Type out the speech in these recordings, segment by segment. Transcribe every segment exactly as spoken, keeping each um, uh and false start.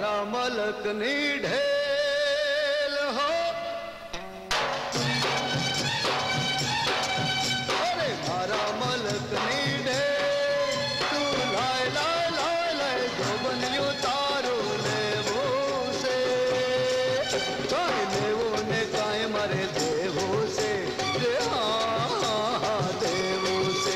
मारा मलक नी ढेल हो अरे मारा मलक नी ढेल तू लाए लाए लाए लाए जोबनियो तारो लेवो से काहे लेवो ने काहे मारे देवो से रे हाँ हाँ हाँ देवो से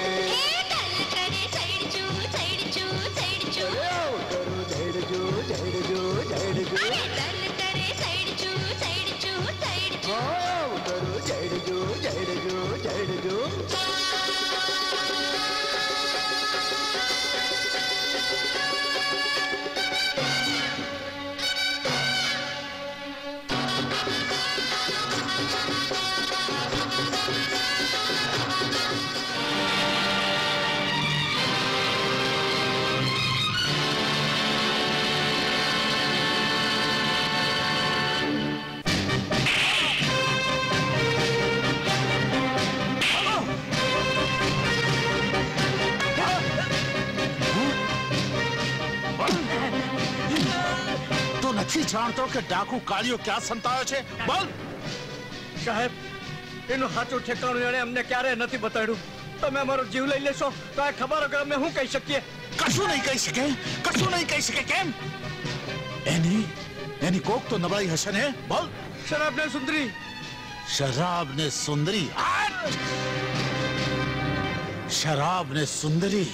जानतो के डाकू कालियो क्या संतायो छे बोल साहेब एनु हाचो ठेकाणो एणे अમને ક્યારે નથી બતાડ્યું તમે અમારો જીવ લઈ લેશો તો આ ખબર વગર અમે શું કહી શકીએ કશું નહીં કહી શકે કશું નહીં કહી શકે કેમ એની એની કોક તો નબળાઈ હશે ને બોલ શરાબ ને સુંદરી શરાબ ને સુંદરી શરાબ ને સુંદરી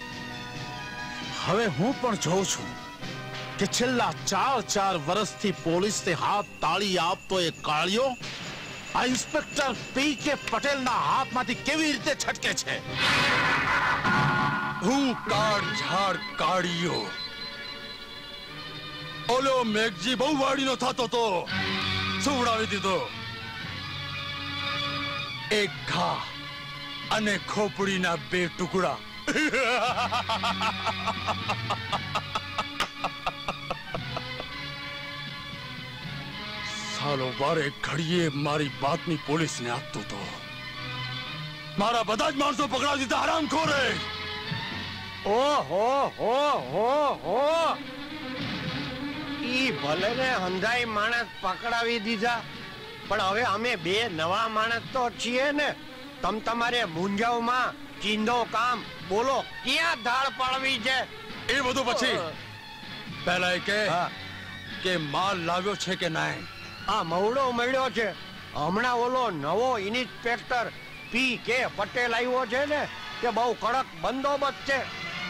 હવે હું પણ જોઉં છું કે છેલ્લા ચાર ચાર વર્ષથી પોલીસને હાથ તાળી આપતો એ કાળિયો આ ઇન્સ્પેક્ટર પી કે પટેલના હાથમાંથી કેવી રીતે છટકે છે હું કાળ ઝાડ કાળિયો ઓલો મેઘજી બહુ વાડીનો થતો તો સુવડાવી દીધો એક ઘા અને ખોપડીના બે ટુકડા સાલો વારે ઘડીએ મારી બાતમી પોલીસને આપતો તો મારા બધા જ માણસો પકડાવી દીધા હરામખોરે ઓહો હો હો હો ઈ ભલે ને હંધાઈ માણસ પકડાવી દીધા પણ હવે અમે બે નવા માણસ તો છીએ ને તમ તમારે મુંજાવમાં ચીંધો કામ બોલો ક્યાં ધાડ પાડવી છે એ બધું પછી પહેલા એ કે કે માલ લાવ્યો છે કે નહીં આ મવડો મળ્યો છે હમણાં ઓલો નવો ઇન્સ્પેક્ટર પી કે પટેલ આવ્યો છે ને તે બહુ કડક બંદોબસ્ત છે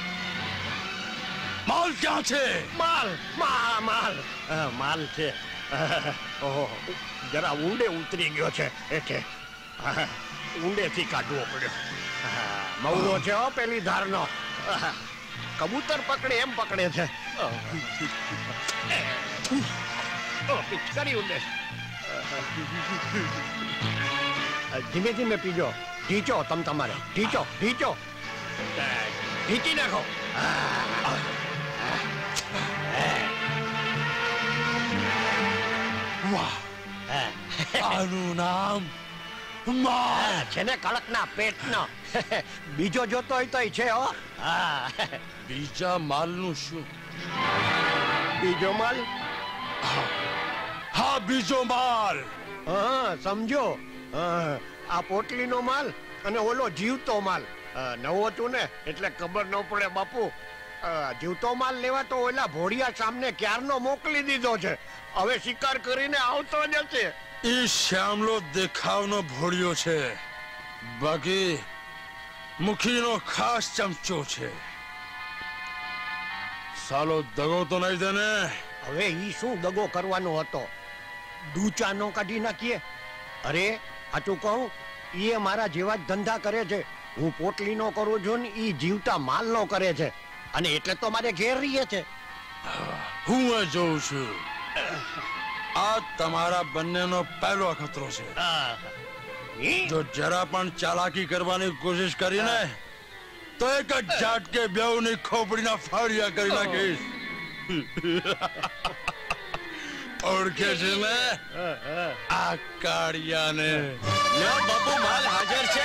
માલ ક્યાં છે માલ માલ માલ માલ છે ઓહો જરા ઊંડે ઉતરી ગયો છે એટલે ઊંડેથી કાઢવો પડ્યો મવડો છે હો પેલી ધારનો કબૂતર પકડે એમ પકડે છે પિચકારી ઊંડે ધીમે ધીમે પીજો ઢીચો તમ તમારે ઢીચો ઢીચો ઢીચી નાખો વાહ આનું નામ માલ છે ને કડકના પેટનો બીજો જોતો હોય તો છે હો બીજા માલનું શું બીજો માલ હા બીજો માલ હા સમજો આ પોટલીનો માલ અને ઓલો જીવતો માલ નવો હતું ને એટલે ખબર ન પડે બાપુ જીવતો માલ લેવા તો ઓલા ભોળિયા સામને ક્યારનો મોકલી દીધો છે હવે શિકાર કરીને આવતો જ હશે એ શ્યામલો દેખાવનો ભોળિયો છે બાકી મુખીનો ખાસ ચમચો છે સાલો દગો તો નહીં દે ને હવે ઈ શું દગો કરવાનો હતો ડૂચા નો કાઢી નાખીએ અરે સાચું કહું એ મારા જેવા જ ધંધા કરે છે હું પોટલીનો કરું છું ને ઈ જીવતા માલનો કરે છે અને એટલે તો મારે ઘેર રહીએ છે હું જોઉં છું આ તમારા બંનેનો પહેલો ખતરો છે જો જરા પણ ચાલાકી કરવાની કોશિશ કરીને તો એક જ ઝાટકે બેઉની ખોપડીના ફાળિયા કરી નાખીશ ઓળખે છે ને આ કાળિયાને બાપુ માલ હાજર છે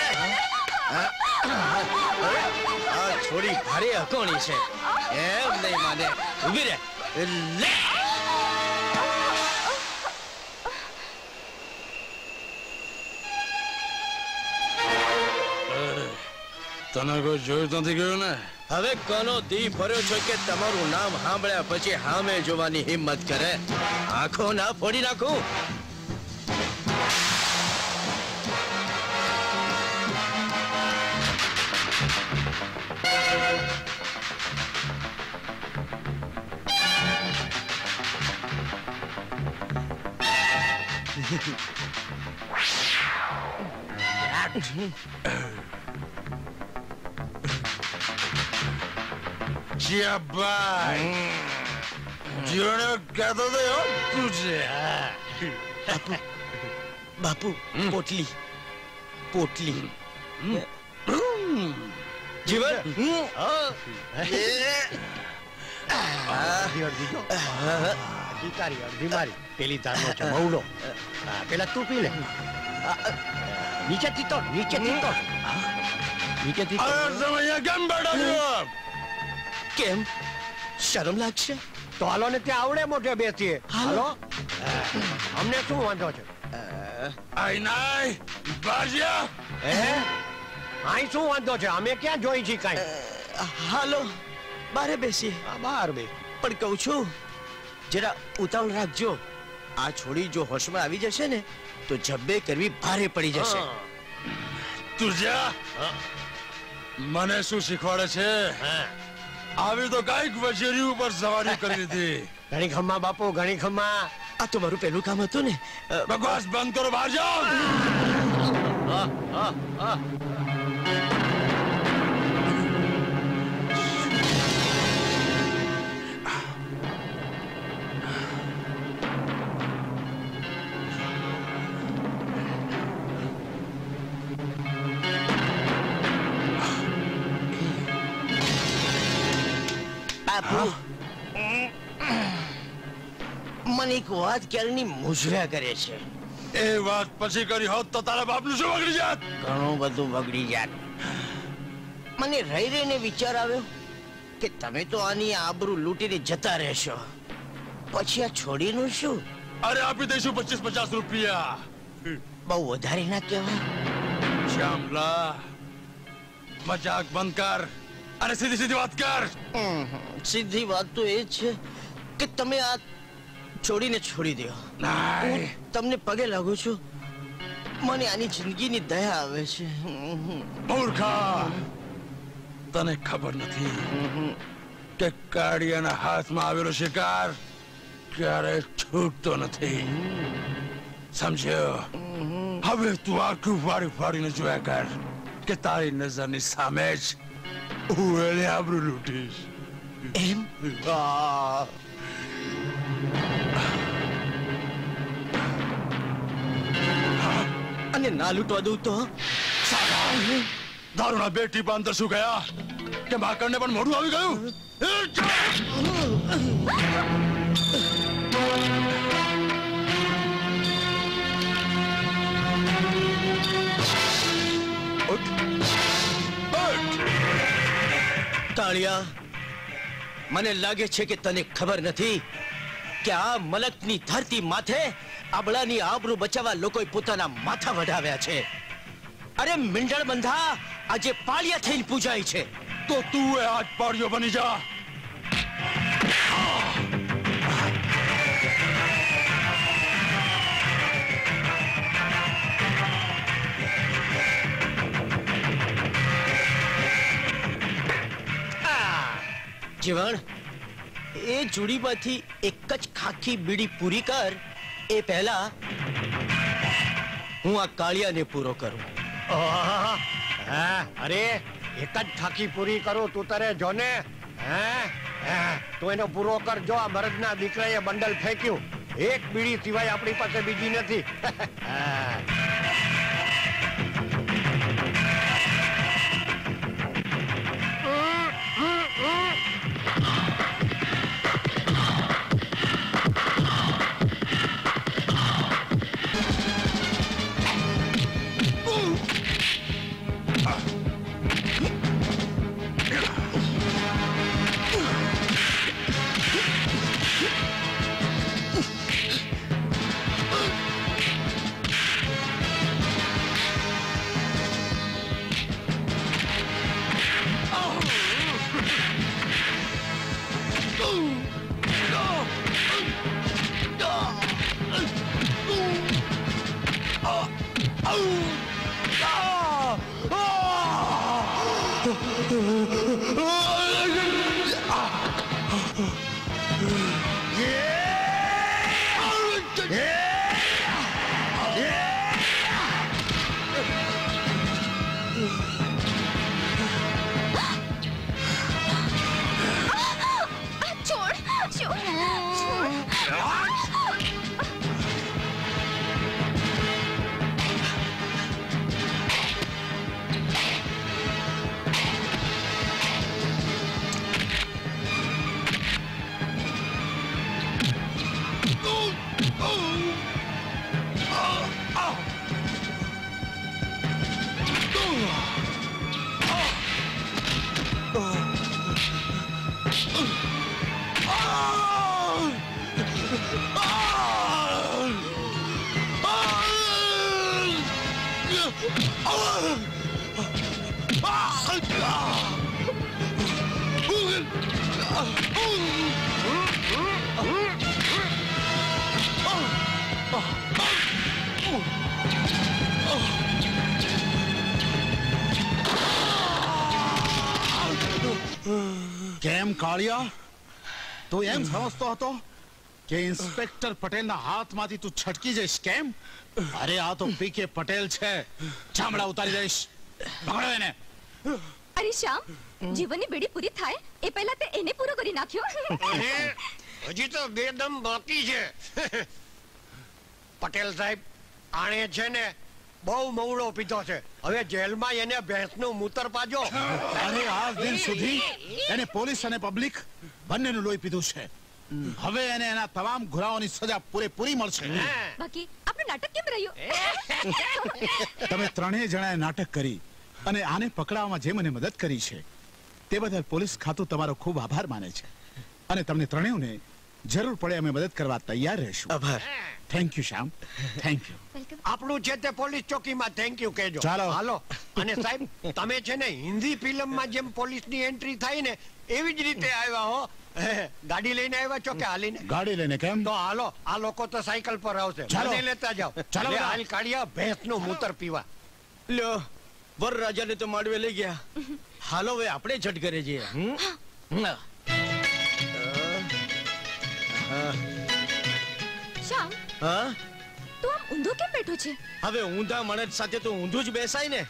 આ છોડી ભારે હકોણી છે એમ નહીં માને ઉભી રે લે તને કોઈ જોયું નથી ગયું ને? હવે કોનો દી ભર્યો છો કે તમારું નામ સાંભળ્યા પછી સામે જોવાની હિંમત કરે? આંખો ના ફોડી નાખું. ભાઈ જીવને કહેતો તો એવો તું છે. બાપુ પોટલી પોટલી જીવન તારી અડધી મારી પેલી તારનો છે બહુડો. પેલા તું પી લે. નીચેથી તો નીચેથી તો નીચેથી કેમ બેઠા? કેમ શરમ લાગશે? તો હાલો ને ત્યાં આવડે મોઢે બેસીએ. હાલો અમને શું વાંધો છે? આઈ નાય બાજ્યા હે આઈ શું વાંધો છે? અમે ક્યાં જોઈ છી કાંઈ? હાલો બારે બેસીએ. બહાર બે. પણ કહું છું જરા ઉતાવળ રાખજો. આ છોડી જો હોશમાં આવી જશે ને તો જબ્બે કરવી ભારે પડી જશે. તું જા. મને શું શીખવાડે છે? આવી તો કઈક વચેરી ઉપર સવારી કરી લીધી. ઘણી ખમ્મા બાપુ ઘણી ખમ્મા. આ તો મારું પહેલું કામ હતું ને. બકવાસ બંધ કરો, બહાર જાઓ. મને એક વાત ક્યારની મૂંઝવ્યા કરે છે. એ વાત પછી કરી હોત તો તારા બાપનું શું બગડી જાત? ઘણું બધું બગડી જાત. મને રહી રહીને વિચાર આવ્યો કે તમે તો આની આબરૂ લૂંટીને જતા રહેશો, પછી આ છોડીનું શું? અરે આપી દઈશું પચીસ પચાસ રૂપિયા. બહુ વધારે ના કહેવાય? શ્યામલા મજાક બંધ કર અને સીધી સીધી વાત કર. સીધી વાત તો એ છે કે તમે આ છોડીને છોડી દો. હું તમને પગે લાગુ છું. મને આની જિંદગીની દયા આવે છે. મૂર્ખા, તને ખબર નથી કે કાળિયાના હાથમાં આવેલો શિકાર ક્યારે છૂટતો નથી. સમજ્યો? હવે તું આખું ફાડી ફાડીને જોયા કર કે તારી નજરની સામે જ હું એને આબરૂ લૂંટીશ. એમ? અને ના લૂંટવા દઉં તો? દારૂના બે ટીપા અંદર શું ગયા કે માકડને પણ મોઢું આવી ગયું? કાળિયા, મને લાગે છે કે તને ખબર નથી કે આ મલકની ધરતી માથે આબળાની આબરૂ બચાવવા લોકોએ પોતાના માથા વઢાવ્યા છે. અરે મીંઢળ બંધા આજે પાળિયા થઈને પૂજાય છે. તો તું એ આજ પાળિયો બની જા. જીવણ, એ જોડીમાંથી એક જ ખાખી બીડી પૂરી કર એ પહેલા હું આ કાળિયાને પૂરો કરું. અરે એક જ ખાખી પૂરી કરું તું તારે જો ને. હે તું એનો પૂરો કર. જો આ મરદના દીકરાએ બંડલ ફેંક્યું. એક બીડી સિવાય આપણી પાસે બીજી નથી. કેમ કાળિયા, તું એમ સમજતો હતો કે ઇન્સ્પેક્ટર પટેલના હાથમાંથી તું છટકી જઈશ? કેમ? અરે આ તો પી કે પટેલ છે, ચામડા ઉતારી દઈશ. પકડો એને. અરે શ્યામ, જીવનની બેડી પૂરી થાય એ પહેલા તે એને પૂરો કરી નાખ્યો. હજી તો બે દમ બાકી છે. પટેલ સાહેબ, આણે છે ને બહુ મવડો પીધો છે. હવે જેલમાં એને ભેંસનું મૂતર પાજો. અરે આ દિન સુધી એને પોલીસ અને પબ્લિક બંનેનું લોહી પીધું છે. હવે એને એના તમામ ગુનાઓની સજા પૂરેપૂરી મળશે. બાકી આપણું નાટક કેમ રહ્યું? તમે ત્રણેય જણાએ નાટક કરી અને આને પકડાવવામાં જે મને મદદ કરી છે તે બદલ પોલીસ ખાતું તમારો ખૂબ આભાર માને છે અને તમને ત્રણેયને જરૂર પડે અમે મદદ કરવા તૈયાર રહીશું. આભાર. Thank you Shyam, thank you. આપણું છે તે પોલીસ ચોકીમાં થેન્ક યુ કહેજો. ચાલો. હાલો. અને સાહેબ, તમે છે ને હિન્દી ફિલ્મમાં જેમ પોલીસની એન્ટ્રી થાય ને એવી જ રીતે આવ્યા હો. ગાડી લઈને આવ્યા છો કે હાલીને? ગાડી લઈને. કેમ? તો હાલો, આ લોકો તો સાયકલ પર આવશે. ચાલો. મને લેતા જાઓ. ચાલો. લે, હાલ કાઢ્યા ભેંસનું મૂતર પીવા. લ્યો, વર રાજાને તો માંડવે લઈ ગયા. હાલો હવે આપણે ઝટ કરે છે. શ્યામ, હા, તું આમ ઊંધો કેમ બેઠો છે? હવે ઊંધા માણસ સાથે તો ઊંધું જ બેસાય ને.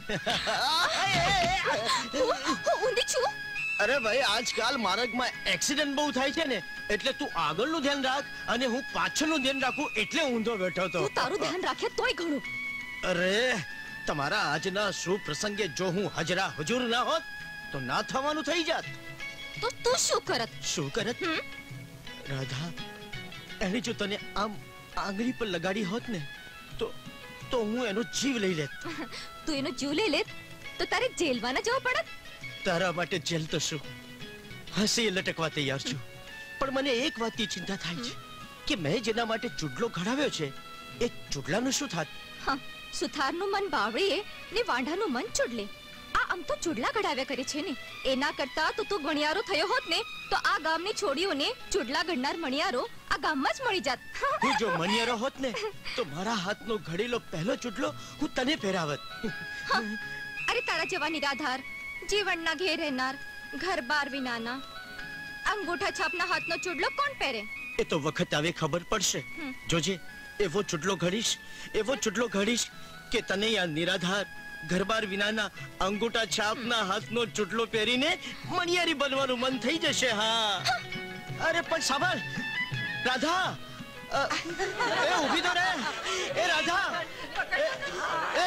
હું હું ઊંધી છું? અરે ભાઈ, આજકાલ માર્ગમાં એક્સિડન્ટ બહુ થાય છે ને, એટલે તું આગળનું ધ્યાન રાખ અને હું પાછળનું ધ્યાન રાખું, એટલે ઊંધો બેઠો તો. તું તારું ધ્યાન રાખે તોય ઘણું. અરે, તમારા આજના શુભ પ્રસંગે જો હું હાજરા હજુર ના હોત તો ના થવાનું થઈ જાત. તો તું શું કરત? શું કરત? રાધા, એને જો તને આમ આંગળી પર લગાડી હોત ને તો તો હું એનો જીવ લઈ લેત. તું એનો જીવ લઈ લેત તો તારે જેલમાં ના જવું પડત? તારા માટે જેલ તો શું, હસી લટકવા તૈયાર છું. પણ મને એક વાતની ચિંતા થાય છે કે મેં જેના માટે ચૂડલો ઘડાવ્યો છે એ ચૂડલાનું શું થાત? હા, સુથારનું મન બાવળીએ ને વાંઢાનું મન ચૂડલે. આ આમ તો ચૂડલા ઘડાવ્યા કરે છે ને, એના કરતા તો તું ગણિયારો થયો હોત ને તો આ ગામની છોડીઓને ચૂડલા ઘડનાર મણિયારો આ ગામમાં જ મળી જાત. હું જો મણિયારો હોત ને તો મારા હાથનો ઘડેલો પહેલો ચૂડલો હું તને પહેરાવત. અરે તારા જેવા નિરાધાર, જીવનના ઘેર રહેનાર, ઘર બાર વિનાના અંગૂઠા છાપના હાથનો ચૂડલો કોણ પહેરે? એ તો વખત આવે ખબર પડશે. જોજે, એવો ચૂડલો ઘડીશ, એવો ચૂડલો ઘડીશ કે તને આ નિરાધાર ઘરબાર વિનાના અંગૂઠા છાપના હાથનો ચૂડલો પહેરીને મણિયારી બનવાનું મન થઈ જશે. હા, અરે પણ સાંભળ રાધા, એ ઊભી તો રહે. એ રાધા, એ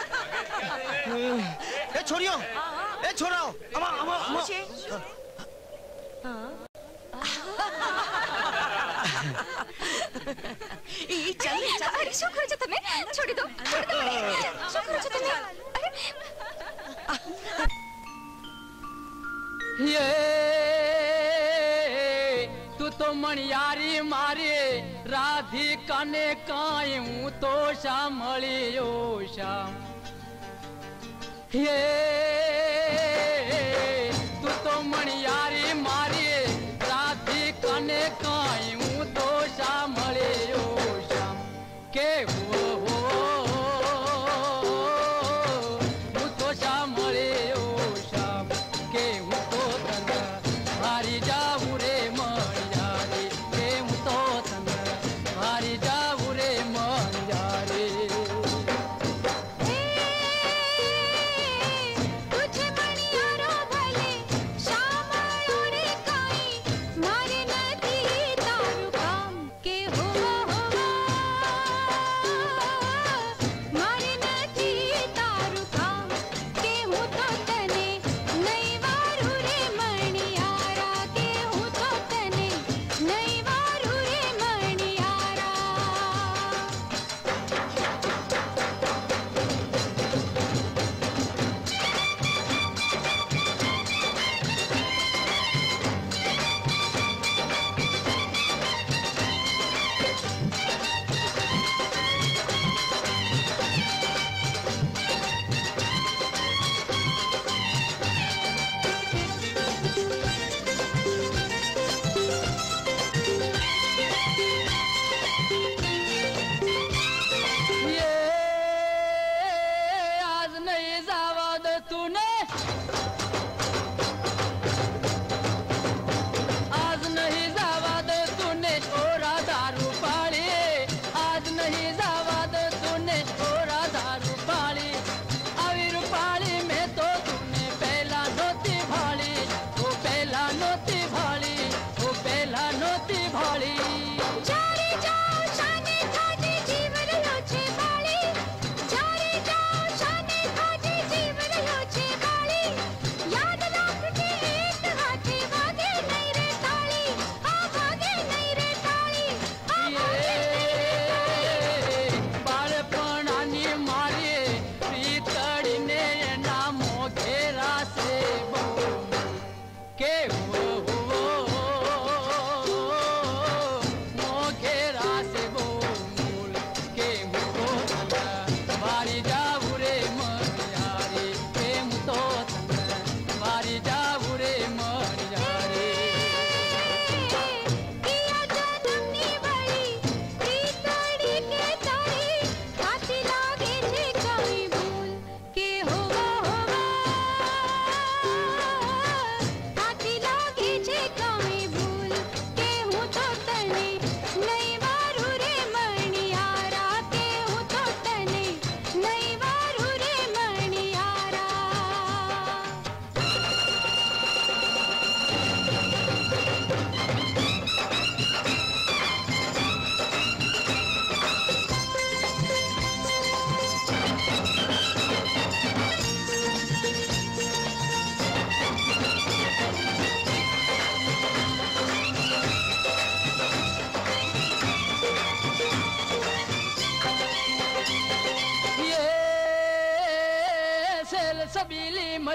એ છોરીઓ, એ છોરાઓ, આમાં આમાં આમાં ઈ ચાલ ચાલ. અરે શું કરો છો તમે? છોડી દો, છોડી દો મને. શું કરો છો તમે? અરે યે તું તો મણિયારી મારી રાધિકાને કાંઈ હું તો સાંભળ્યો શ્યામ. યે તું તો મણિયારી મારી રાધિકાને કાંઈ હું તો સાંભળ્યો શ્યામ. કે હો હું તો સાંભળ્યો શ્યામ કે હું તો તને હારી જાઉં રે મણિયારી, કે હું તો તને હારી જાઉં રે મણિયારી. તુझे મણિયારો ભલે શામળો રે કાઈ, મારે નથી તારું કામ કે હો હો. મારે નથી તારું કામ કે હું તો તને નહીં વારું રે મણિયારા, કે હું તો તને નહીં વારું રે મણિયારા.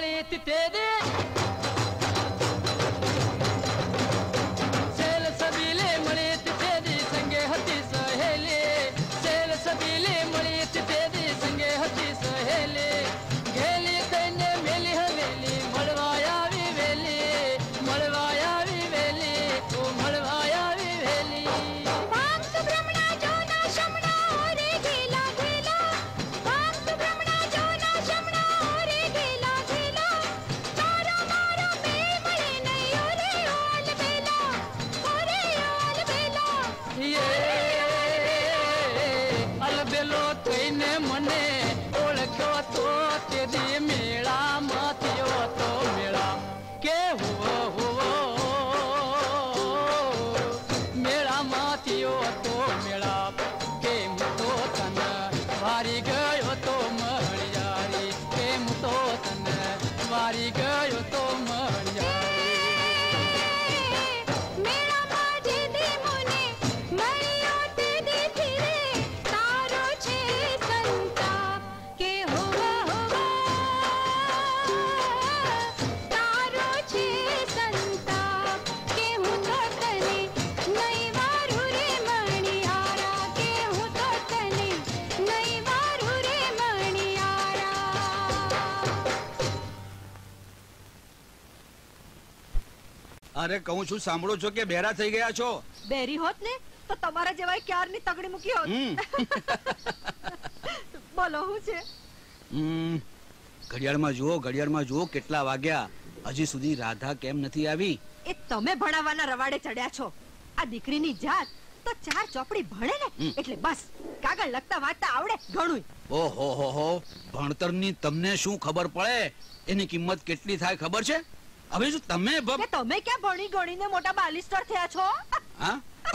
મળી તે દે સેલ સબીલે મળી તે દે સંગે હતી સહેલી સેલ સબીલે મળી તે દે સંગે હતી સહેલી ઘેલી તને મેલી હવેલી મળવા આવી વેલી મળવા આવી વેલી ઓ મળવા આવી વેલી ભક્ત બ્રહ્મણા જોના શમણા રે ગેલા ગેલા ભક્ત બ્રહ્મણા જોના શમણા રે ગેલા ગેલા તારો મારો મેળ મળે નહીં ઓરે ઓલ બેલા ઓરે ઓલ બેલા યે અલબેલો થઈને મને ઓળખ્યો તો તે દી મેળામાં થયો તો મેળા કે હુવો હુવો મેળામાં થયો તો મેળા કે હું તો તને વારી ગયો તો મળિયારી કે હું તો તને વારી ગયો તો મળિયારી મેળામાં જે દે મને મળ્યો તે દેથી રે તારો છે સંતાપ કે હોવા હોવા તારો છે સંતાપ કે હું તો તને નહીં વારું રે મણિયારા કે હું તો તને નહીં વારું રે મણિયારા અરે કહું છું સાંભળો છો કે બેરા થઈ ગયા છો? બેરી હોત ને તો તમારા જેવાય ક્યારની તગડી મૂકી હોત. હમ. બોલો હું છે? હમ. ઘડિયાળમાં જુઓ ઘડિયાળમાં જુઓ કેટલા વાગ્યા. હજી સુધી રાધા કેમ નથી આવી? એ તમે ભણાવવાના રવાડે ચડ્યા છો. આ દીકરીની જાત તો ચાર ચોપડી ભણે ને એટલે બસ કાગળ લખતા વાંચતા આવડે ઘણું. ઓહો હો હો ભણતરની તમને શું ખબર પડે? એની કિંમત કેટલી થાય ખબર છે? હવે જો તમે ભ- કે તમે ક્યાં ભણી ગણીને મોટા બાલિસ્ટર થયા છો? હા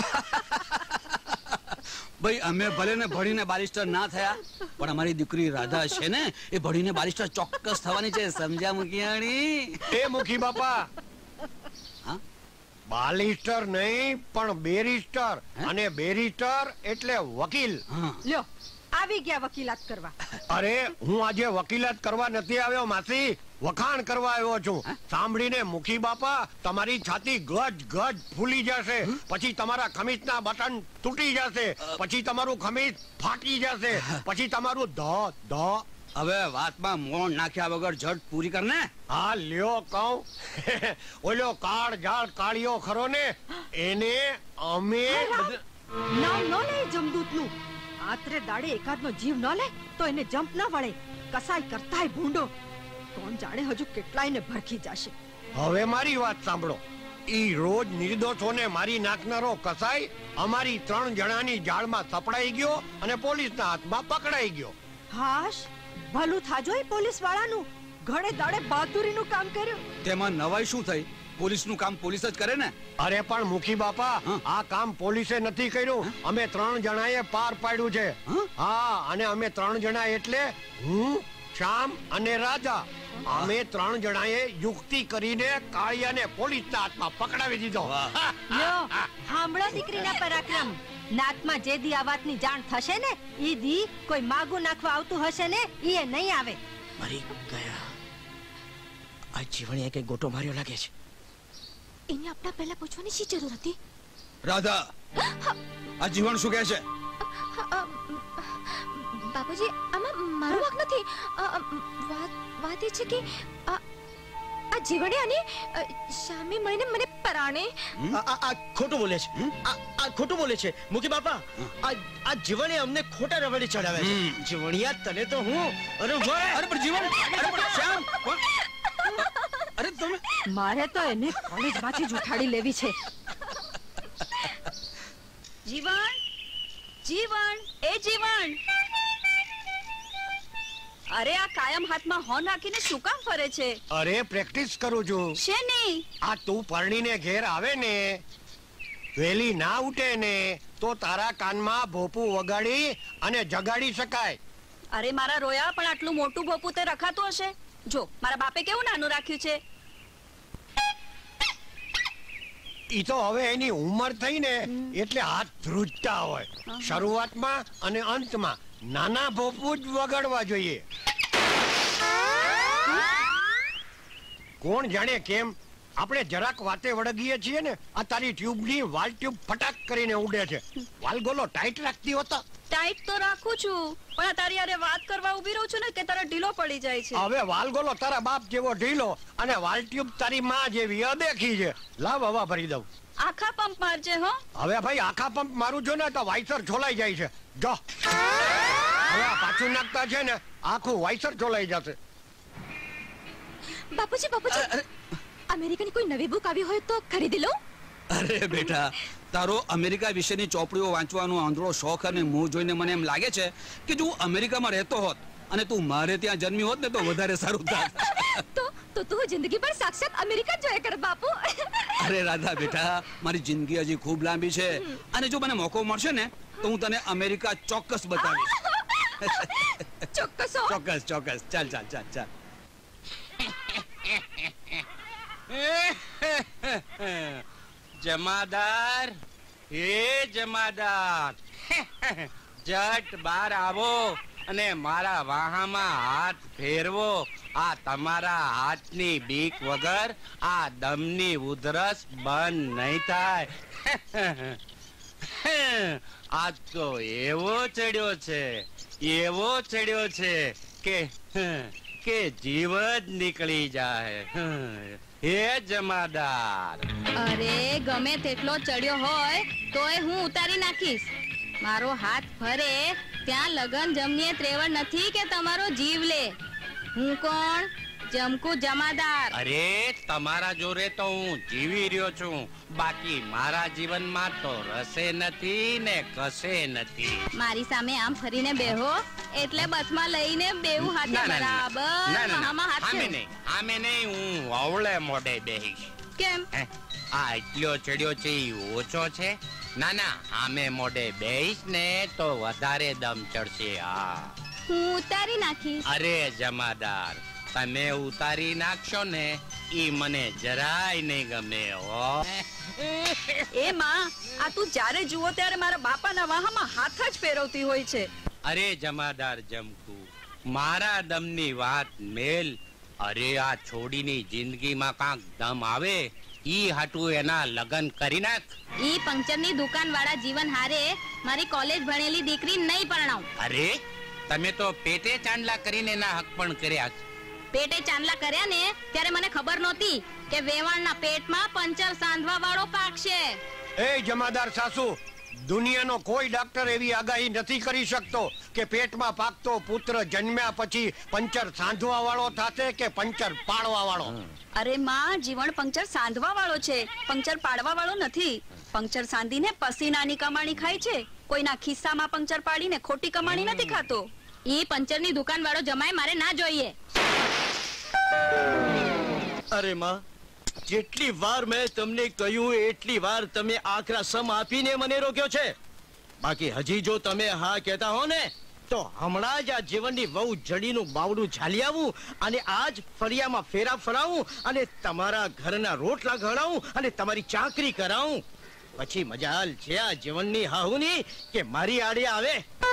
ભાઈ અમે ભલે ને ભણીને બારિસ્ટર ના થયા પણ અમારી દીકરી રાધા છે ને એ ભણીને બારિસ્ટર ચોક્કસ થવાની છે. સમજ્યા મુખિયાણી? એ મુખી બાપા હા બાલિસ્ટર નહીં પણ બેરિસ્ટર અને બેરિસ્ટર એટલે વકીલ. હા લ્યો આવી ગયા વકીલાત કરવા. અરે હું આજે વકીલાત કરવા નથી આવ્યો માસી, વખાણ કરવા આવ્યો છું. સાંભળીને મુખી બાપા તમારી છાતી ગજ ગજ ફૂલી જશે, પછી તમારા ખમીસના બટન તૂટી જશે, પછી તમારું ખમીસ ફાટી જશે, પછી તમારું ધ ધ હવે વાતમાં મોણ નાખ્યા વગર ઝટ પૂરી કર ને. હા લ્યો કહું ઓલો કાળ જાળ કાળિયો ખરો ને એને અમે બધા- નામ ન લે જમદૂતનું. આત્રે દાડે એકાદનો જીવ ન લે તો એને જંપ ન વળે. કસાઈ કરતાય ભૂંડો. કોણ જાણે હજુ કેટલાયને ભરખી જશે. હવે મારી વાત સાંભળો. ઈ રોજ નિર્દોષોને મારી નાખનારો કસાઈ અમારી ત્રણ જણાની જાળમાં સપડાઈ ગયો અને પોલીસના હાથમાં પકડાઈ ગયો. હાશ ભલું થાજો એ પોલીસ વાળાનું. ઘણે દાડે બહાદુરીનું કામ કર્યું. તેમાં નવાઈ શું થઈ? પોલીસનું કામ પોલીસ જ કરે ને. અરે પણ મુખી બાપા આ કામ પોલીસે નથી કર્યું, અમે ત્રણ જણાએ પાર પાડ્યું છે. હા અને અમે ત્રણ જણા એટલે હું, શ્યામ અને રાજા. અમે ત્રણ જણાએ યુક્તિ કરીને કાળિયાને પોલીસના હાથમાં પકડાવી દીધો. લ્યો સાંભળો દીકરીના પરાક્રમ. નાતમાં જે દી આ વાતની જાણ થશે ને ઈ દી કોઈ માગું નાખવા આવતું હશે ને ઈ નહીં આવે. મરી ગયા. આ જીવણીએ કઈ ગોટો માર્યો લાગે છે. એને આપણા પહેલા પૂછવાની શી જરૂર હતી? રાધા આ જીવન શું કહે છે? બાપુજી આમાં મારો વાંક નથી. અ, અ, વાત વાત એ છે કે આ આ જીવણે અને અ, શામે મળીને મને પરાણે. આ આ- આ ખોટું બોલે છે. આ આ ખોટું બોલે છે મુખી બાપા. આ આ જીવણે અમને ખોટા રવડે ચડાવ્યા છે. જીવણિયા તને તો હું અરે ભાઈ અરે પણ જીવન અરે પણ શ્યામ કોણ? અરે તમે મારે તો એને કોલેજમાંથી જ ઉઠાડી લેવી છે. જીવન જીવન એ જીવન અરે આ કાયમ હાથમાં હો નાખીને શું કામ ફરે છે? અરે પ્રેક્ટિસ કરું છું. શેની? આ તું પરણીને ઘેર આવે ને વેલી ના ઉઠે ને તો તારા કાનમાં ભોપું વગાડી અને જગાડી શકાય. અરે મારા રોયા પણ આટલું મોટું ભોપું તે રખાતું હશે. જો મારા બાપે કેવું નાનું રાખ્યું છે. ઈ તો હવે એની ઉંમર થઈ ને એટલે હાથ ધ્રુજતા હોય. શરૂઆતમાં અને અંતમાં નાના ભોપું જ વગાડવા જોઈએ. કોણ જાણે કેમ આપણે જરાક વાતે વળગીએ છીએ ને આ તારી ટ્યુબની વાલ ટ્યુબ ફટાક કરીને ઉડે છે. વાલગોલો ટાઈટ રાખતી હોતા. ટાઈટ તો રાખું છું, પણ આ તારી હારે વાત કરવા ઊભી રહું છું ને કે તારા ઢીલો પડી જાય છે. હવે વાલગોલો તારા બાપ જેવો ઢીલો અને વાલ ટ્યુબ તારી માં જેવી અદેખી છે. લાવ હવા ભરી દઉં. આખા પંપ મારજે હો. હવે ભાઈ આખા પંપ મારું જો ને તો વાઇસર છોલાઈ જાય છે. જો હવે આ પાછું નાખતા છે ને આખું વાઇસર છોલાઈ જશે. બાપુજી બાપુજી અમેરિકાની કોઈ નવી બુક આવી હોય તો ખરીદી લો. અરે બેટા, તારો અમેરિકા વિશેની ચોપડીઓ વાંચવાનો આંધળો શોખ અને મોહ જોઈને મને એમ લાગે છે કે જો હું અમેરિકામાં રહેતો હોત અને તું મારે ત્યાં જન્મી હોત ને તો વધારે સારું થાત. તો તો તું જિંદગી પર સાક્ષાત અમેરિકા જોયા કર બાપુ. અરે રાધા બેટા, મારી જિંદગી હજી ખૂબ લાંબી છે અને જો મને મોકો મળશે ને તો હું તને અમેરિકા ચોક્કસ બતાવીશ. ચોક્કસ ચોક્કસ ચોક્કસ. ચાલ ચાલ ચાલ ચાલ. જમાદાર, હે જમાદાર, જટ બાર આવો અને મારા વાહામાં હાથ ફેરવો. આ તમારા હાથની બીક વગર આ દમની ઉધરસ બંધ નહીં થાય. આજ તો એવો ચડ્યો છે, એવો ચડ્યો છે કે કે જીવ જ નીકળી જાય. હે જમાદાર. અરે ગમે તેટલો ચડ્યો હોય તોય હું ઉતારી નાખીશ. મારો હાથ ફરે ત્યાં લગન જમનીએ ત્રેવડ નથી કે તમારો જીવ લે. હું કોણ? જમકુ જમાદાર. અરે તમારા જોરે તો હું જીવી રહ્યો છું, બાકી મારા જીવનમાં તો રસે નથી ને કશે નથી. મારી સામે આમ ફરીને બેહો એટલે બસમાં લઈને બેવું હાથે બરાબર મહામાં હાથ આમે નહીં, આમે નહીં, હું અવળે મોઢે બેહીશ. કેમ? આ એટલો ચડ્યો છે ઈ ઓછો છે? ના ના, આમે મોઢે બેહીશ ને તો વધારે દમ ચડશે. હા, હું ઉતારી નાખીશ. અરે જમાદાર, તમે ઉતારી નાખશો ને ઈ મને જરાય નહીં ગમે હો. એ માં, આ તું જ્યારે જુઓ ત્યારે મારા બાપાના વાહામાં હાથ જ ફેરવતી હોય છે. અરે જમાદાર જમકુ, મારા દમની વાત મેલ. અરે આ છોડીની જિંદગીમાં કાંક દમ આવે ઈ હાટું એના લગન કરી નાખ. ઈ પંક્ચરની દુકાન વાળા જીવન હારે મારી કોલેજ ભણેલી દીકરી નહીં પરણાવ. અરે તમે તો પેટે ચાંદલા કરીને એના હક પણ કર્યા. પેટે ચાંદલા કર્યા ને ત્યારે મને ખબર નહોતી કે વેવાણના પેટમાં પંચર સાંધવા વાળો પાકશે. એ જમાદાર સાસુ, દુનિયાનો કોઈ ડોક્ટર એવી આગાહી નથી કરી શકતો કે પેટમાં પાકતો પુત્ર જન્મ્યા પછી પંચર સાંધવા વાળો થશે કે પંચર પાડવા વાળો. અરે માં, જીવન પંચર સાંધવા વાળો છે, પંચર પાડવા વાળો નથી. પંચર સાંધીને પસીનાની કમાણી ખાય છે, કોઈના ખિસ્સામાં પંચર પાડીને ખોટી કમાણી નથી ખાતો. ઈ પંચરની દુકાન વાળો જમાય મારે ના જોઈએ. અરે માં, જેટલી વાર મેં તમને કહ્યું એટલી વાર તમે આખરા સમ આપીને મને રોક્યો છે. બાકી હજી જો તમે હા કહેતા હો ને તો હમણાં જ આ જીવનની વહુ જડીનું બાવડું ઝાલી આવું અને આજ ફળિયામાં ફેરા ફરાવું અને તમારા ઘરના રોટલા ઘડાવું અને તમારી ચાકરી કરાવું. પછી મજાલ છે આ જીવનની હાહુની કે મારી આડે આવે.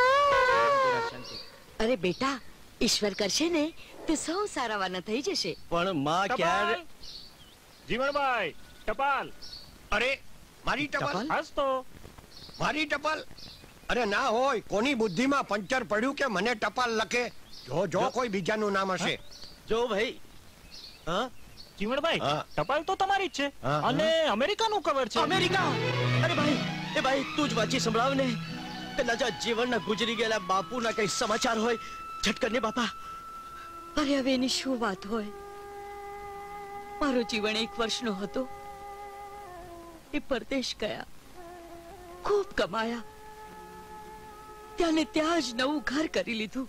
અરે બેટા, ઈશ્વર કરશે ને તો સૌ સારાવાના થઈ જશે. પણ માં ક્યારે? જીવણભાઈ, ટપાલ. અરે મારી ટપાલ? હાસ તો મારી ટપાલ? અરે ના હોય, કોની બુદ્ધિમાં પંચર પડ્યું કે મને ટપાલ લખે? જો જો કોઈ બીજાનું નામ હશે. જો ભાઈ. હા જીવણભાઈ, ટપાલ તો તમારી જ છે અને અમેરિકાનું કવર છે. અમેરિકા? અરે ભાઈ, એ ભાઈ તું જ વાંચી સંભળાવ ને. કદાચ આ જીવનના ગુજરી ગયેલા બાપુના કઈ સમાચાર હોય. ઝટકર ને બાપા. અરે હવે એની શું વાત હોય. મારો જીવન એક વર્ષનો હતો. એ પરદેશ ગયા, ખૂબ કમાયા, ત્યાં ને ત્યાં જ નવું ઘર કરી લીધું.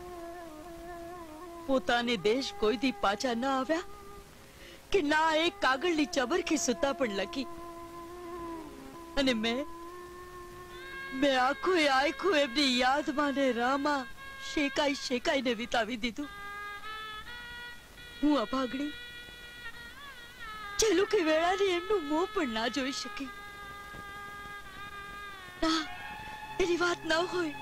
પોતાને દેશ કોઈ દી પાછા ના આવ્યા કે ના એક કાગળની ચબરખી સુતા પણ લખી. અને મેં મેં આખું આખું એમની યાદમાં ને રામાં શેકાઈ શેકાઈને વિતાવી દીધું. હું અભાગણી ચાલુ કે વેળાની એમનું મોં પણ ના જોઈ શકી. ના, એની વાત ના હોય.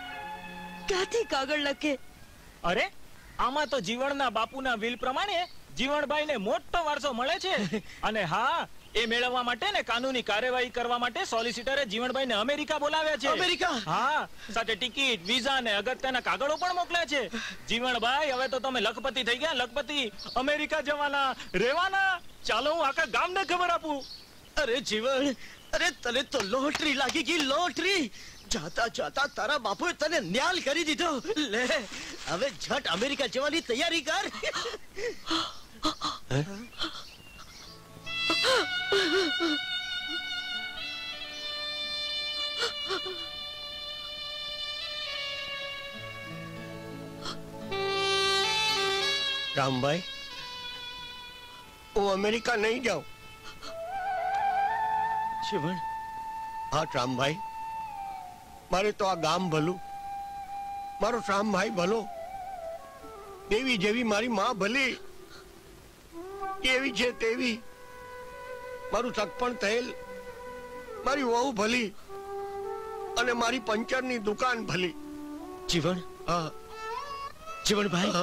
ક્યાંથી કાગળ લખે? અરે આમાં તો જીવણના બાપુના વિલ પ્રમાણે જીવણભાઈ ને મોટો વારસો મળે છે અને હા એ મેળવવા માટે ને કાનૂની કાર્યવાહી કરવા માટે સોલિસિટરે જીવણભાઈ ને અમેરિકા બોલાવ્યા છે. અમેરિકા? હા, સાથે ટિકિટ, વિઝા ને અગત્યના કાગળો પણ મોકલ્યા છે. જીવણભાઈ હવે તો તમે લખપતિ થઈ ગયા, લખપતિ. અમેરિકા જવાના, રહેવાના. ચાલો હું આખા ગામને ખબર આપું. અરે જીવણ, અરે તને તો લોટરી લાગી ગઈ, લોટરી. જાતા જાતા તારા બાપુએ તને ન્યાલ કરી દીધો. લે હવે ઝટ અમેરિકા જવાની તૈયારી કર. રામભાઈ, હું અમેરિકા નહીં જાઉં. જીવણ? હા રામભાઈ, મારે તો આ ગામ ભલું, મારો શ્યામભાઈ ભલો, દેવી જેવી મારી માં ભલી, કેવી છે તેવી, મારું સગપણ થયેલ મારી વહુ ભલી અને મારી પંચરની દુકાન ભલી. જીવણ? હા જીવણભાઈ?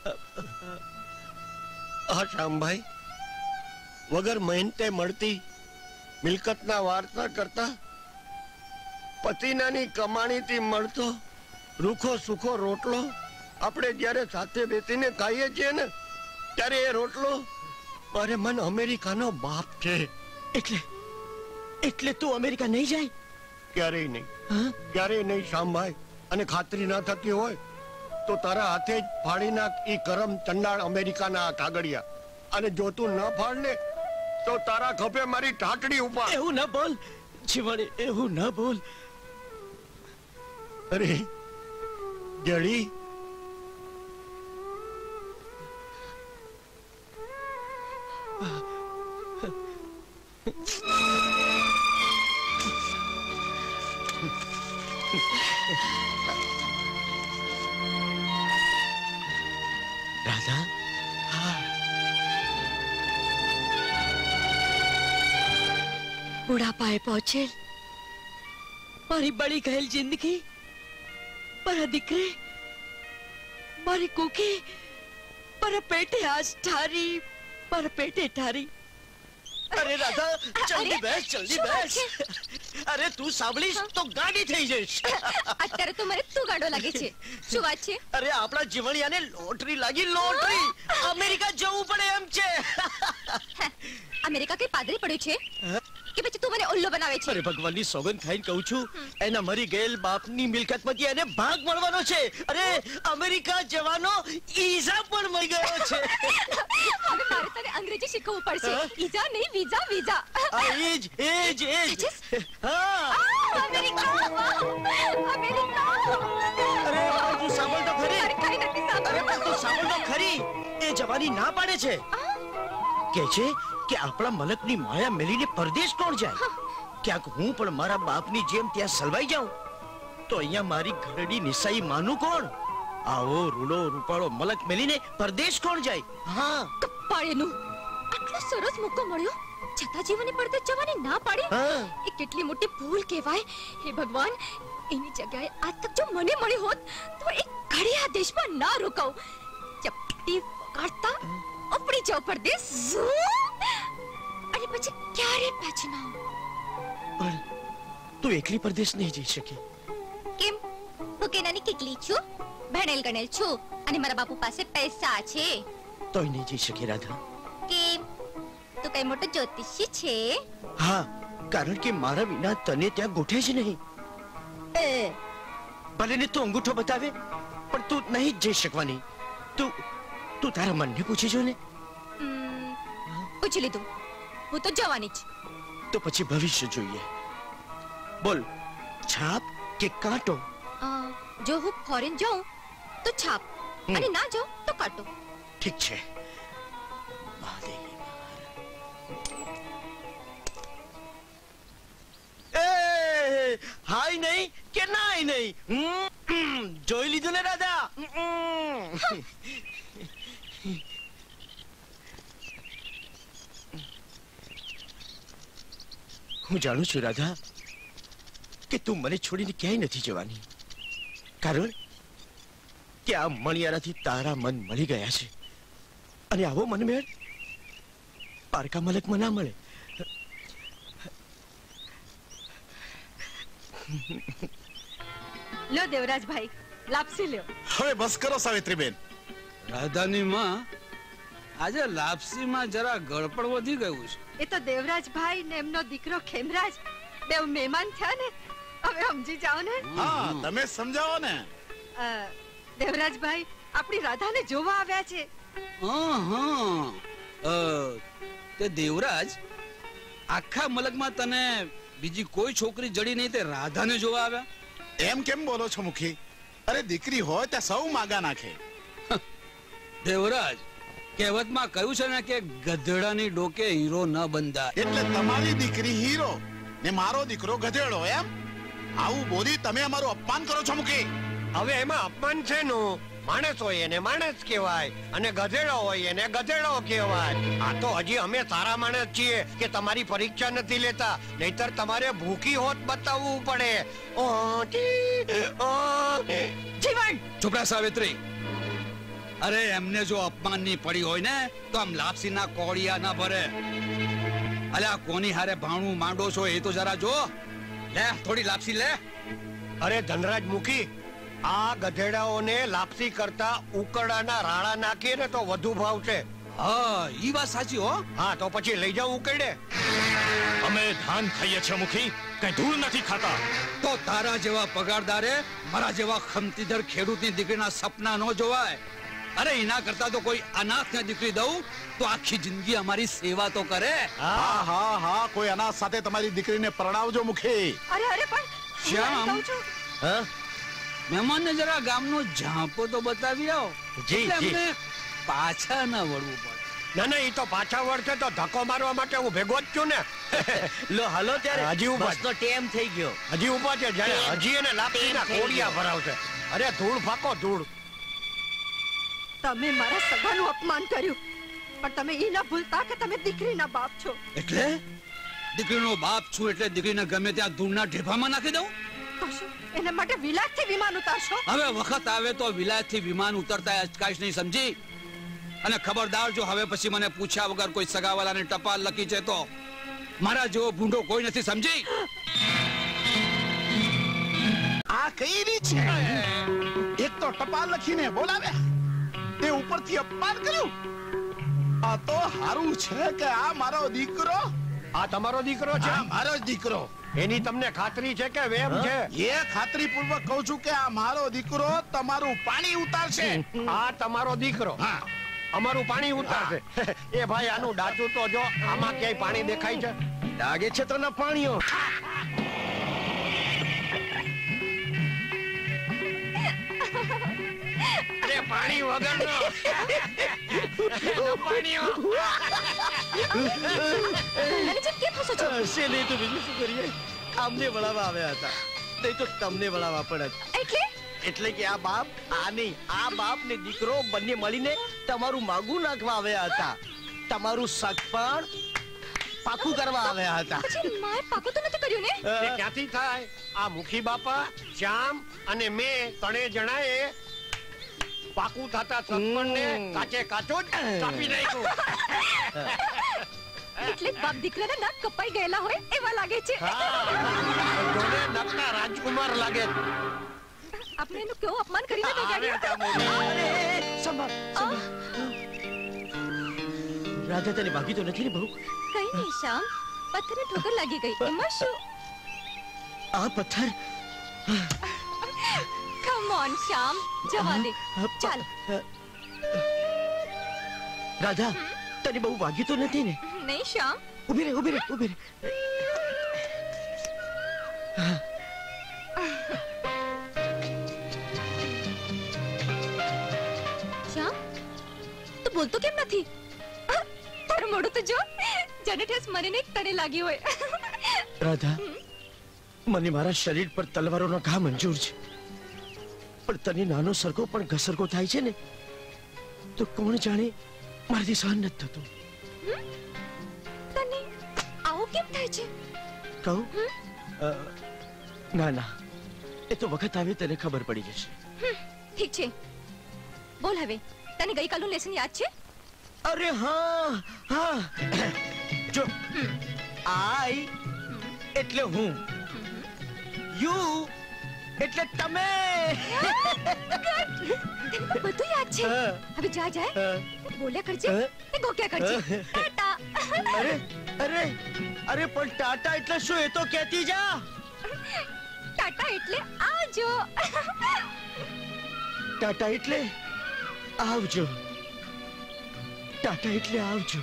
હા શ્યામભાઈ, વગર મહેનતે મળતી મિલકતના વાર્તા કરતા પતિનાની કમાણીથી મળતો રૂખો સુખો રોટલો આપણે જ્યારે સાથે બેસીને ખાઈએ છીએ ને, ત્યારે એ રોટલો મારે મન અમેરિકાનો બાપ છે. એટલે એટલે તું અમેરિકા નહીં જાય? ક્યારેય નહીં, ક્યારેય નહીં શ્યામભાઈ. અને ખાતરી ના થતી હોય તો તારા હાથે જ ફાડી નાખ ઈ કરમ ચંડાળ અમેરિકાના કાગળિયા. અને જો તું ન ફાડ ને તો તારા ખભે મારી ટાટડી ઉપર. એવું ના બોલ જીવણ, એવું ના બોલ. અરે જડી, રાધા? બુઢાપાએ પહોંચેલ મારી બળી ગયેલ જિંદગી, મારા દીકરે, મારી કુકી મારા પેટે આજ ઠારી, મારા પેટે ઠારી. અરે રાધા, જલ્દી બેસ, જલ્દી બેસ. અરે તું સાંભળીશ તો ગાડી થઈ જઈશ. અત્યારે તો મને તું ગાડો લાગે છે. શું વાત છે? અરે આપણા જીવણિયાને લોટરી લાગી, લોટરી. અમેરિકા જવું પડે એમ છે. અમેરિકા કઈ પાદરી પડ્યું છે કે પછી તું મને ઉલ્લુ બનાવે છે? અરે ભગવાનની સોગંદ ખાઈને કહું છું, એના મરી ગયેલ બાપની મિલકતમાંથી એને ભાગ મળવાનો છે. અરે અમેરિકા જવાનો ઈઝા પણ મળી ગયો છે. હવે મારે તને અંગ્રેજી શીખવવું પડશે. ઈઝા નહીં, વિઝા, વિઝા. આ એજ એજ એજ. હા, અમેરિકા, અમેરિકા. અરે તું સાંભળ તો ખરી. અરે કઈ નથી સાંભળતું. અરે તું સાંભળ તો ખરી. એ જવાની ના પાડે છે. કે છે કે આપણા મલકની માયા મેલીને પરદેશ કોણ જાય? ક્યાંક હું પણ મારા બાપની જેમ ત્યાં સલવાઈ જાઉં તો અહીંયા મારી ઘરડી નિસાઈ માનું કોણ? આવો રૂડો રૂપાળો મલક મેલીને પરદેશ કોણ જાય? હા, કપાળેનું આટલો સરસ મોકો મળ્યો છતાં જીવને પરદેશ જવાની ના પાડી. એ કેટલી મોટી ભૂલ કહેવાય. હે ભગવાન, એની જગ્યાએ આજ તક જો મને મળી હોત તો એક ઘડી આ દેશમાં ના રોકાવ. ચપટી વગાડતા ઉપડી જાવ પરદેશ, અને પછી ક્યારે પાછી ના આવું. પણ તું એકલી પરદેશ નહીં જઈ શકે. કેમ? હું કેનાની કેટલી છું, ભણેલ ગણેલ છું અને મારા બાપુ પાસે પૈસા છે. તોય નહીં જઈ શકે રાધા. કેમ? તું કઈ મોટો જ્યોતિષી છે? હા, કારણ કે મારા વિના તને ત્યાં ગોઠે જ નહીં. એ ભલે ને તું અંગૂઠો બતાવે પણ તું નહીં જ જઈ શકવાની. તું તું તારા મનને પૂછી જો ને. પૂછી લીધું, હું તો જવાની જ. તો પછી ભવિષ્ય જોઈએ. બોલ, છાપ કે કાંટો? જો હું ફોરેન જાઉં તો છાપ, અને ના જાઉં તો કાંટો. ઠીક છે. હાય નહીં કે નાય નહીં. જોઈ લીધું ને રાધા? હું જાણું છું રાધા કે તું મને છોડીને ક્યાંય નથી જવાની, કારણ કે આ મણિયારાથી તારા મન મળી ગયા છે. અને આવો મનમેળ પારકા મલકમાં ના મળે. લ્યો દેવરાજભાઈ, લાપસી લ્યો. હવે બસ કરો સાવિત્રીબેન. રાધાની માં આજે લાપસીમાં જરા ગળપણ વધી ગયું છે. એ તો દેવરાજભાઈ ને એમનો દીકરો ખેમરાજ બેવ મહેમાન થયા ને, હવે સમજી જાઓ ને. હા, તમે સમજાવો ને. અ, દેવરાજભાઈ આપણી રાધાને જોવા આવ્યા છે. હા હા અ, તે દેવરાજ આખા મલકમાં તને બીજી કોઈ છોકરી જડી નહીં, તે રાધાને જોવા આવ્યા? એમ કેમ બોલો છો મુખી? અરે દીકરી હોય ત્યાં સૌ માગા નાખે. દેવરાજ, કહેવતમાં કહ્યું છે ને કે ગધેડાની ડોકે હીરો ન બંધાય. એટલે તમારી દીકરી હીરો ને મારો દીકરો ગધેડો એમ? આવું બોલી તમે અમારું અપમાન કરો છો મુખી. હવે એમાં અપમાન છે નું? માણસ હોય એને માણસ કહેવાય અને ગધેડો હોય એને ગધેડો કહેવાય. આ તો હજી અમે સારા માણસ છીએ કે તમારી પરીક્ષા નથી લેતા, નહીતર તમારે ભૂખી હોત બતાવવું પડે. ઓ જી, ઓ જીવન ચૂપ રહે સાવિત્રી. અરે એમને જો અપમાનની પડી હોય ને તો આમ લાપસીના કોળિયા ના ભરે. અલ્યા કોની હારે ભાણું માંડો છો એ તો જરા જો. લે થોડી લાપસી લે. અરે ધનરાજ મુખી, આ ગધેડાઓને લાપસી કરતા ઉકરડાના રાળા નાખીએ ને તો વધુ ભાવ છે. હા ઈ વાત સાચી હો. હા તો પછી લઈ જાવ ઉકરડે. અમે ધાન ખાઈએ છીએ મુખી, કઈ ધૂળ નથી ખાતા. તો તારા જેવા પગારદારે મારા જેવા ખમતીધર ખેડૂતની દીકરીના સપના ન જોવાય. અરે એના કરતા તો કોઈ અનાથને દીકરી દઉં તો આખી જિંદગી અમારી સેવા તો કરે. હા હા હા, કોઈ અનાથ સાથે તમારી દીકરીને પરણાવજો મુખી. અરે અરે પણ શ્યામ, કહું છું. હા મહેમાનને જરા ગામનો ઝાંપો તો બતાવી આવો. જી, એટલે જી. અમને પાછા ના વળવું પડે. ના ના, એ તો પાછા વળશે તો ધક્કો મારવા માટે હું ભેગો જ છું ને. લો હાલો ત્યારે. હજી ઉભા બસનો ટેમ થઈ ગયો. હજી ઉભા છે, જ્યારે હજી એને લાપસીના કોડિયા ભરાવશે. અરે ધૂળ ફાકો ધૂળ. તમે મારા સગાનું અપમાન કર્યું, પણ તમે ઈ ના ભૂલતા કે તમે દીકરીના બાપ છો. એટલે દીકરીનો બાપ છું એટલે દીકરીને ગમે ત્યાં ધૂળના ઢેફામાં નાખી દઉં? તો શું એના માટે વિલાસથી વિમાન ઉતારશો? હવે વખત આવે તો વિલાયતથી વિમાન ઉતરતા અચકાશ નહીં, સમજી? અને ખબરદાર જો હવે પછી મને પૂછ્યા વગર કોઈ સગાવાલાને ટપાલ લખી છે તો મારા જેવો ભૂંડો કોઈ નથી, સમજી? આ કઈ રીત છે? એક તો ટપાલ લખીને બોલાવ્યા, તે ઉપરથી અપમાન કર્યું. આ તો હારું છે કે આ મારો દીકરો. આ તમારો દીકરો છે? આ મારો જ દીકરો. એની તમને ખાતરી છે કે વેમ છે? એ ખાતરી પૂર્વક કહું છું કે આ મારો દીકરો તમારું પાણી ઉતારશે. આ તમારો દીકરો હા અમારું પાણી ઉતારશે. એ ભાઈ આનું ડાચું તો જો, આમાં ક્યાંય પાણી દેખાય છે? લાગે છે તો ના પાણીઓ. અરે પાણી વગરનો પાણીઓ. અને જેમ કેમ હસો છો? હશે નહીં તો બીજું શું કરીએ? આમને વળાવવા આવ્યા હતા, નહીં તો તમને વળાવવા પડત. એટલે એટલે કે આ બાપ આ નહીં, આ બાપ ને દીકરો બંને મળીને તમારું માગું નાખવા આવ્યા હતા, તમારું સગપણ પાકું કરવા આવ્યા હતા. પછી મારે પાકું તો નથી કર્યું ને? એ ક્યાંથી થાય? આ મુખી બાપા, શ્યામ અને મેં ત્રણે જણાએ પાકું થતા સગપણને કાચે કાચો જ કાપી નાખ્યું. એટલે બાપ દીકરાના નાક કપાઈ ગયેલા હોય એવા લાગે છે. જોડે નકના રાજકુમાર લાગે. આપણે એનું કેવું અપમાન કરીને બગાડ્યું. રાધા તને ભાગી તો નથી ને બહુ? કઈ નહીં શ્યામ, પથ્થરને ઠોકર લાગી ગઈ, એમાં શું? આ પથ્થર કમ ઓન શ્યામ, જવા દે. ચાલ. રાધા તને બહુ વાગ્યું તો નથી ને? નહીં શ્યામ. ઉભી રે ઉભી રે ઉભી રે. શ્યામ, તું બોલતો કેમ નથી? તારું મોઢું તો જો, જાણે ઠેસ મને તને લાગી હોય. રાધા, મને મારા શરીર પર તલવારોનો ઘા મંજૂર છે, પણ તને નાનો સરખો પણ ઘસરકો થાય છે ને તો કોણ જાણે મારાથી સહન નથી થતું. તને આવું કેમ થાય છે? કહું? અ, ના ના, એ તો વખત આવે તને ખબર પડી જશે. ઠીક છે, બોલ હવે. તને ગઈકાલનું લેસન યાદ છે? અરે હા હા જો આઈ એટલે હું, યુ એટલે તમે. બધું યાદ છે. હવે જા જાય બોલ્યા કરજે ને ગોક્યા કરજે. ટાટા. અરે અરે અરે પણ ટાટા એટલે શું એ તો કહેતી જા. ટાટા એટલે આવજો. ટાટા એટલે આવજો. ટાટા એટલે આવજો.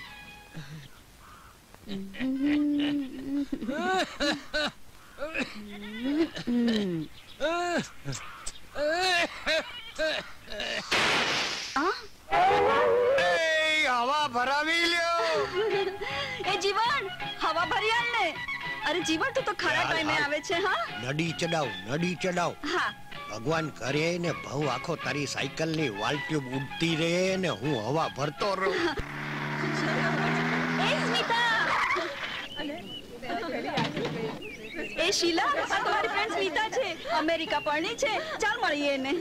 હવા ભરાવી લ્યો. એ જીવન હવા ભરી આલ ને. અરે જીવન તું તો ખરા ટાઈમે આવે છે. હા નડી ચડાવ નડી ચડાવ. હા ભગવાન કરે ને ભવ આખો તારી સાયકલ ની વાલ ટ્યુબ ઉડતી રહે ને હું હવા ભરતો રહું. એ સ્મિતા, એ શીલા, આ તમારી ફ્રેન્ડ સ્મિતા છે. અમેરિકા પરણી છે. ચાલ મળીએ એને.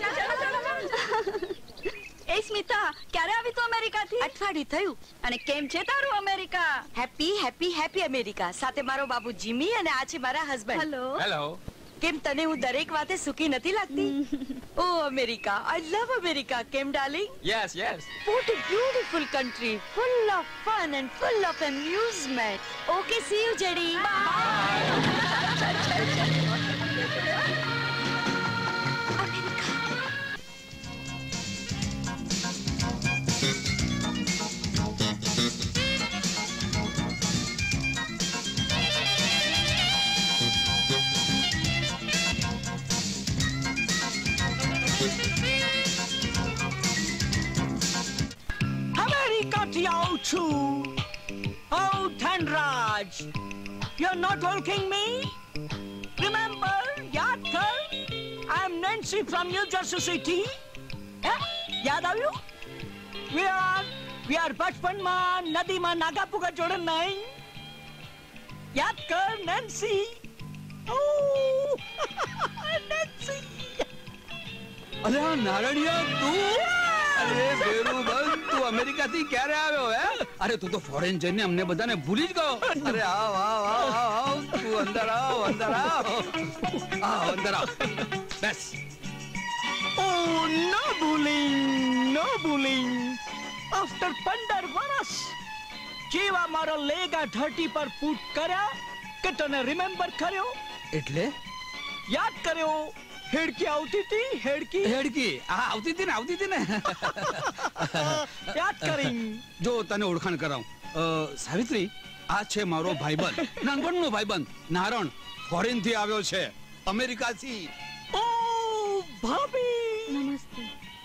એ સ્મિતા, ક્યારે આવી તું અમેરિકાથી? અઠવાડિયું થયું. અને કેમ છે તારું America? Happy happy happy America. સાથે મારો બાબુ જીમી અને આ છે મારા હસબન્ડ. હેલો. હેલો. કેમ તને હું દરેક વાતે સુખી નથી લાગતી? ઓ અમેરિકા, આઈ લવ અમેરિકા. કેમ darling? Yes yes. What a beautiful country, full of fun and full of amusement. Okay, see you, Jedi. Bye. અમેરિકાથી આવું છું. Oh, Dhanraj, you're not welcoming me? Remember, યાદ કર, I am Nancy from New Jersey City. હે? યાદ આવ્યું? We are, we are બચપનમાં નદીમાં નાગા પુગા જોડે નહીં. યાદ કર, Nancy. Oh, Nancy. અરે આ નારણિયા તું? અરે બેરું બંધ, તું અમેરિકાથી ક્યારે આવ્યો હે? અરે તું તો ફોરેન જઈને અમને બધાને ભૂલી જ ગયો. અરે આવ આવ આવ આવ, તું અંદર આવ અંદર આવ. આવ અંદર આવ. બસ. Oh, no bullying, no bullying. After પંદર વર્ષ જેવા મારા લેગા ધરતી પર ફૂટ કર્યા કે તને રિમેમ્બર કર્યો? એટલે યાદ કર્યો? હેડકી આવતી હતી? હેડકી હેડકી હા આવતી હતી ને આવતી હતી ને. યાદ કરી. જો તને ઓળખાણ કરાવું, સાવિત્રી આ છે મારો ભાઈબંધ, નાનપણનો ભાઈબંધ નારણ. ફોરેન થી આવ્યો છે, અમેરિકાથી. ઓ ભાભી. નમસ્તે.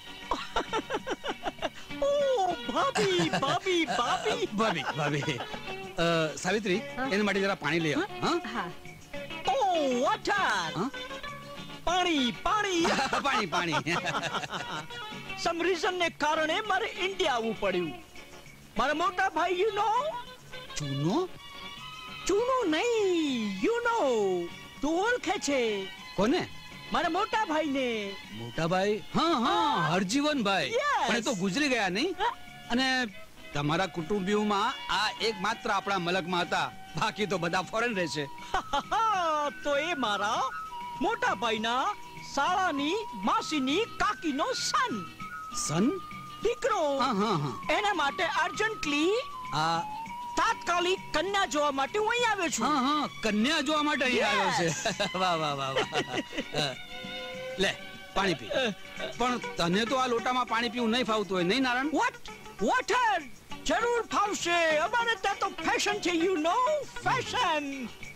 ઓ ભાભી ભાભી ભાભી ભાભી ભાભી. સાવિત્રી એના માટે જરા પાણી લઈ આવ. હા. ઓ વોટર. પાણી પાણી પાણી પાણી. સમ રીઝન ને કારણે મારે ઇન્ડિયા આવવું પડ્યું. મારા મોટા ભાઈ યુ નો. ચૂનો? ચૂનો નહીં, યુ નો. તું ઓળખે છે? કોને? મારા મોટા ભાઈ ને. મોટા ભાઈ? હા હા, હરજીવનભાઈ. પણ એ તો ગુજરી ગયા નહીં. અને તમારા કુટુંબીઓમાં આ એક માત્ર આપણા મલકમાં હતા, બાકી તો બધા ફોરેન રહે છે. તો એ મારા મોટા ભાઈના શાળાની માસીની કાકીનો સન. સન? દીકરો. હા હા હા. એના માટે અર્જન્ટલી આ તાત્કાલિક કન્યા જોવા માટે હું અહીં આવ્યો છું. હા હા, કન્યા જોવા માટે અહીં આવ્યો છે. વાહ વાહ વાહ વાહ. લે પાણી પી. પણ તને તો આ લોટામાં પાણી પીવું નહીં ફાવતું હોય નહીં નારાયણ? વોટ? વોટર જરૂર ફાવશે. અમારે ત્યાં તો ફેશન છે, યુ નો. ફેશન.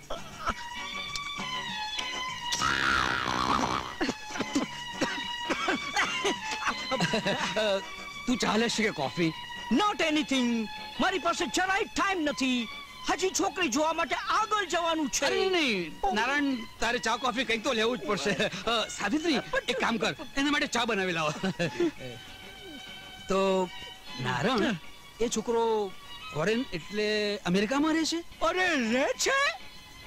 તું ચાલે છે કે કોફી? Not anything. મારી પાસે જરાય ટાઈમ નથી. હજી છોકરી જોવા માટે આગળ જવાનું છે. અરે નહીં નારાયણ, તારે ચા કોફી કંઈક તો લેવું જ પડશે. સાવિત્રી એક કામ કર, એના માટે ચા બનાવી લાવો. તો નારાયણ, એ છોકરો ફોરેન એટલે અમેરિકામાં રહે છે? અરે રહે છે.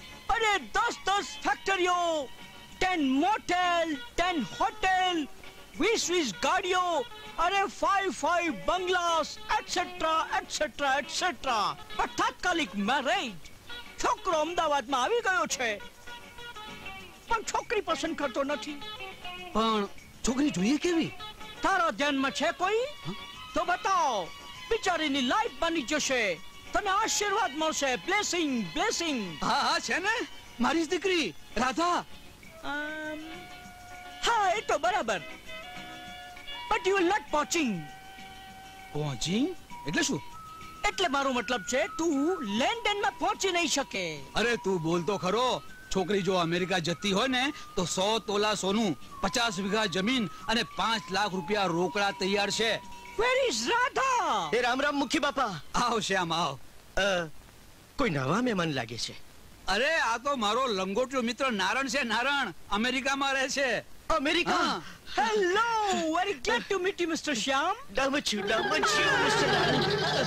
અરે દસ દસ ફેક્ટરીઓ, ટેન મોટેલ, ટેન હોટેલ, વીસ વીસ ગાડીઓ, અરે ફાઈવ ફાઈવ બંગલાસ, એટસેટ્રા એટસેટ્રા એટસેટ્રા. પણ તાત્કાલિક મેરેજ. છોકરો અમદાવાદમાં આવી ગયો છે, પણ છોકરી પસંદ કરતો નથી. પણ છોકરી જોઈએ કેવી? તારા ધ્યાનમાં છે કોઈ? તો બતાવ. બિચારીની લાઈફ બની જશે, તને આશીર્વાદ મળશે. Blessing blessing. હા હા છે ને, મારી જ દીકરી રાધા. હા એ તો બરાબર, બટ યુ વિલ નોટ પહોંચિંગ. પહોંચિંગ એટલે શું? એટલે મારો મતલબ છે તું લંડનમાં પહોંચી નહીં શકે. અરે તું બોલ તો ખરો. છોકરી જો અમેરિકા જતી હોય ને તો સો તોલા સોનું, પચાસ વીઘા જમીન અને પાંચ લાખ રૂપિયા રોકડા તૈયાર છે. Where is Radha? એ રામ રામ મુખી બાપા. આવ શ્યામ આવ. કોઈ નવા મહેમાન લાગે છે. અરે આ તો મારો લંગોટિયો મિત્ર નારણ છે. નારણ અમેરિકામાં રહે છે. America? Hello, very glad to meet you mister Shyam. ડમચુ ડમચુ મિસ્ટર નારણ.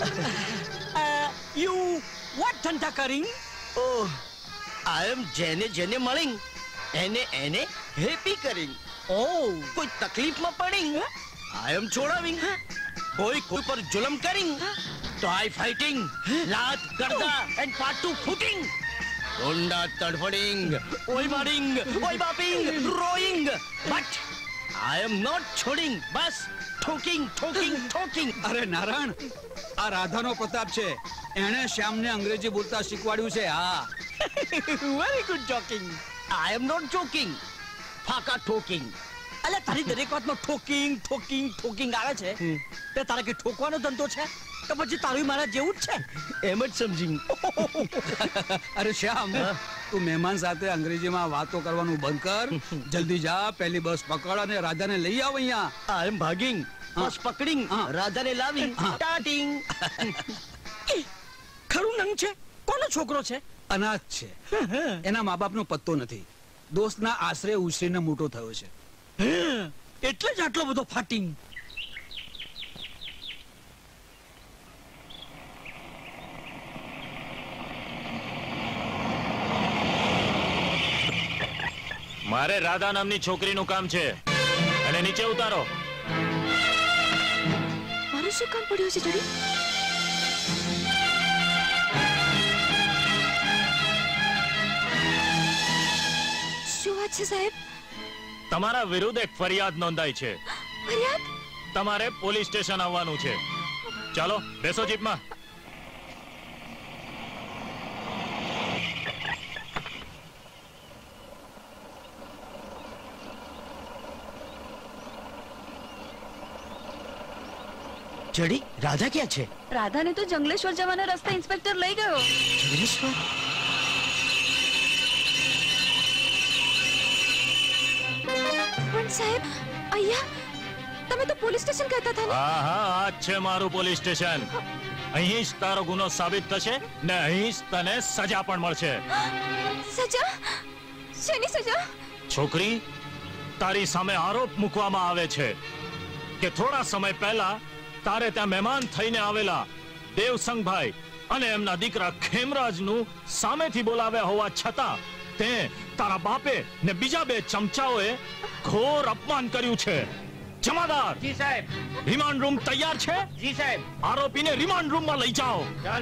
યુ વોટ ધંધા કરિંગ? ઓહ, આઈ એમ જેને જેને મળિંગ એને એને હેપી કરિંગ. ઓહ, કોઈ તકલીફમાં પડિંગ આઈ એમ છોડાવિંગ. કોઈ કોઈ પર જુલમ કરિંગ તો આઈ ફાઇટિંગ. લાત ગરદા એન્ડ પાટુ ફૂટિંગ. ડોંડા તડફડિંગ, ઓય મારિંગ, ઓય બાપિંગ, રોઈંગ. બટ આઈ એમ નોટ છોડિંગ. બસ ઠોકિંગ ઠોકિંગ ઠોકિંગ. અરે નારાયણ, આ રાધાનો પ્રતાપ છે. એણે શ્યામને અંગ્રેજી બોલતા શીખવાડ્યું છે. હા, very good joking. I am not joking. ફાકા ઠોકિંગ. અલે તારી દરેક વાતમાં ઠોકિંગ ઠોકિંગ ઠોકિંગ આવે છે. તે તારે કે ઠોકવાનો ધંધો છે તો પછી તારું મારા જેવું જ છે. એમ જ સમજી. અરે શ્યામ, તું મહેમાન સાથે અંગ્રેજીમાં વાતો કરવાનું બંધ કર. જલ્દી જા, પહેલી બસ પકડ અને રાધાને લઈ આવ અહીંયા. આઈ એમ ભાગિંગ, બસ પકડિંગ, રાધાને લાવી ટાટિંગ. ખરું નંગ છે? કોનો છોકરો છે? અનાથ છે. એના મા બાપનો પત્તો નથી. દોસ્તના આશરે ઉછરીને મોટો થયો છે. એટલે જ આટલો બધો ફાટિંગ. મારે રાધા નામની છોકરીનું કામ છે, અને નીચે ઉતારો. મારું શું કામ પડ્યું છે જોડી? શું વાત છે સાહેબ? તમારા વિરુદ્ધ એક ફરિયાદ નોંધાઈ છે. ફરિયાદ? તમારે પોલીસ સ્ટેશન આવવાનું છે. ચાલો બેસો જીપમાં. જડી, રાધા ક્યાં છે? રાધાને તો જંગલેશ્વર જવાના રસ્તે ઇન્સ્પેક્ટર લઈ ગયો. જંગલેશ્વર? પણ સાહેબ, અહીંયા તમે તો પોલીસ સ્ટેશન કહેતા હતા ને? હા હા, આ છે મારું પોલીસ સ્ટેશન. અહીં જ તારો ગુનો સાબિત થશે ને અહીં જ તને સજા પણ મળશે. સજા? શેની સજા? છોકરી, તારી સામે આરોપ મૂકવામાં આવે છે કે થોડા સમય પહેલા તારે ત્યાં મહેમાન થઈને આવેલા દેવસંગભાઈ અને એમના દીકરા ખેમરાજનું સામેથી બોલાવ્યા હોવા છતાં તે તારા બાપે ને બીજા બે ચમચાઓએ ઘોર અપમાન કર્યું છે. જમાદાર. જી સાહેબ. રિમાન્ડ રૂમ તૈયાર છે? જી સાહેબ. આરોપીને રિમાન્ડ રૂમમાં લઈ જાઓ. ચાલ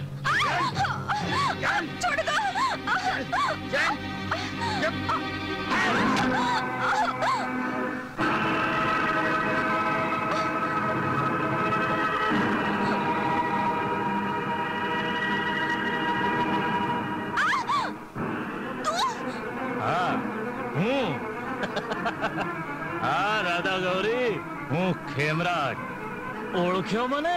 છોડ દો. હા, હું હા રાધા ગૌરી, હું ખેમરાજ. ઓળખ્યો મને?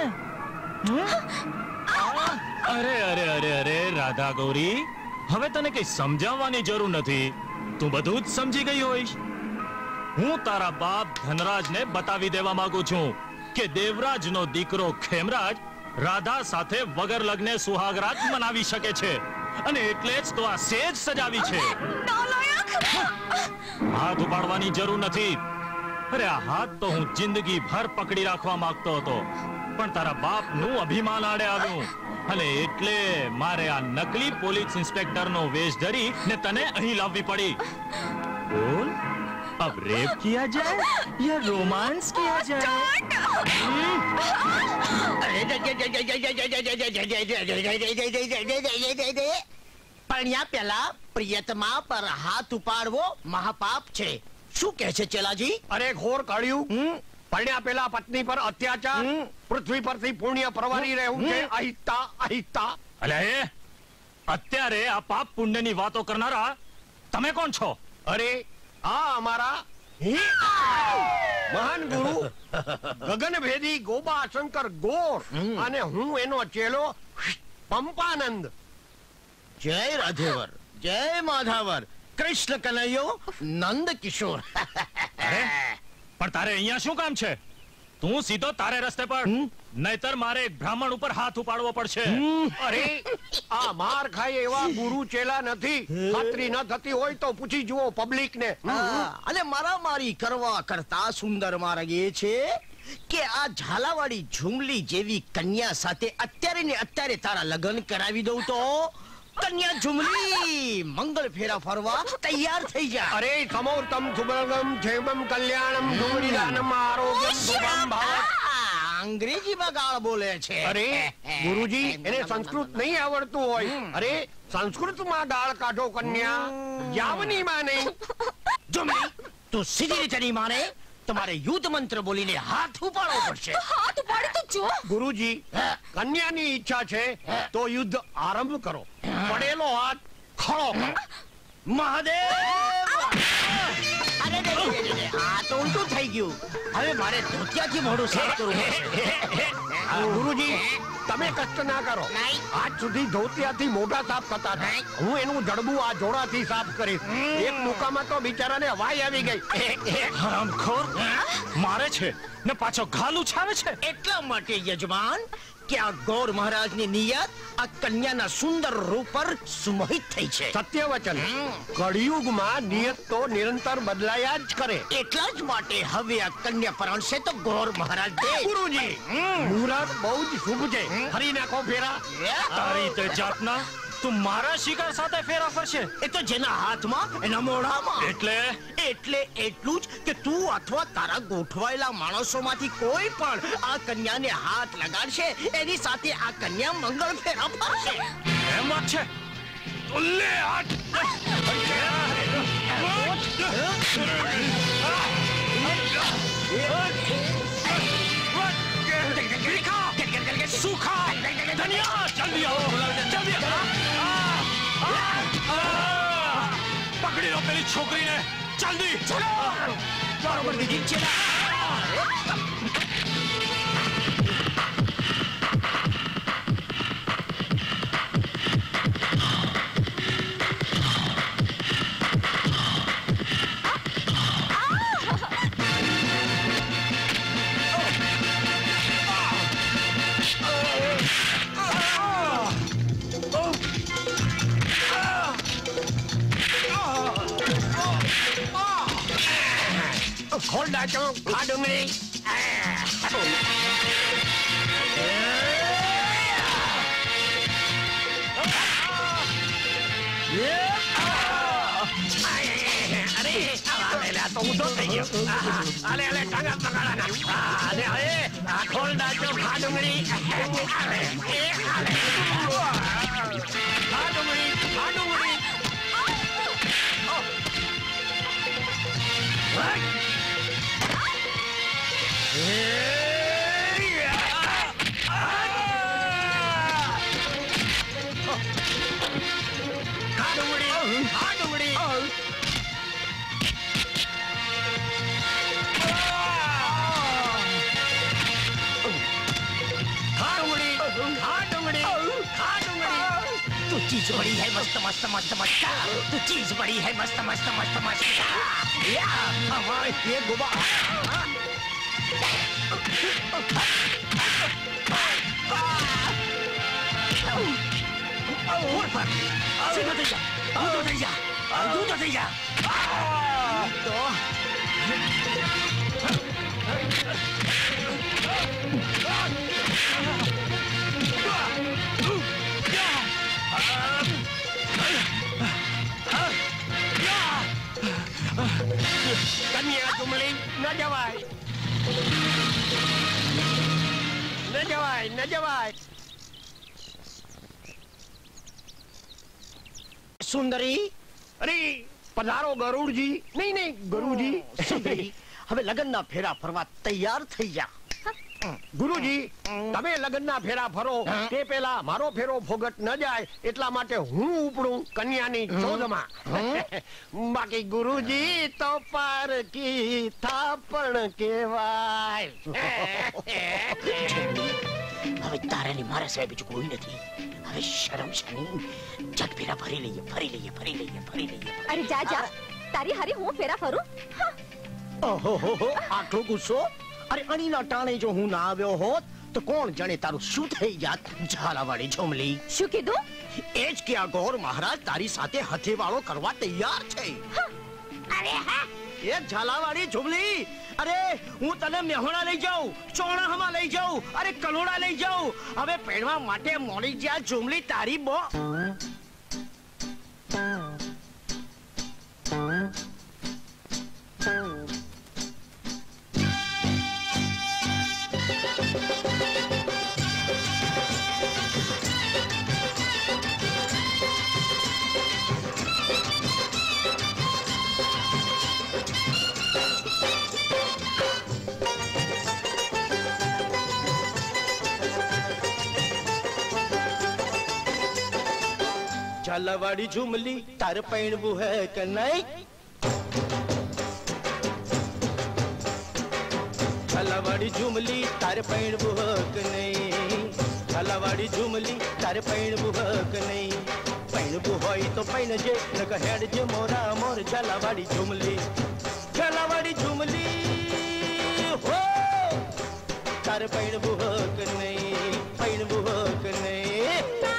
અરે અરે અરે અરે રાધા ગૌરી, હવે તને કઈ સમજાવવાની જરૂર નથી. તું બધું જ સમજી ગઈ હોઈશ. હું તારા બાપ ધનરાજને બતાવી દેવા માંગુ છું કે દેવરાજનો દીકરો ખેમરાજ રાધા સાથે વગર લગ્ને સુહાગરાત મનાવી શકે છે, અને એટલે જ તો આ સેજ સજાવી છે. હાથ ઉપાડવાની જરૂર નથી. અરે આ હાથ તો હું જિંદગી ભર પકડી રાખવા માંગતો હતો, પણ તારા બાપનું અભિમાન આડે આવ્યું, અને એટલે મારે આ નકલી પોલીસ ઇન્સ્પેક્ટરનો વેશ ધરી ને તને અહીં લાવવી પડી. બોલ, अब रेप किया जाए या रोमांस किया जाए? પરણ્યા પહેલા પ્રિયતમા પર હાથ ઉપાડવો મહાપાપ છે. શું કહે છે ચેલાજી? અરે ઘોર કાળિયું, પરણ્યા પહેલા પત્ની પર અત્યાચાર, પૃથ્વી પરથી પુણ્ય પ્રવારી રહ્યું છે. અહિતા અહિતા. અલે અત્યારે આ પાપ પુણ્યની વાતો કરનારા તમે કોણ છો? અરે આ અમારા મહાન ગુરુ ગગનભેદી ગોબા શંકર ગોર અને હું એનો ચેલો પંપાનંદ. જય રાધેવર, જય માધાવર, કૃષ્ણ કનૈયો, નંદ કિશોર. પણ તારે અહીંયા શું કામ છે? તું સીધો તારે રસ્તે પર, નહીતર મારે એક બ્રાહ્મણ ઉપર હાથ ઉપાડવો પડશે. અરે આ માર ખાય એવા ગુરુ ચેલા નથી. ખાતરી ન થતી હોય તો પૂછી જુઓ પબ્લિક ને. અને મારામારી કરવા કરતા સુંદર માર્ગ એ છે કે આ ઝાલાવાડી ઝુમલી જેવી કન્યા સાથે અત્યારે ને અત્યારે તારા લગ્ન કરાવી દઉં તો કન્યા ઝુમલી મંગળ ફેરા ફરવા તૈયાર થઈ જા. અરે સમોર્તમ સુબલગમ જૈવમ કલ્યાણમ ધૂળિદાનમ આરોગ્યમ શુભમ ભવત. અંગ્રેજીમાં ગાળ બોલે છે. અરે ગુરુજી, એને સંસ્કૃત નહીં આવડતું હોય. અરે સંસ્કૃતમાં ગાળ કાઢો કન્યા, યાવની માં નહીં. ઝુમલી તું સીધી રીતે નહીં માને. તમારે યુદ્ધ મંત્ર બોલીને હાથ ઉપાડવો પડશે. હાથ ઉપાડી તો જો. ગુરુજી, કન્યાની ઈચ્છા છે તો યુદ્ધ આરંભ કરો. પડેલો હાથ ખડો કરો. મહાદેવ! અરે આ તો ઉલટું થઈ ગયું. હવે મારે ધોતિયાથી મોઢું સાફ કરવું પડશે. ગુરુજી, તમે કષ્ટ ના કરો. આજ સુધી ધોતિયાથી મોઢા સાફ થતા હતા. હું એનું જડબું આ જોડાથી સાફ કરીશ. એક ટૂંકામાં તો બિચારાને વાય આવી ગઈ. હરામખોર મારે છે ને પાછો ઘાલ ઉછાવે છે. એટલા માટે યજમાન કે આ ગૌર મહારાજની નિયત આ કન્યાના સુંદર રૂપ પર સુમોહિત થઈ છે. સત્ય વચન. કળિયુગમાં નિયત તો નિરંતર બદલાયા જ કરે. એટલા જ માટે હવે આ કન્યા પરણશે તો ગૌર મહારાજ દે. ગુરુજી, મુહૂર્ત બહુ જ શુભ છે. ફરી નાખો ફેરા. તારી તે જાતના તું મારા શિકાર સાથે ફેરા ફરશે? એ તો જેના હાથમાં એના મોઢામાં. એટલે એટલે એટલું જ કે તું અથવા તારા ગોઠવાયેલા માણસોમાંથી કોઈ પણ આ કન્યાને હાથ લગાડશે, એની સાથે આ કન્યા મંગળ ફેરા ફરશે. એમ વાત છે? તો લે હાથ. सूखा धनिया जल्दी आओ, जल्दी पकड़ी लो मेरी छोकरी ने. जल्दी चलो. बरोबर दीदी चला. खोल डाचो खा डूंगरी. અરે તો ઊંધો થઈ ગયો. અલે અલે ટાંગા પકડાના. અરે અરે ખોલ ડાચો ખા ડુંગળી. ખા ડુંગળી ખા ડુંગળી. चीज बड़ी है मस्त मस्त मस्त मस्त. तू चीज बड़ी है मस्त मस्त मस्त मस्त. ये गोबा जुमली न जवाय न जवाय न जवाय। सुंदरी अरे पधारो गरुड़जी। नहीं नहीं गुरुजी। सुंदरी હવે લગનના ફેરા ફરવા તૈયાર થઈ જા। ગુરુજી તમે લગનના ફેરા ફરો તે પહેલા મારો ફેરો ફોગટ ન જાય એટલા માટે હું ઉપડું કન્યાની ચોદમાં। બાકી ગુરુજી તો પારકી થાપણ કહેવાય। હવે તારાની મારા સિવાય બીજું કોઈ નથી। હવે શરમ શની જગ ફેરા ફરી લઈએ ફરી લઈએ ફરી લઈએ ફરી લઈએ। અરે જા જા તારી હારી હું ફેરા ફરું। ઓહો હો હો આટલો ગુસ્સો? અરે અણીના ટાણે જો હું ના આવ્યો હોત તો કોણ જાણે તારું શું થઈ જાત। ઝાલાવાળી ઝુમલી શું કીધું? એ જ કે આ ગોર મહારાજ તારી સાથે હથેવાળો કરવા તૈયાર છે। અરે હા એ ઝાલાવાળી ઝુમલી અરે હું તને મેહોણા લઈ જાઉં ચોણાહમાં લઈ જાઉં અરે કલોડા લઈ જાઉં। હવે પહેરવા માટે મોડી જ્યાં ઝુમલી તારી બો ઝાલાવાળી ઝુમલી તાર પૈણવું હે કે નહીં? ઝાલાવાળી ઝુમલી તાર પૈણવું હે કે નહીં? ઝાલાવાળી ઝુમલી તાર પૈણવું હે કે નહીં? પૈણવું હોય તો પૈણજે નક હેડજે મોરા મોર ઝાલાવાળી ઝુમલી। ઝાલાવાળી ઝુમલી હો તાર પૈણવું હે કે નહીં? પૈણવું હે કે નહીં?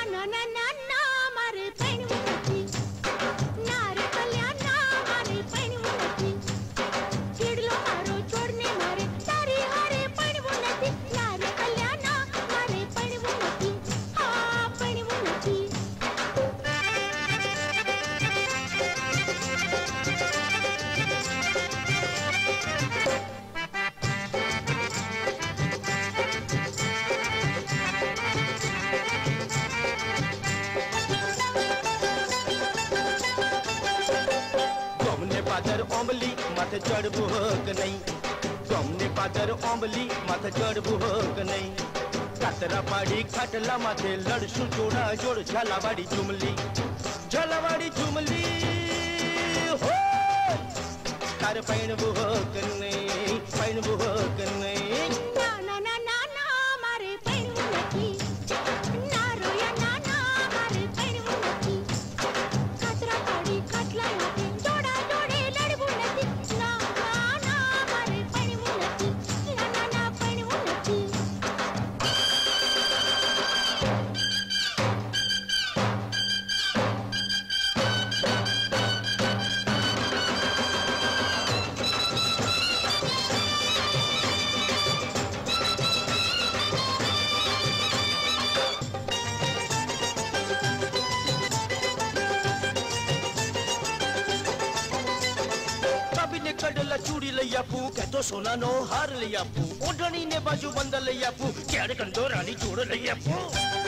પાદર ઓંબલી માથે ચડવું હક નહીં। ગમને પાદર ઓંબલી માથે ચડવું હક નહીં। કાતરા પાડી ખાટલા માથે લડશું જોડા જોડ ઝાલાવાળી ઝુમલી। ઝાલાવાળી ઝુમલી હો તારે પૈણવું હક નહીં? પૈણવું હક નહીં? ના ના ના ના ના મારે પૈણવું નથી। ના રોયા ના ના મારે પૈણવું નથી। કાતરા પાડી ખાટલા માથે કડલા ચૂડી લઈ આપું કે તો સોનાનો હાર લઈ આપું ઓઢણી ને બાજુ બંધ લઈ આપું ક્યારે કંદોરાની જોડ લઈ આપું।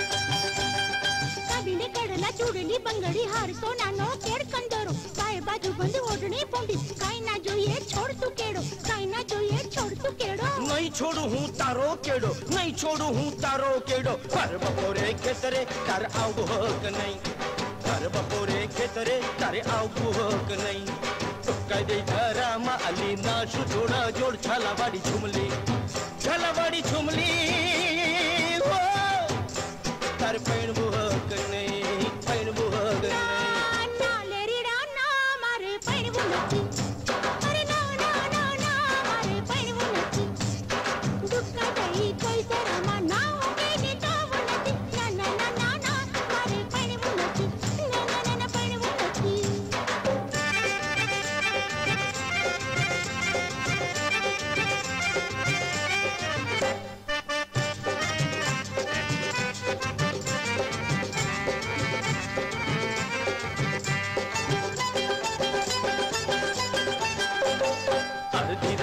કાબીને કડલા ચૂડલી બંગડી હાર સોનાનો કેડ કંદોરો કાય બાજુ બંધ ઓઢણી પોંડી કાઈ ના જોઈએ છોડ તું કેડો કાઈ ના જોઈએ છોડ તું કેડો। નહીં છોડું હું તારો કેડો નહીં છોડું હું તારો કેડો। પર બપોરે ખેતરે તાર આવું હક નહીં। પર બપોરે ખેતરે તારે આવું હક નહીં। કદે ધરામાં અલી નાશું જોડા જોડ ઝાલાવાળી ઝુમલી। ઝાલાવાળી ઝુમલી હો તાર પૈણવું હક નહીં? પૈણવું હક નહીં? ના લેરીડા ના મારે પૈણવું નથી। અરે ના ના ના ના મારે પૈણવું નથી। દુખા દઈ કોઈ ધરામાં ના હોગે ને તો નથી। ના ના ના ના ના મારે પૈણવું નથી। ના ના ના ના પૈણવું નથી।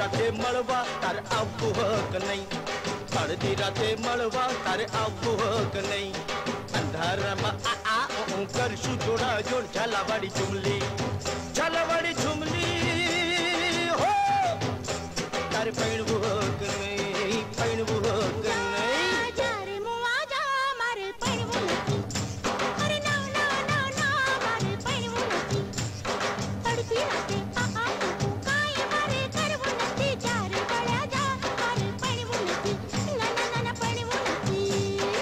રાતે મળવા તારે આવવું હો કે નહીં અડધી રાતે મળવા તારે આવવું હો કે નહીં અંધારામાં આ આ હું કરશું જોડા જોડ ઝાલાવાડી ઝુમલી ઝાલાવાડી ઝુમલી હો તારે પૈણવું હો કે નહીં પૈણવું હો કે નહીં જારે મુવા જા મારે પૈણવું નથી અરે ના ના ના ના મારે પૈણવું નથી અડધી રાતે આ આ હું કાંઈ મારે કરવું નથી જારે વળ્યા જા મારે પૈણવું નથી ના ના ના ના પૈણવું નથી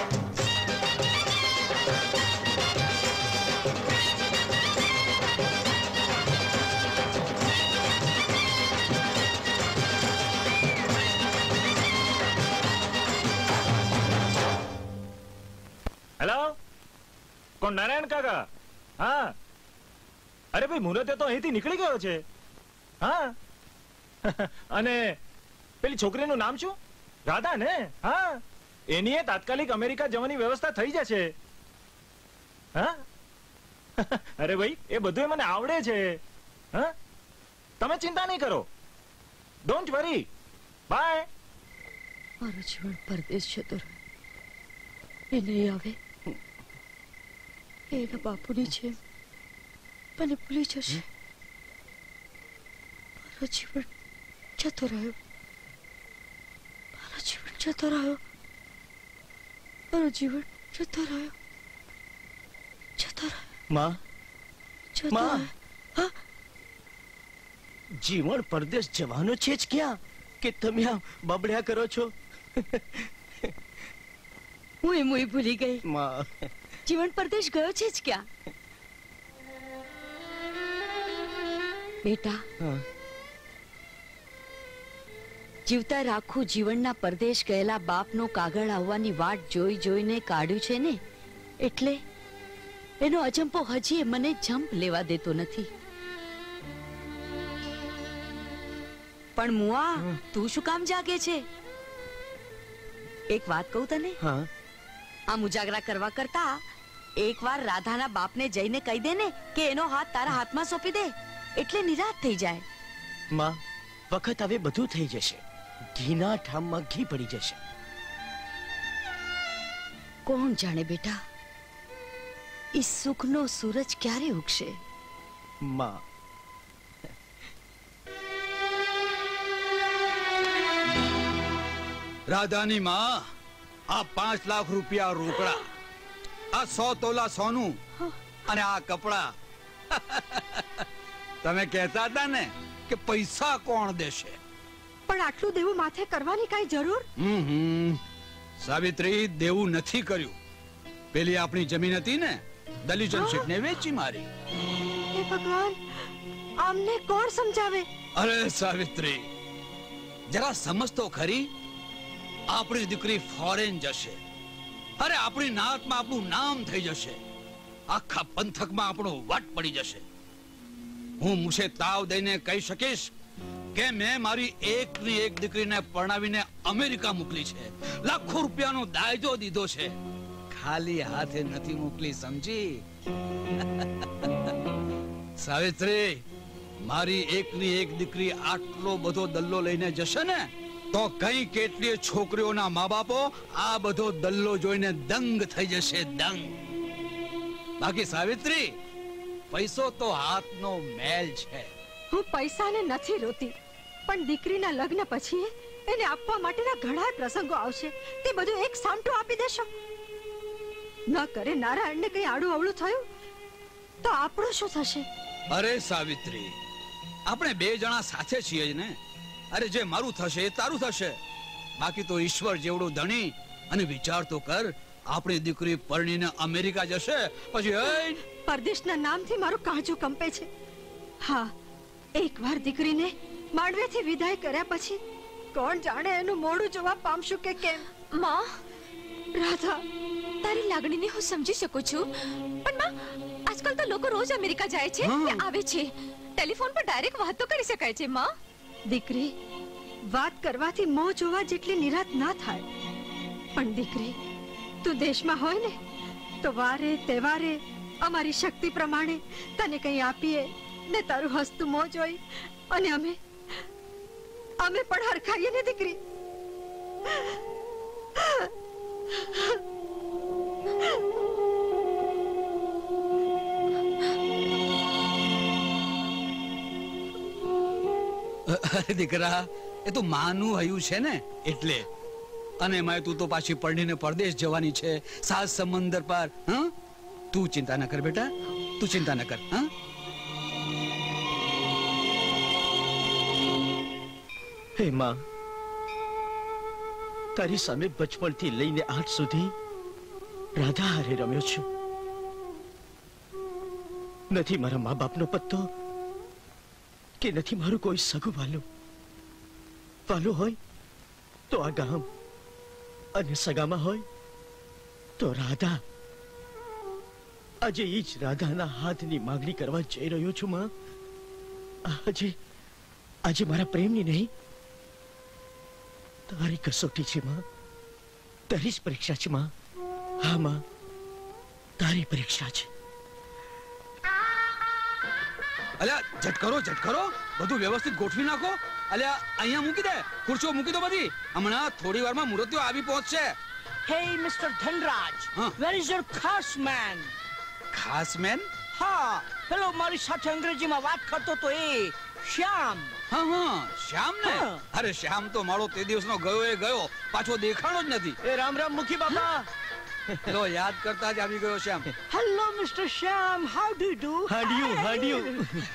હેલો કોણ નારાયણ કાકા હા અરે ભાઈ મુરતે તો અહીંથી નીકળી ગયો છે હા અને પેલી છોકરીનું નામ શું રાધા ને હા એની એ તાત્કાલિક અમેરિકા જવાની વ્યવસ્થા થઈ જશે હા અરે ભાઈ એ બધું મને આવડે છે હા તમે ચિંતા નહીં કરો ડોન્ટ વરી બાય મારો જીવન પરદેશ જતો રહ્યો એ નહીં આવે એના બાપુની છે મને ભૂલી જશે મારો જીવન જતો રહ્યો મારો જીવન જતો રહ્યો મારો જીવન જતો રહ્યો જતો રહ્યો માં જતો માં રહ્યો જીવન પરદેશ જવાનો છે જ ક્યાં કે તમે આ બબડ્યા કરો છો હું એ મુઈ ભૂલી ગઈ માં જીવન પરદેશ ગયો છે જ ક્યાં બેટા જીવતા રાખું જીવનના પરદેશ ગયેલા બાપનો કાગળ આવવાની વાટ જોઈ જોઈને કાઢ્યું છે ને એટલે એનો અજંપો હજી મને જંપ લેવા દેતો નથી પણ મુઆ તું શું કામ જાગે છે એક વાત કહું તને હા આમ ઉજાગરા કરવા કરતા એકવાર રાધાના બાપને જઈને કહી દે ને કે એનો હાથ તારા હાથમાં સોંપી દે એટલે નિરાશ થઈ જાય માં વખત હવે બધું થઈ જશે ઘીના ઠામમાં ઘી પડી જશે કોણ જાણે બેટા ઈ સુખનો સૂરજ ક્યારે ઉગશે માં રાધાની માં આ પાંચ લાખ રૂપિયા રોકડા આ સો તોલા સોનું અને આ કપડા તમે કહેતા હતા ને કે પૈસા કોણ દેશે પણ આટલું દેવું માથે કરવાની કઈ જરૂર હમ હમ સાવિત્રી દેવું નથી કર્યું પેલી આપણી જમીન હતી ને દલીચંદ શેઠને વેચી મારી હે ભગવાન આમને કોણ સમજાવે અરે સાવિત્રી જરા સમજતો ખરી આપણી દીકરી ફોરેન જશે અરે આપણી નાતમાં આપણું નામ થઈ જશે આખા પંથકમાં આપણો વટ પડી જશે હું મુશે તાવ દઈને કહી શકીશ કે મેં મારી એકની એક દીકરીને પરણાવીને અમેરિકા મોકલી છે લાખો રૂપિયાનો દાયજો દીધો છે ખાલી હાથે નથી મોકલી સમજી સાવિત્રી મારી એકની એક દીકરી આટલો બધો દલ્લો લઈને જશે ને તો કઈ કેટલીય છોકરીઓના મા બાપો આ બધો દલ્લો જોઈને દંગ થઈ જશે દંગ બાકી સાવિત્રી પૈસો તો હાથનો મેલ છે હું પૈસાને નથી રોતી પણ દીકરીના લગ્ન પછી એને આપવા માટેના ઘણા પ્રસંગો આવશે તે બધું એક સામટું આપી દેશો ન કરે નારાયણને કઈ આડું અવળું થયું તો આપણું શું થશે અરે સાવિત્રી આપણે બે જણા સાથે છીએ જ ને અરે જે મારું થશે એ તારું થશે બાકી તો ઈશ્વર જેવડો ધણી અને વિચાર તો કર આપણી દીકરી પરણીને અમેરિકા જશે પછી પરદેશના નામથી મારું કાજુ કંપે છે હા એકવાર દીકરીને માંડવેથી વિદાય કર્યા પછી કોણ જાણે એનું મોઢું જોવા પામશું કે કેમ માં રાધા તારી લાગણીને હું સમજી શકું છું પણ માં આજકાલ તો લોકો રોજ અમેરિકા જાય છે ને આવે છે ટેલિફોન પર ડાયરેક્ટ વાત તો કરી શકાય છે માં દીકરી વાત કરવાથી મોં જોવા જેટલી નિરાત ના થાય પણ દીકરી તું દેશમાં હોય ને તો વારે તહેવારે અમારી શક્તિ પ્રમાણે તને કંઈ આપીએ ને તારું હસતું મોં જોઈ અને અમે અમે પણ હરખાઈએ ને દીકરી. અરે દીકરા, એ તો માનું હયું છે ને એટલે. અને એમાં તું તો પાછી પરણીને પરદેશ જવાની છે, સાત સમંદર પાર. હા, તું ચિંતા ન કર બેટા, તું ચિંતા ન કર. હા, હે માં, તારી સામે બચપણથી લઈને આજ સુધી રાધા હારે રમ્યો છું. નથી મારા મા બાપનો પત્તો કે નથી મારું કોઈ સગું વાલું. વાલું હોય તો આ ગામ, અને સગામાં હોય તો રાધા. આજે એ જ રાધાના હાથની માંગણી કરવા જઈ રહ્યો છું માં. આજે આજે મારા પ્રેમની નહીં, તારી કસોટી છે માં, તારી જ પરીક્ષા છે માં. હા માં, તારી પરીક્ષા છે. અલ્યા ઝટ કરો, ઝટ કરો, બધું વ્યવસ્થિત ગોઠવી નાખો. અલ્યા અહીંયા મૂકી દે, ખુરશીઓ મૂકી દો બધી. હમણાં થોડી વારમાં મૂર્તિઓ આવી પહોંચશે. Hey, Mister Dhanraj, where is your ખાસ man? ખાસ મેન? હા, પેલો મારી સાથે અંગ્રેજીમાં વાત કરતો તો એ શ્યામ. હા હા, શ્યામ ને? અરે શ્યામ તો મારો તે દિવસનો ગયો એ ગયો, પાછો દેખાણો જ નથી. એ રામ રામ મુખી બાપા. લો યાદ કરતા જ આવી ગયો Shyam. Hello mister Shyam, how do you do? હાડ્યું હાડ્યું.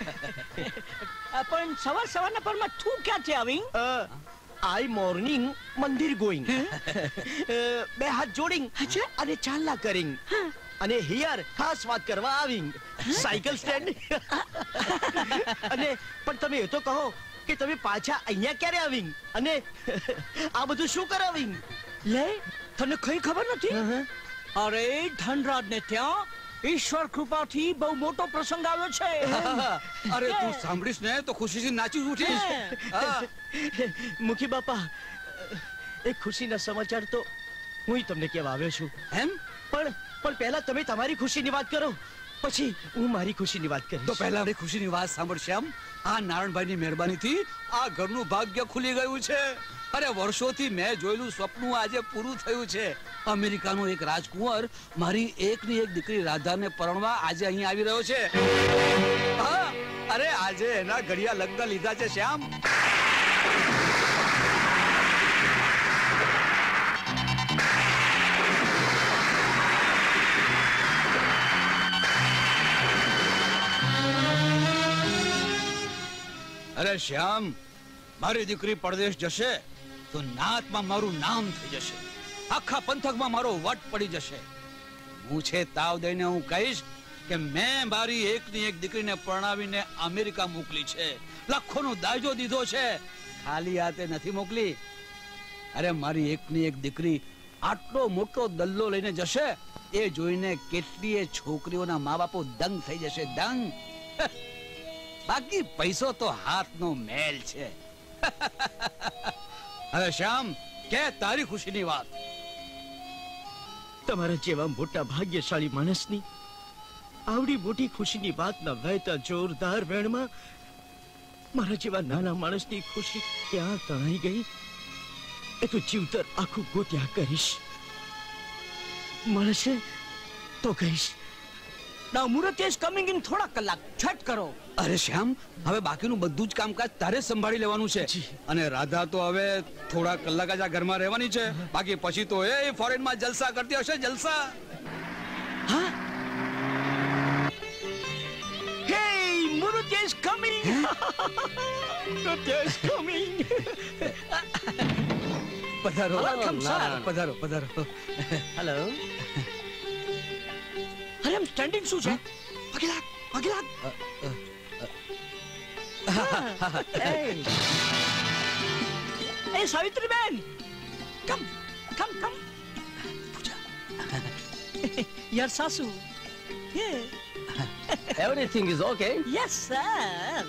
પણ સવાર સવારના પરમાં તું ક્યાંથી આવી? I morning mandir going. બે હાથ જોડિંગ અને ચાલના કરીંગ. અને હિયર ખાસ વાત કરવા આવીંગ. Cycle stand. અને પણ તમે એ તો કહો કે તમે પાછા અહીંયા ક્યારે આવીંગ અને આ બધું શું કરાવીંગ? લે, તને કઈ ખબર નથી? અરે ધનરાજ ને ત્યાં ઈશ્વર કૃપાથી બહુ મોટો પ્રસંગ આવ્યો છે. અરે તું સાંભળીશ ને તો ખુશીથી નાચી ઉઠીશ. મુખી બાપા, એ ખુશીના સમાચાર તો હું તમને કહેવા આવ્યો છું. એમ? પણ પણ પહેલા તમે તમારી ખુશીની વાત કરો, પછી હું મારી ખુશીની વાત કરીશ. તો પહેલા આપણી ખુશીની વાત સાંભળ શ્યામ. આ નારાયણભાઈની મહેરબાનીથી આ ઘરનું ભાગ્ય ખુલી ગયું છે. અરે વર્ષોથી મેં જોયેલું સ્વપ્ન આજે પૂરું થયું છે. અમેરિકાનો એક રાજકુંવર મારી એકની એક દીકરી રાધાને પરણવા આજે અહીં આવી રહ્યો છે. હા, અરે આજે એના ઘડિયા લગ્ન લીધા છે શ્યામ. અરે શ્યામ, મારી દીકરી પરદેશ જશે તો નાતમાં મારું નામ થઈ જશે, આખા પંથકમાં મારો વટ પડી જશે. હું છે તાવ દઈને હું કહીશ કે મેં મારી એકની એક દીકરીને પરણાવીને અમેરિકા મોકલી છે, લાખોનો દાયજો દીધો છે, ખાલી હાથે નથી મોકલી. અરે મારી એકની એક દીકરી આટલો મોટો દલ્લો લઈને જશે, એ જોઈને કેટલીય છોકરીઓના મા બાપો દંગ થઈ જશે, દંગ. બાકી પૈસો તો હાથનો મેલ છે. અરે શ્યામ, કે તારી ખુશીની વાત. તમારા જેવા મોટા ભાગ્યશાળી માણસની આવડી મોટી ખુશીની વાતના વહેતા જોરદાર વેણમાં મારા જેવા નાના માણસની ખુશી ક્યાં તણાઈ ગઈ એ તો જીવતર આખું ગોત્યા કરીશ. મળશે તો કહીશ. Now Murat is coming in થોડા કલાક, છટ કરો. અરે શ્યામ, હવે બાકીનું બધું જ કામકાજ તારે સંભાળી લેવાનું છે. અને રાધા તો હવે થોડા કલાક જ આ ઘરમાં રહેવાની છે, બાકી પછી તો એ ફોરેનમાં જલસા કરતી હશે, જલસા. હા, Hey, Murat is coming. Murat is coming. પધારો. Welcome, sir. પધારો, પધારો. હેલો. અરે એમ સ્ટેન્ડિંગ શું છે? પગલાક, પગલાક. એ સાવિત્રી બેન, કમ કમ કમ. યાર સાસુ. Everything is okay? Yes, sir.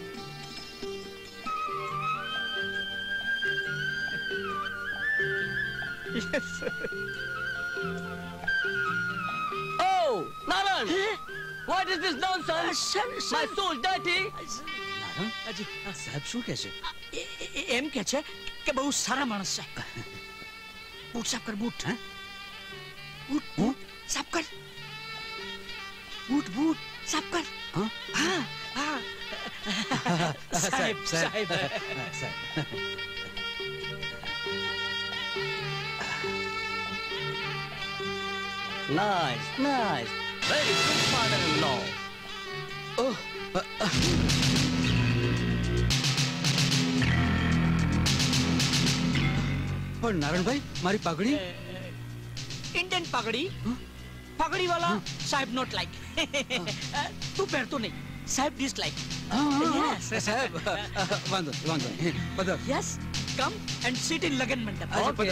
Yes, sir. Oh, Naran! What is this nonsense? Sir, sir. My soul dirty! સાહેબ શું કહે છે? એમ કે છે કે બહુ સારા માણસ છે. બૂટ સાફ કર બૂટ. બૂટ બૂટ સાફ કર. બૂટ બૂટ સાફ કર. હા હા સાહેબ સાહેબ Nice, nice. Very good father-in-law. Oh. પણ નારણભાઈ મારી પાઘડી ઇન્ડિયન પાઘડી પાઘડી વાલા સાહેબ નોટ લાઈક તું પહેરતો નહીં સાહેબ ડિસલાઈક સાહેબ વાંધો વાંધો પધાર yes come and sit in lagan mandap okay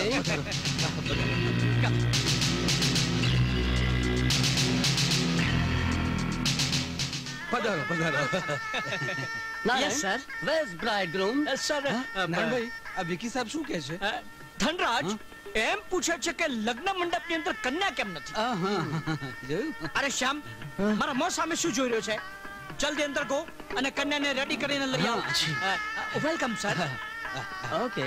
પધારો પધારો Yes, sir. Where's bridegroom? Sir Naranbhai આ વિકી સાહેબ શું કહે છે? ધનરાજ એમ પૂછે છે કે લગ્ન મંડપની અંદર કન્યા કેમ નથી? અરે શ્યામ મારા મોં સામે શું જોઈ રહ્યો છે? જલ્દી અંદર ગો અને કન્યાને રેડી કરીને લઈ આવો. Welcome sir. ઓકે.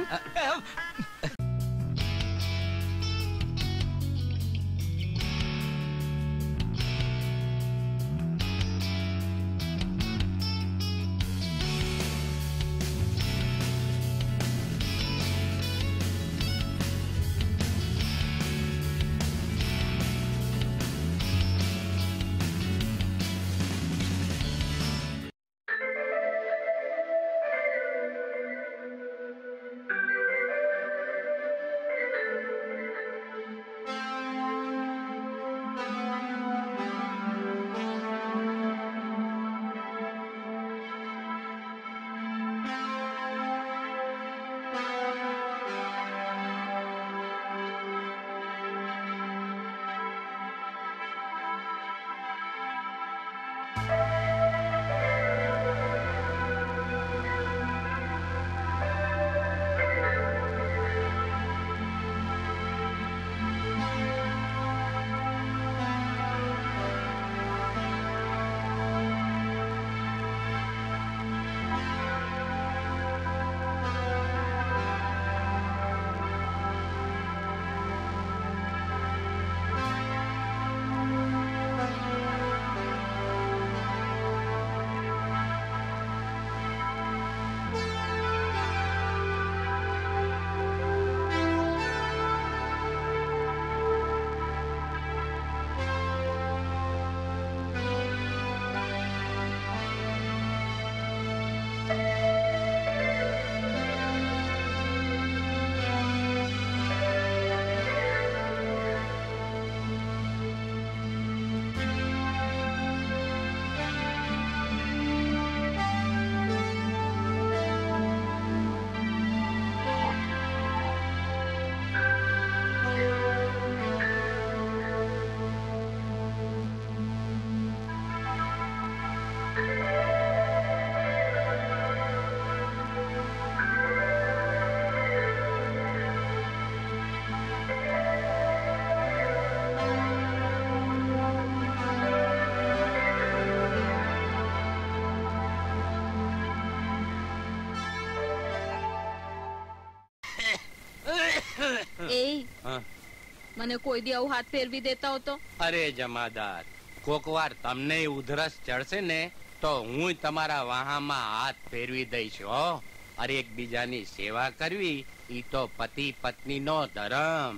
મને કોઈ દી આવું હાથ ફેરવી દેતા હો તો. અરે જમાદાર કોક વાર તમને ઉધરસ ચડશે ને તો હું તમારા વાહામાં હાથ ફેરવી દઈશ હો. અરે એકબીજાની સેવા કરવી ઈ તો પતિ પત્ની નો ધર્મ.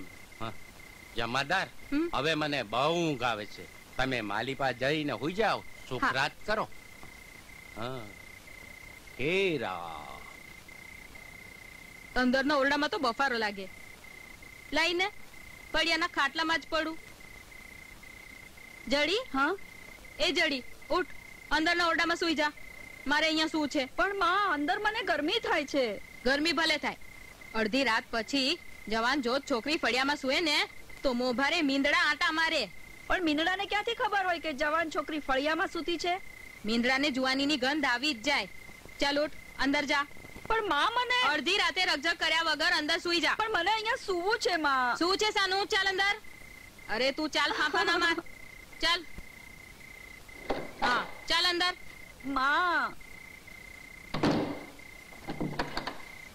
જમાદાર હવે મને બહુ ઊંઘ આવે છે. તમે માલિપા જઈને હુઈ જાઓ સુખરાત કરો. હા હેરા અંદરના ઓરડામાં તો બફારો લાગે. લાઈને પડિયાના ખાટલામાં જ પડું. જડી હા એ જડી ઉઠ અંદરના ઓરડામાં સૂઈ જા. મારે અહીંયા શું છે? પણ માં અંદર મને ગરમી થાય છે. ગરમી ભલે થાય. અડધી રાત પછી જવાન જોત છોકરી ફળિયામાં સૂએ ને તો મોભારે મીંદડા આટા મારે. પણ મીંદડાને ક્યાંથી ખબર હોય કે જવાન છોકરી ફળિયામાં સૂતી છે? મીંદડાને જુવાનીની ગંધ આવી જ જાય. ચાલ ઉઠ અંદર જા. પણ માં મને અડધી રાતે રગજગ કર્યા વગર અંદર સૂઈ જા. પણ મને અહીંયા સૂવું છે માં. શું છે સાનું? ચાલ અંદર. અરે તું ચાલ ફાંફા ના માર. ચાલ હા ચાલ અંદર. માં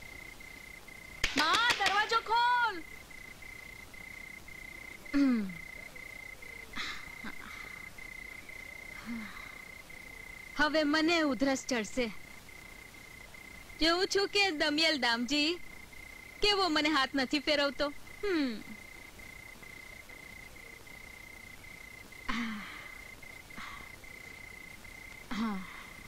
હવે મને ઉધરસ ચડશે. જોઉં છું કે દમિયલ દામજી કેવો મને હાથ નથી ફેરવતો. હમ હા.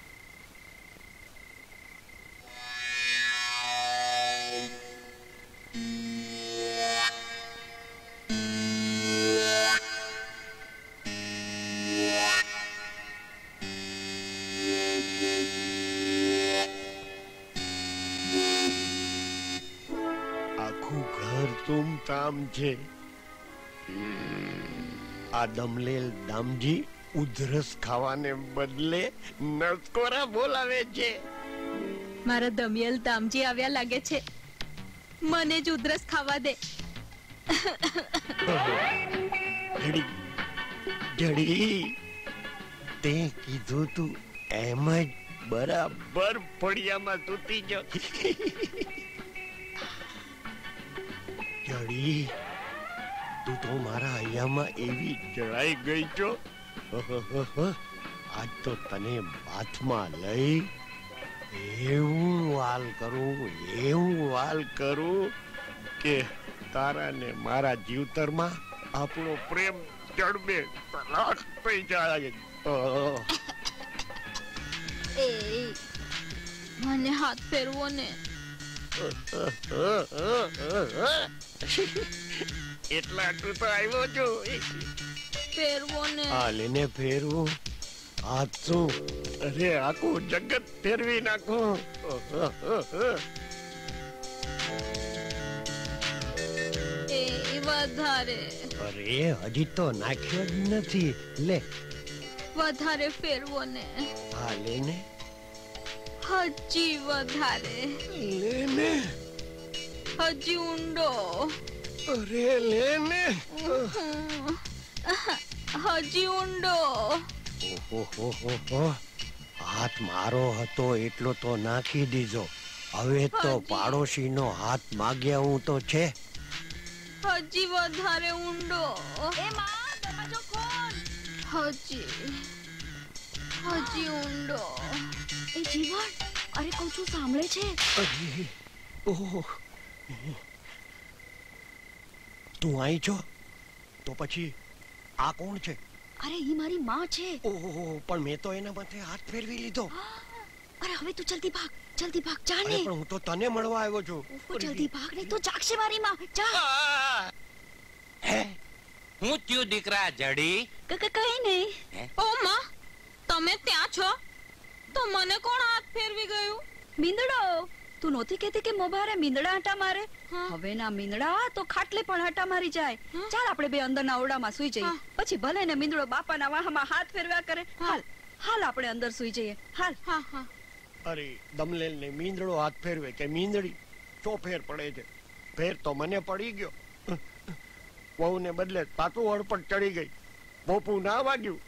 આખું ઘર તુમતામ છે. આ દમલેલ દામજી ઉધરસ ખાવાને બદલે નસકોરા બોલાવે છે. મારા દમિયલ દામજી આવ્યા લાગે છે. મને જ ઉધરસ ખાવા દે. જડી જડી તે કીધું તું એમ જ બરાબર ફળિયામાં સૂતી જો. જડી તું તો મારા અહીંયામાં એવી જળાઈ ગઈ છો. આજ તો તને બાથમાં લઈ એવું વાલ કરું એવું વાલ કરું કે તારા ને મારા જીવતરમાં આપણો પ્રેમ જડબે તલાક થઈ જાય. એ મને હાથ ફેરવો ને. એટલા તું તો આવ્યો છો. ફેરવો ને. આ લેને ફેરવું. આ શું? અરે આખું જગત ફેરવી નાખું. એ વધારે. અરે હજી તો નાખ્યો જ નથી. લે વધારે ફેરવો ને. હા લેને. હજી વધારે. લેને. હજી ઊંડો. અરે લેને. હજી ઊંડો. ઓહો, હાથ મારો હતો એટલો તો નાખી દીધો. હવે તો પાડોશીનો હાથ માગ્યા હું તો છે. હજી વધારે ઊંડો. એ માં દરવાજો ખોલ. હજી હજી ઊંડો. એ જીવન, અરે કહું છું સાંભળે છે? ઓહ, તું અહીં છો તો પછી આ કોણ છે? અરે ઈ મારી માં છે. ઓહો, પણ મેં તો એના માથે હાથ ફેરવી લીધો. અરે હવે તું જલ્દી ભાગ, જલ્દી ભાગ, જા ને. પણ હું તો તને મળવા આવ્યો છું. જલ્દી ભાગ ને તો જાગશે મારી માં. જા. હું થયું દીકરા જડી? કઈ નહીં. ઓ માં, તમે ત્યાં છો તો મને કોણ હાથ ફેરવી ગયું? મીંદડો. તું નહોતી કહેતી કે મોભારે મીંદડા આટા મારે? હવે ના મીંદડા તો ખાટલે પણ આટા મારી જાય. ચાલ આપણે બે અંદરના ઓરડામાં સુઈ જઈએ. પછી ભલે ને મીંદડો બાપાના વાહમાં હાથ ફેરવ્યા કરે. હાલ હાલ આપણે અંદર સુઈ જઈએ. હાલ. હા હા. અરે દમલેલ ને મીંદડો હાથ ફેરવે કે મીંદડી, તો ફેર પડે છે. ફેર તો મને પડી ગયો. વહુ ને બદલે પાછું હળપટ ચડી ગઈ. બોપું ના વાગ્યું.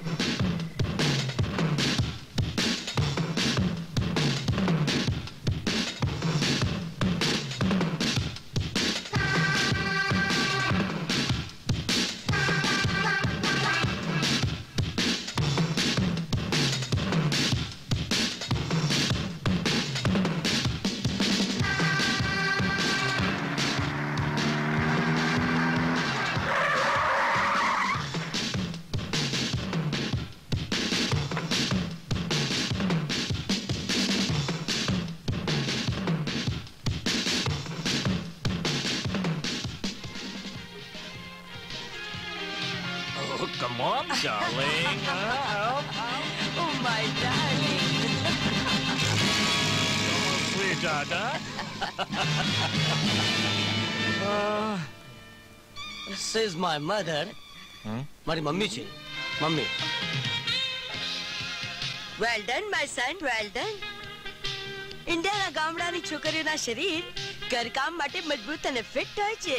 Come on, darling. Oh, my darling. Oh, sweetheart, huh? uh, this is my mother. Hmm? મારી મમ્મી છે. Mummy. Well done, my son. Well done. ઇન્ડિયાના ગામડાની છોકરીઓના શરીર ઘરકામ માટે મજબૂત અને ફિટ હોય છે.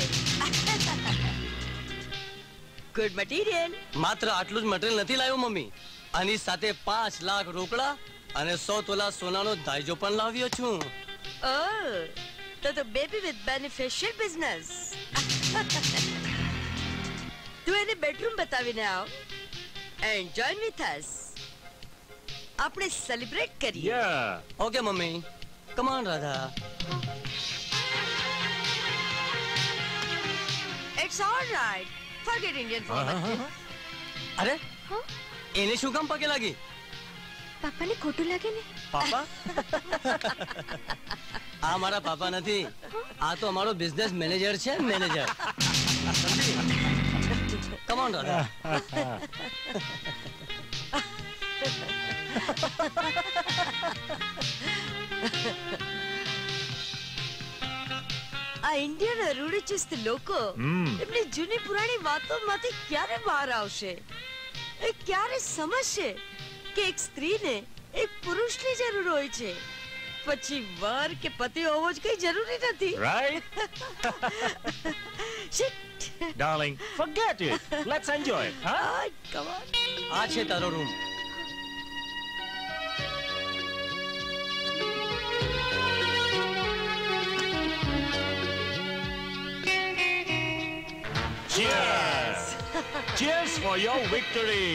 Good material. માત્ર આટલું જ મટીરિયલ નથી લાવ્યો મમ્મી. આની સાથે પાંચ લાખ રોકડા અને સો તોલા સોનાનો દાયજો પણ લાવ્યો છું. Oh, તો તો બેબી વિથ બેનિફિશિયલ બિઝનેસ. તું એને બેડરૂમ બતાવીને આવ એન્ડ જોઈન વિથ અસ. આપણે સેલિબ્રેટ કરીએ. Yeah. Okay mummy, come on Radha. It's alright. Forget Indian format. અરે એને શું કામ પગે લાગી? પાપાને ખોટું લાગે ને. પાપા? આ મારા પાપા નથી, આ તો અમારો બિઝનેસ મેનેજર છે. મેનેજર. Come on Radha. આ ઇન્ડિયન રૂઢિચુસ્ત લોકો એમની જૂની પુરાણી વાતોમાંથી ક્યારે બહાર આવશે? એ ક્યારે સમજશે કે એક સ્ત્રીને એક પુરુષની જરૂર હોય છે, પછી વર કે પતિ હોવો જ કઈ જરૂરી નથી. Right? Shit. Darling, forget it. Let's enjoy. Huh? Ah, come on. આ છે તારો room. Cheers! Cheers for your victory!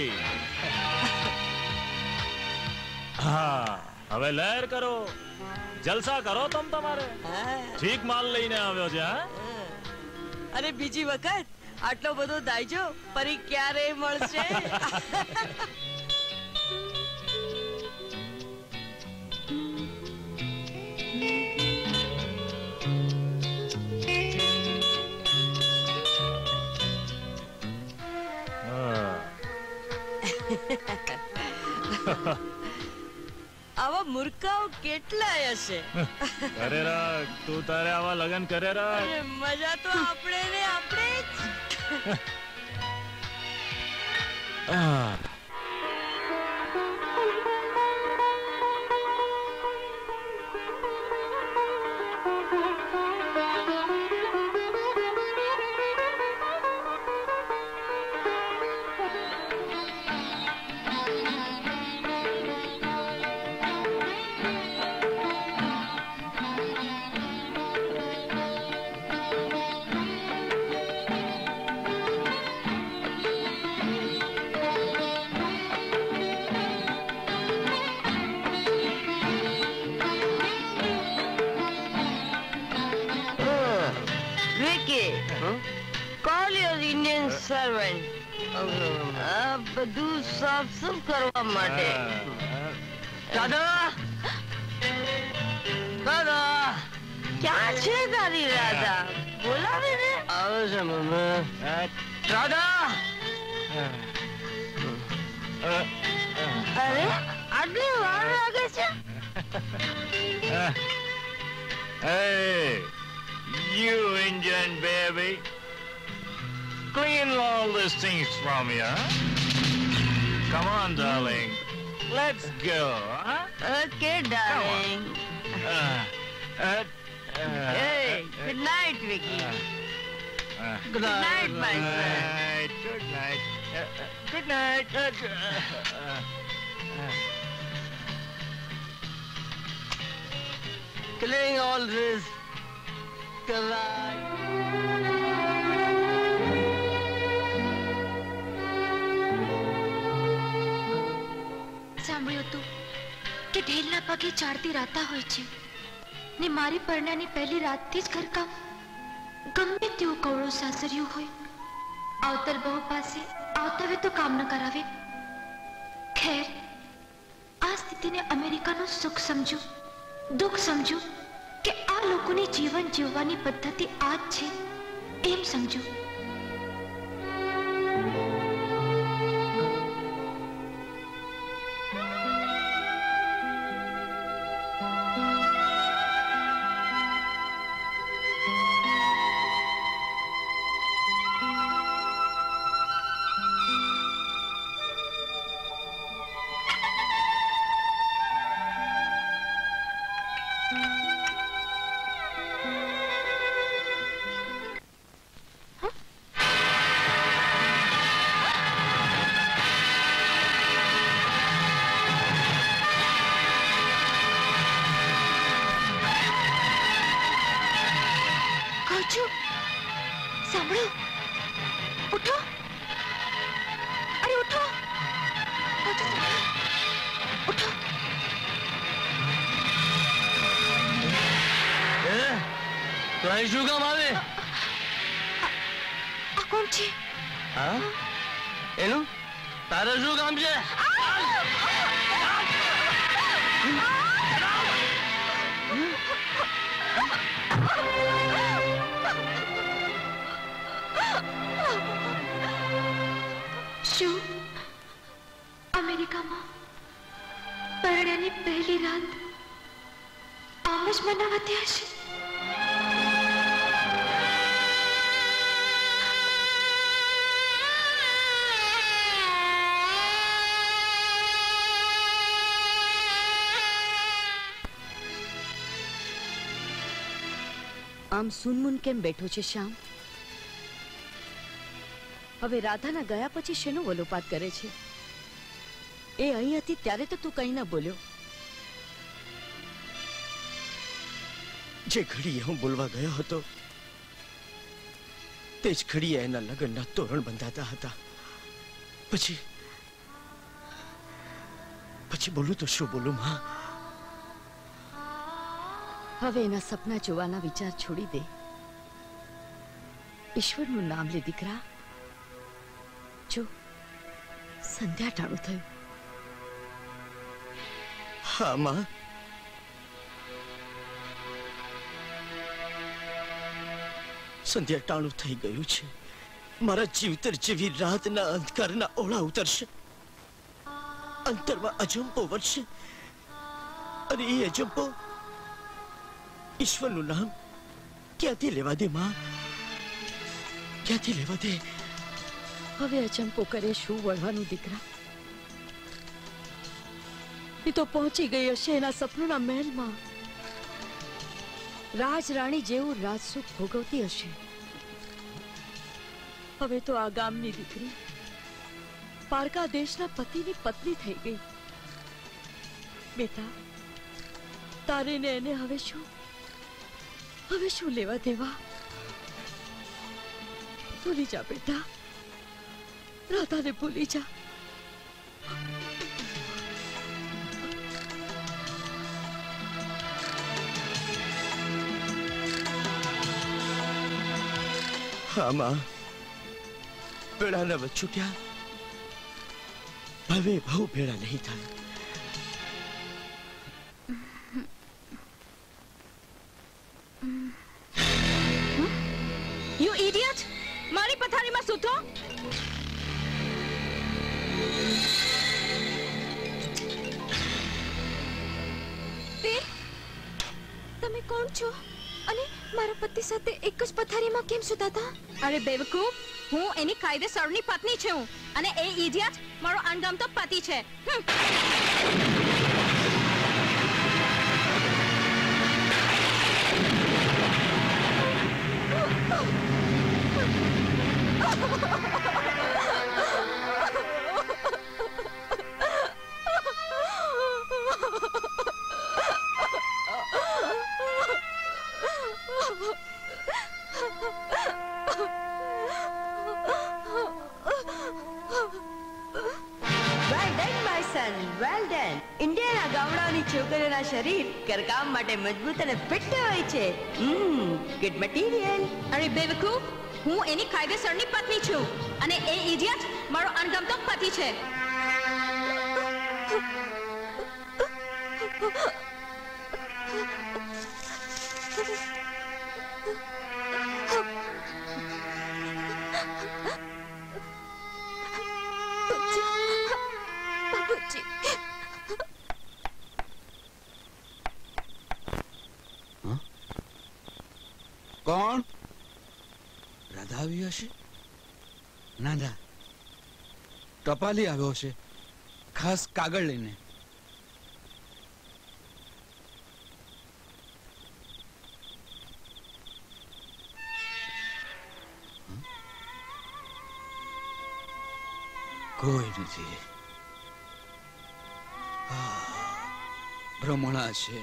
હા, હવે લહેર કરો, જલસા કરો તમ તમારે. ઠીક માલ લઈને આવ્યો છે. હા, અરે બીજી વખત આટલો બધો દાયજો ફરી ક્યારે મળશે? આવા મૂર્ખાઓ કેટલાય હશે. કરે રાખ, તું તારે આવા લગન કરે રાખ. અરે મજા તો આપણે ને આપણે જ. Ah. Call your Indian servant. આ બધું સાફ સુફ કરવા માટે. રાધા, રાધા, ક્યાં છે તારી રાધા? બોલાવે ને. આવે છે મમ્મી. રાધા, અરે આટલી વાર લાગે છે? Hey, you Indian baby. Clean all these things from you, huh? Come on, darling. Let's go, huh? Okay, darling. Uh, uh, uh, Hey, good night, Vicky. Uh, uh, Good night, my friend. night, good night. Uh, uh, good night. Uh, uh, uh, Clearing all this. સાંભળ્યું તું કે ઢેલના પગે ચાળતી રાતા હોય છે ને મારી પરણાની પહેલી રાતથી જ ઘરકામ ગમે તેવું કવળું સાસરિયું હોય આવતર બહુ પાસે આવતા હોય તો કામ ન કરાવે. ખેર, આ સ્થિતિને અમેરિકાનું સુખ સમજુ, દુઃખ સમજુ કે આ લોકોની જીવન જીવવાની પદ્ધતિ આ જ છે એમ સમજુ. સાંભળો, ઉઠો. उठो उठो એ તો અહીં શું કામ આવે? આ કોણ છે? હા એનું તારે શું કામ છે? શું અમેરિકામાં પરણ્યાની પહેલી રાત આમ જ મનાવતી હશે? આમ સુનમુન કેમ બેઠો છે શ્યામ? હવે રાધાના ગયા પછી શેનો વલોપાત કરે છે? એ અહીં હતી ત્યારે તો તું કંઈ ન બોલ્યો. જે ઘડીએ હું બોલવા ગયો હતો તે જ ઘડીએ એના લગ્નના તોરણ બંધાતા હતા. પછી પછી બોલું તો શું બોલું માં? હવે એના સપના જોવાના વિચાર છોડી દે. ઈશ્વરનું નામ લે દીકરા. જો સંધ્યા ટાણું થયું. હા માં, સંધ્યા ટાણું થઈ ગયું છે. મારા જીવતર જેવી રાતના અંધકારના ઓળા ઉતરશે, અંતરમાં અજંપો વધશે, અને એ અજંપો ઈશ્વરનું નામ ક્યાંથી લેવા દે માં? ક્યાંથી લેવા દે? હવે અચંપો કરે શું વળવાનું દીકરા? એ તો પહોંચી ગઈ હશે એના સપનોના મહેલમાં. રાજ રાણી જેવું રાજસુખ ભોગવતી હશે. હવે તો આ ગામની દીકરી પારકા દેશના પતિની પત્ની થઈ ગઈ. બેટા, તારે ને એને હવે શું હવે શું લેવા દેવા? ભૂલી જા બેટા, રાધાને ભૂલી જા. હા માં, ભેળાના વચ્છૂટ્યા હવે બહુ ભેળા નહીં થાય. You idiot! મારી પથારીમાં સૂતો? તમે કોણ છો અને મારા પતિ સાથે એક જ પથારીમાં કેમ સૂતા હતા? અરે બેવકૂફ, હું એની કાયદેસરની પત્ની છું અને એ ઇડિયટ મારો અણગમતો પતિ છે. ઇન્ડિયાના ગામડાની છોકરીઓના શરીર ઘરકામ માટે મજબૂત અને ફિટ હોય છે. Hmm good material. અરે બેવકૂફ, હું એની કાયદેસરની પત્ની છું અને એ ઇડિયટ મારો અણગમતો પતિ છે. કોણ? રાધા આવી હશે? ના ના, ટપાલી આવ્યો હશે, ખાસ કાગળ લઈને. કોઈ નથી. ભ્રમણા છે.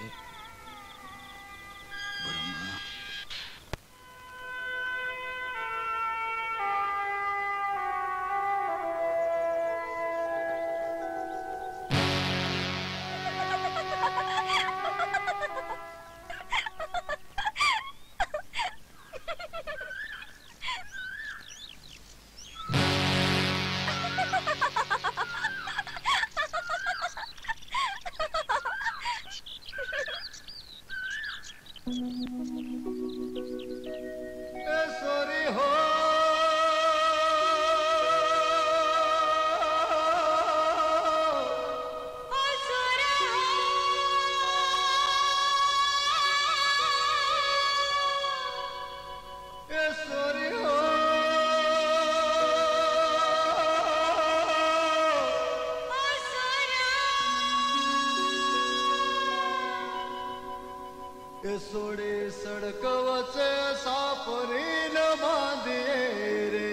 सोड़ी सड़क वचे सापरी न बांधिए रे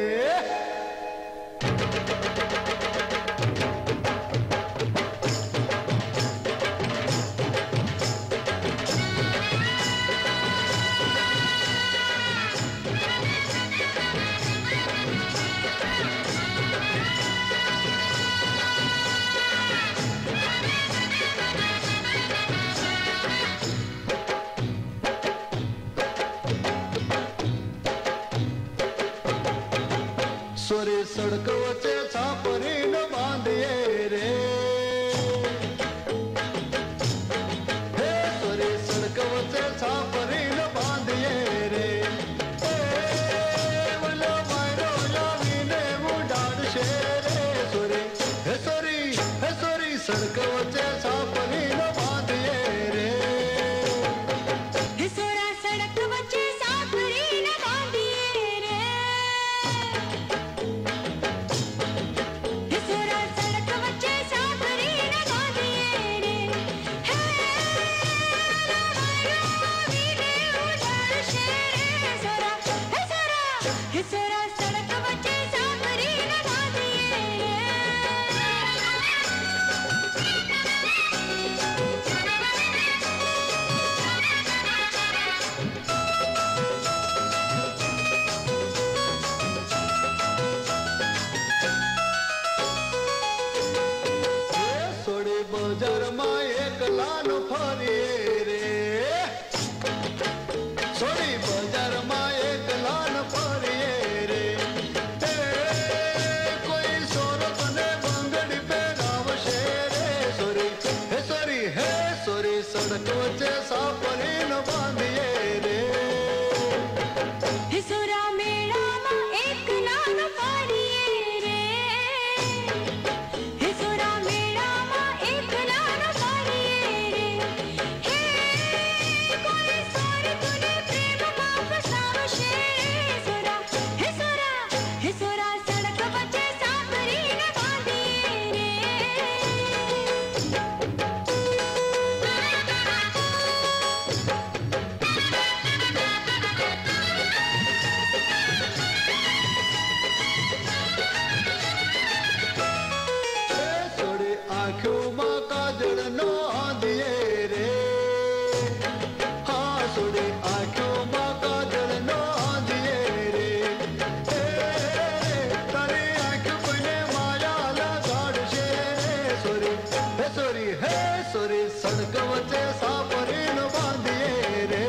सोरी सड़क वचे छापरी न बांधिए रे हे सोरी सड़क वचे छापरी न बांधिए रे ए वलो मायरो लावीने मुडाड़ शेरे सोरी हे सोरी हे सोरी सड़क वचे छापरी न बांधिए रे हे सोरा सड़क वचे छापरी न बांधिए रे बजार में एक लान फरिए रे सोरी बजार में एक लान फरिए रे ए कोई सोरत ने बंगड़ी पे रावशे रे सोरी हे सोरी हे सोरी सड़क वचे सापरी न बांधिए रे हे सोरा मेला में एक लान फरिए रे हे सोरा मेला एक लान फरिए रे हे कोई सोरी तूने प्रेम में फसावशे रे सोरा हे सोरा हे सोरा सड़क वचे सापरी न बांधिए रे सोरी आँखों में काजल न आंधिए रे हाँ सोरी आँखों में काजल न आंधिए रे ए तारी आँख कोने माया लगाड़ शे रे सोरी हे सोरी हे सोरी सड़क वचे सापरी न बांधिए रे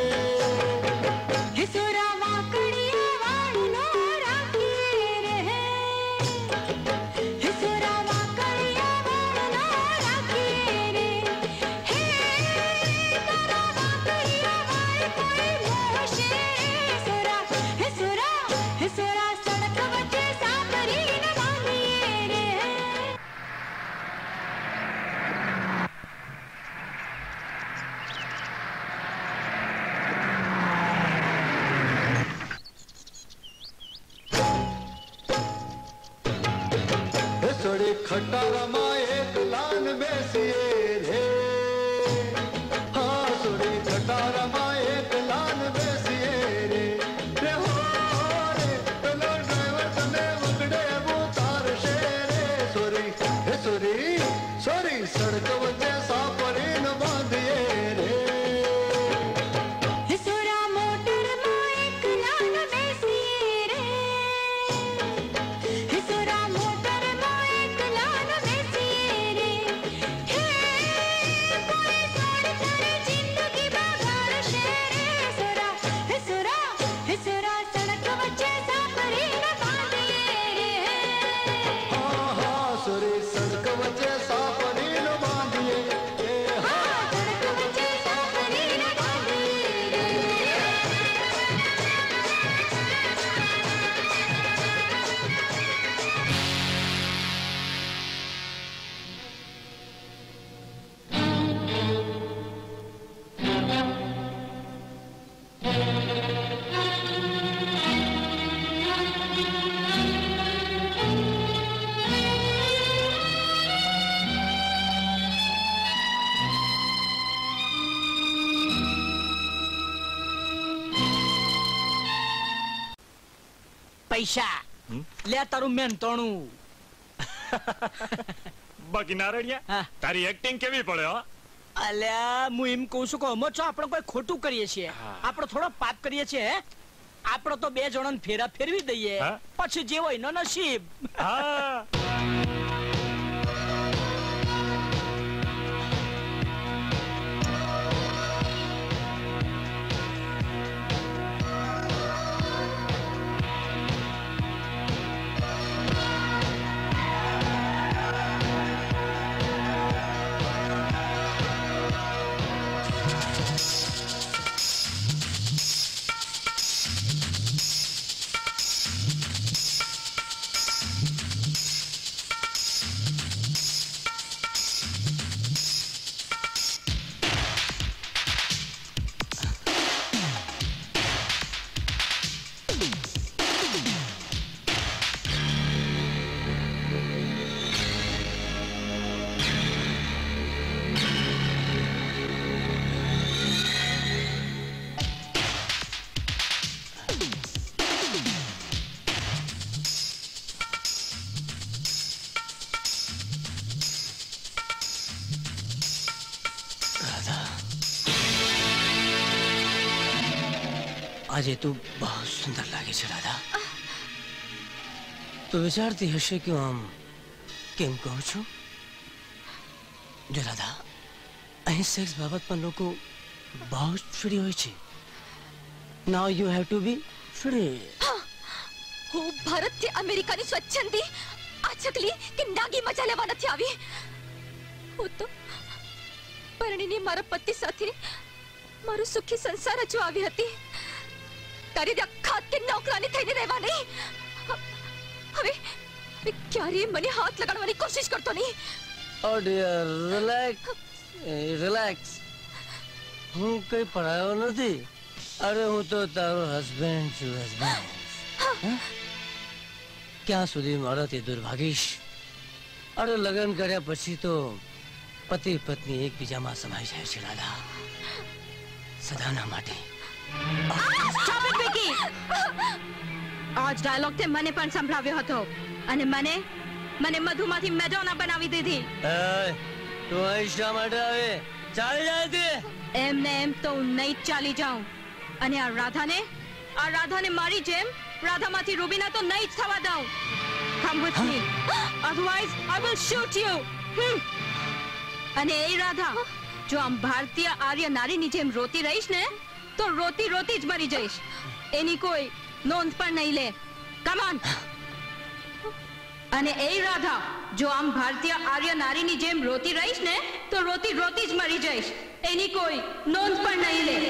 हे सोरा वाकड़िया वाण नो राखिए रे हे सोरा वाकड़िया वाण नो राखिए रे हे तारा वाकड़िया वाण कोई मोहशे रे सोरा हे सोरा हे सोरा सड़क वचे सापरी न बांधिए रे हे सोरी खटारा में एक लान बेसिए रे हाँ सोरी खटारा में एक लान बेसिए रे रे हो रे चलो ड्राइवर तने वगड़े वो तार शे रे सोरी हे सोरी सोरी सड़क वचे सापरी न बांधिए रे हे सोरा मोटर में एक लान बेसिए रे हे सोरा मोटर में एक लान बेसिए પૈસા લે તારું મેન તણું. બાકી નારણિયા તારી એક્ટિંગ કેવી પડે હો? અલ્યા હું એમ કહું છું કે અમો છો આપણે કોઈ ખોટું કરીએ છીએ, આપણે થોડો પાપ કરીએ છીએ. આપણે તો બે જણાને ફેરા ફેરવી દઈએ, પછી જે હોય એનો નસીબ. હા આજે તું બહુ સુંદર લાગે છે રાધા. તો વિચારતી હશે કે આમ કેમ કહું છું? જો રાધા, અહીં સેક્સ બાબતમાં લોકો બહુ જ ફ્રી હોય છે. Now you have to be free. હું ભારતથી અમેરિકાની સ્વચ્છંદી આ ચકલી કે નાગી મજા લેવા નથી આવી. હું તો પરણીને મારા પતિ સાથે મારું સુખી સંસાર રચવા આવી હતી. તારી દખાત કે નોકરાની થઈને રહેવા નહીં. હવે ક્યારેય મને હાથ લગાડવાની કોશિશ કરતો નહીં. Oh dear, relax relax. હું કઈ પડાયો નથી. અરે હું તો તારો હસબન્ડ છું, હસબન્ડ. ક્યાં સુધી મારાથી દૂર ભાગીશ? અરે લગ્ન કર્યા પછી તો પતિ પત્ની એકબીજામાં સમાઈ જાય છે રાધા, સદાના માટે. Stop it, Vicky! આજ ડાયલોગ તે મને પણ સંભળાવ્યો હતો અને મને મને મધુમાંથી મેડોના બનાવી દીધી. એ તું અહીં શા માટે આવે? ચાલી જાય તે. એમને એમ તો હું નહીં ચાલી જાઉં. અને આ રાધાને આ રાધાને મારી જેમ રાધામાંથી રૂબીના તો નહીં જ થવા દઉં. Come with me. Otherwise I will shoot you. Hmm. અને એ રાધા, જો આમ ભારતીય આર્ય નારીની જેમ રોતી રહીશ ને તો રોતી રોતી જ મરી જઈશ. એની કોઈ નોંધ પણ નહીં લે. Come on. અને એ રાધા, જો આમ ભારતીય આર્ય નારીની જેમ રોતી રહીશ ને તો રોતી રોતી જ મરી જઈશ. એની કોઈ નોંધ પણ નહીં લે.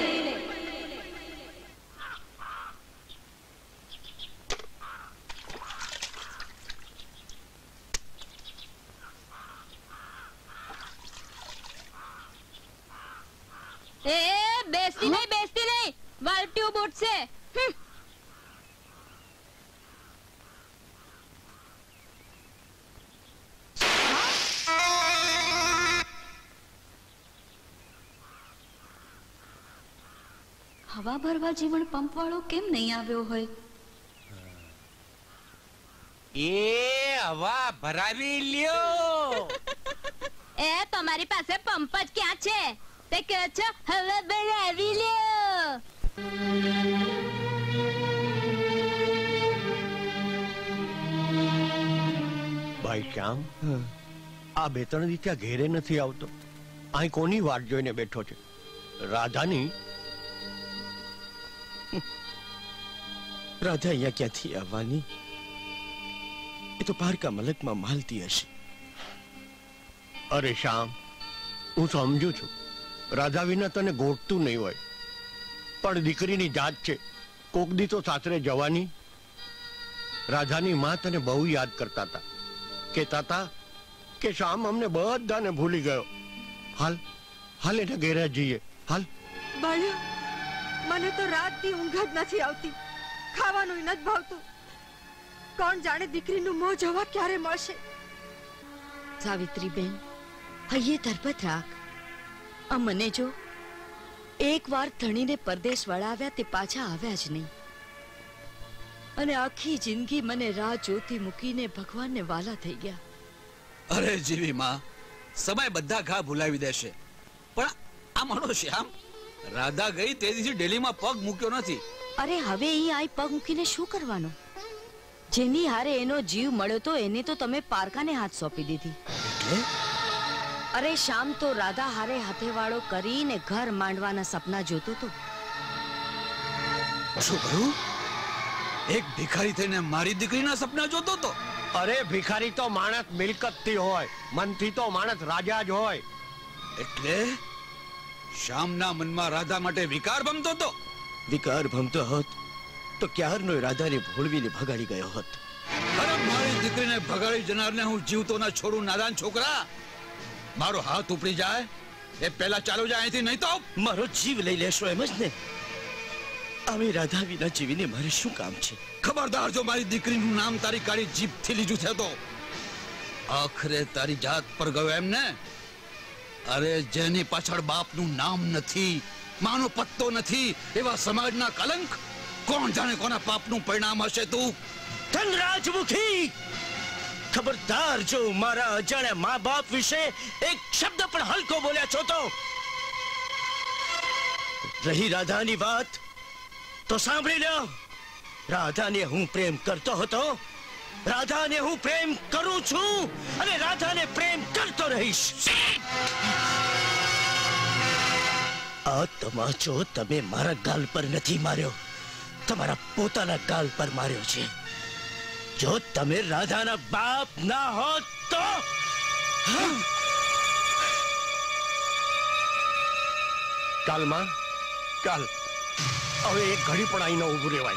એ બેસતી નહીં, બેસતી નહીં, વાલટ્યું બૂટશે. હવા ભરવા જીવન પંપ વાળો કેમ નહીં આવ્યો હોય? એ હવા ભરાવી લ્યો. એ તમારી પાસે પંપ જ ક્યાં છે? તે કહે છે હવા ભરાવી લ્યો. ભાઈ શ્યામ, આ બે ત્રણ દી ત્યાં ઘેરે નથી આવતો. અહીં કોની વાટ જોઈને બેઠો છે? રાધાની? રાધા અહીંયા ક્યાંથી આવવાની? એ તો પારકા મલકમાં માલતી હશે. અરે શ્યામ, હું સમજુ છું રાધા વિના તને ગોઠતું નહીં હોય, પણ દીકરીની જાત છે, કોક દી તો સાસરે જવાની. રાધાની માં તને બહુ યાદ કરતા હતા, કહેતા હતા કે શ્યામ અમને બધાને ભૂલી ગયો. હાલ હાલ એને ઘેરે જઈએ. હાલ. બાળ્યો, મને તો રાતની ઊંઘ જ નથી આવતી, ખાવાનું નથી ભાવતું. કોણ જાણે દીકરીનું મોં જોવા ક્યારે મળશે? સાવિત્રીબેન, હૈયે ધરપત રાખ. આ મને જો એક વાર ધણીને પરદેશ વળાવ્યા તે પાછા આવ્યા જ નહીં. અને આખી જિંદગી મને રાહ જોતી મૂકીને ભગવાનને વાલા થઈ ગયા. અરે જીવી માં, સમય બધા ઘા ભૂલાવી દેશે, પણ આ માનો શ્યામ, રાધા ગઈ તે દિવસે ડેલીમાં પગ મૂક્યો નથી. અરે હવે અહીં આઈ પગ મૂકીને શું કરવાનો? જેની હારે એનો જીવ મળ્યો તો એને તો તમે પારકાને હાથ સોંપી દીધી. અરે શામ તો રાધા હારે હાથેવાળો કરીને ઘર માંડવાના સપના જોતો તો. શું કહ્યું? એક ભિખારી થઈને મારી દીકરીના સપના જોતો તો? અરે ભિખારી તો માણસ મિલકતથી હોય, મનથી તો માણસ રાજા જ હોય. એટલે શ્યામના મનમાં રાધા માટે વિકાર ભમતો તો? વિકાર ભમતો હોત તો ક્યારનો રાધાને ભોળવીને ભગાડી ગયો હોત. અરે મારી દીકરીને ભગાડી જનારને હું જીવતો ના છોડું, નાદાન છોકરા. મારો હાથ ઉપડી જાય એ પહેલા ચાલો જાય અહીંથી, નહીં તો મારો જીવ લઈ લેશો એમ જ ને? આવી રાધા વિના જીવીને મારે શું કામ છે? ખબરદાર જો મારી દીકરીનું નામ તારી કાળી જીભથી લીધું છે તો આખરે તારી જાત પર ગયો એમ ને? અરે જેની પાછળ બાપનું નામ નથી, માનો પત્તો નથી, એવા સમાજના કલંક કોણ જાણે કોના પાપનું પરિણામ હશે. તું ધનરાજમુખી, ખબરદાર જો મારા અજાણ્યા મા બાપ વિશે એક શબ્દ પણ હલકો બોલ્યા છો તો. રહી રાધાની વાત તો સાંભળી લો. રાધાને હું પ્રેમ કરતો હતો, રાધાને હું પ્રેમ કરું છું અને રાધાને પ્રેમ કરતો રહીશ. આ તમાચો તમે મારા ગાલ પર નથી માર્યો, તમારા પોતાના ગાલ પર માર્યો છે. જો તમે રાધાના બાપ ના હોત તો કાલ માં, કાલ હવે એક ઘડી પણ અહીં ન ઉભું રહેવાય.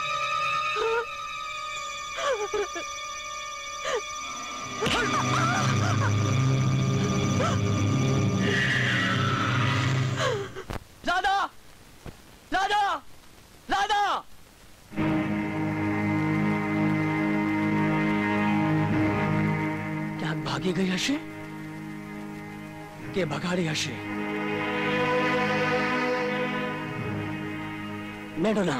રાધા, રાધા, રાધા! ક્યાંક ભાગી ગઈ હશે કે ભગાડી હશે? મેડોના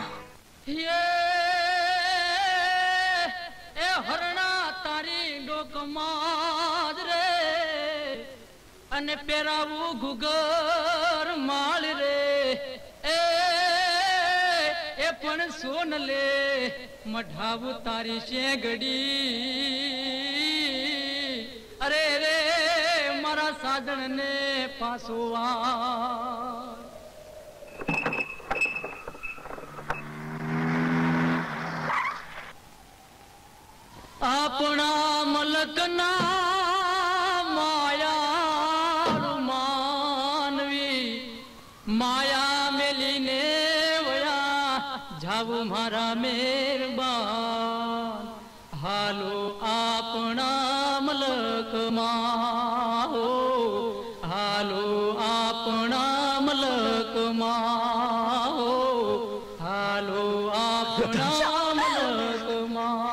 એ હરણા તારી ડોકમાં રે અને પેરાવું ગુગર માળ રે. એ એ પણ સોન લે મઢાવું તારી શેગડી. અરે રે મારા સાજણ ને પાછો વા. આપણા મલકના માયા માનવી માયા મેલીને વયા જાવું મારા મહેરબાન. હાલો આપણા મલકમાં, હો હાલો આપણા મલકમાં, હો હાલો આપણા મલકમાં.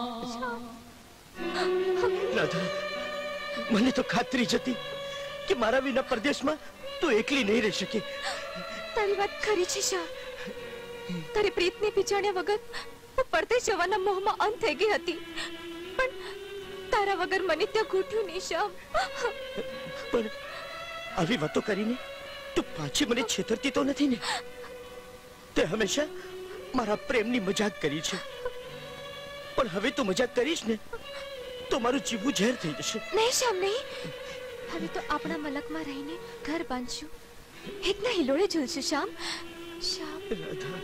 મને તો ખાતરી જ હતી કે મારા વિના પરદેશમાં તું એકલી નહીં રહી શકે. તારી વાત ખરી છે શાહ. તારી પ્રીતને પીછાણ્યા વગર હું પરદેશ જવાના મોહમાં અંત થઈ ગઈ હતી, પણ તારા વગર મને ત્યાં ઘૂટ્યું નહીં શાહ. પણ આવી વાતો કરીને તું પાછી મને છેતરતી તો નથી ને? તે હંમેશા મારા પ્રેમની મજાક કરી છે, પણ હવે તું મજાક કરીશ ને તો મારું જીવવું ઝેર થઈ જશે. નહીં શ્યામ, નહીં. હવે તો આપણા મલકમાં રહીને ઘર બાંધશું, એકના હિલોળે ઝૂલશું શ્યામ. શ્યામ રાધા,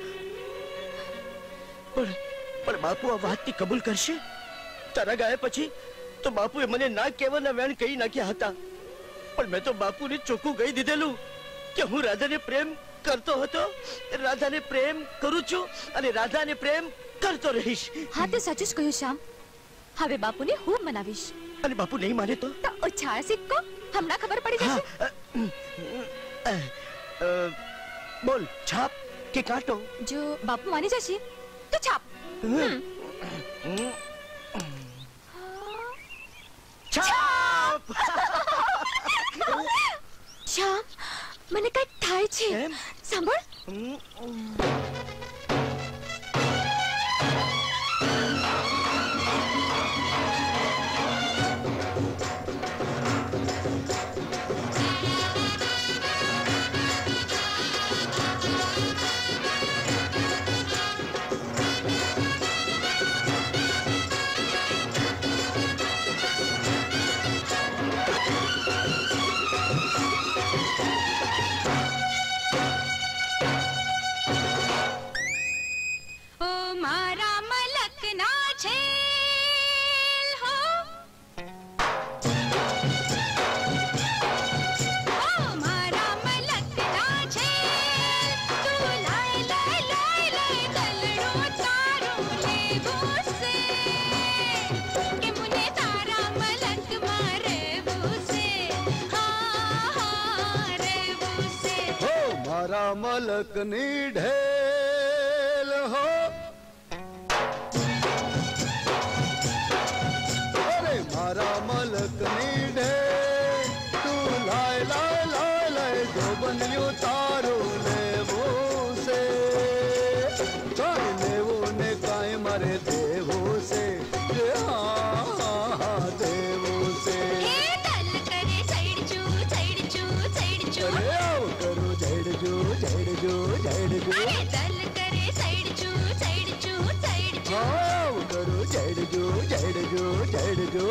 પણ પણ બાપુ આ વાતની કબૂલ કરશે? તારા ગયા પછી તો બાપુએ મને ના કહેવાના વેણ કહી નાખ્યા હતા, પણ મેં તો બાપુને ચોખ્ખું કહી દીધેલું કે હું રાધાને પ્રેમ કરતો હતો, રાધાને પ્રેમ કરું છું અને રાધાને પ્રેમ કરતો રહીશ. હા, તે સાચું જ કહ્યું શ્યામ. હવે બાપુને હું મનાવીશ. અને બાપુ નહીં માને તો? તો ઉછાળ સિક્કો, હમણાં ખબર પડી જશે. બોલ, છાપ કે કાંટો? જો બાપુ માની જશે તો છાપ. છાપ! શ્યામ, મને કઈક થાય છે. સાંભળ. મારા મલકના છેલ હો ઓ મારા મલકના છેલ તું લાય લાય લાય લાય દલડો તારો લેવું છે કે મુને તારા મલકમાં રહેવું છે હા હા રહેવું છે હો મારા મલકની ઢેલ હો અરે મારા મલકની ઢેલ તું લાય લાય લાય લાય ધોબનિયું તારું લેવું છે કાંઈ લેવું ને કાંઈ મારે દેવું છે રે હા હા હા દેવું છે હે દલ કરે સૈડજુ સૈડજુ સૈડજુ અરે આવ કરું જડજો જડજો જડજો અરે દલ કરે સૈડજુ સૈડજુ સૈડજુ આવ કરું જડજો જડજો જડજો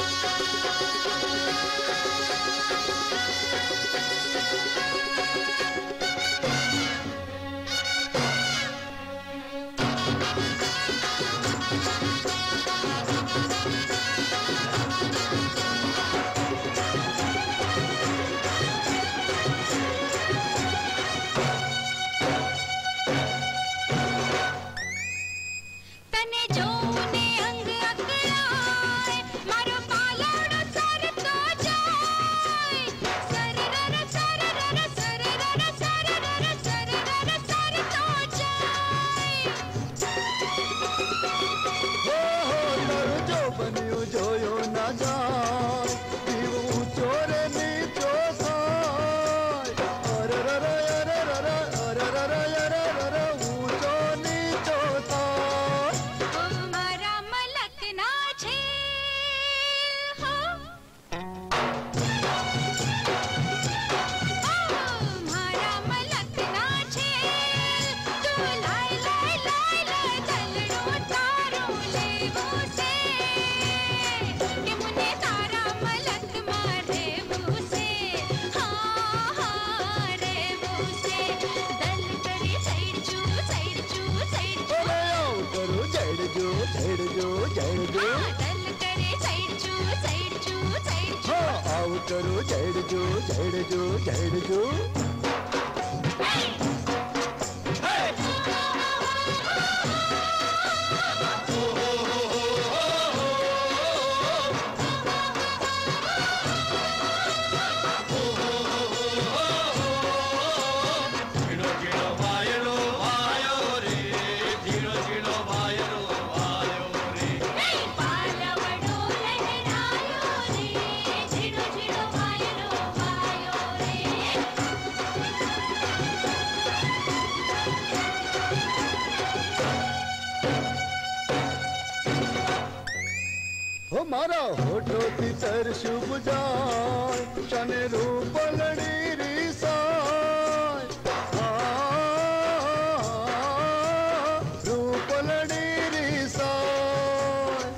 તને જોને અંગ અકળાય મારો પાલડો સરતો જાય સરરર સરરર સરરર સરરર સરરર સરતો જાય હો હો તારું જો બન્યું જોયો ના જાય પીવું ચોરે નીચો થાય અરરર અરરર અરરર અરરર ઊંચો નીચો થાય ઓ મારા મલકના છેલ હો ઓ મારા મલકના છેલ તું લાય લાય લાય લાય દલડો તારો લેવું છે કે મુને તારા મલકમાં રહેવું છે હા હા રહેવું છે દલ કરે સૈડજુ સૈડજુ સૈડજુ અરે આવ કરું જડજો જડજો જડજો દલ કરે સૈડજુ સૈડજુ સૈડજુ હા આવ કરું જડજો જડજો જડજો ઝીણો ઝીણો વાયરો વાયો રે ઝીણો ઝીણો વાયરો વાયો રે પાલવડો લહેરાયો રે ઝીણો ઝીણો વાયરો વાયો રે હો મારા હોઠોથી તરશું બુજાય તને રૂપલડી રીસાય આ, રૂપલડી રીસાય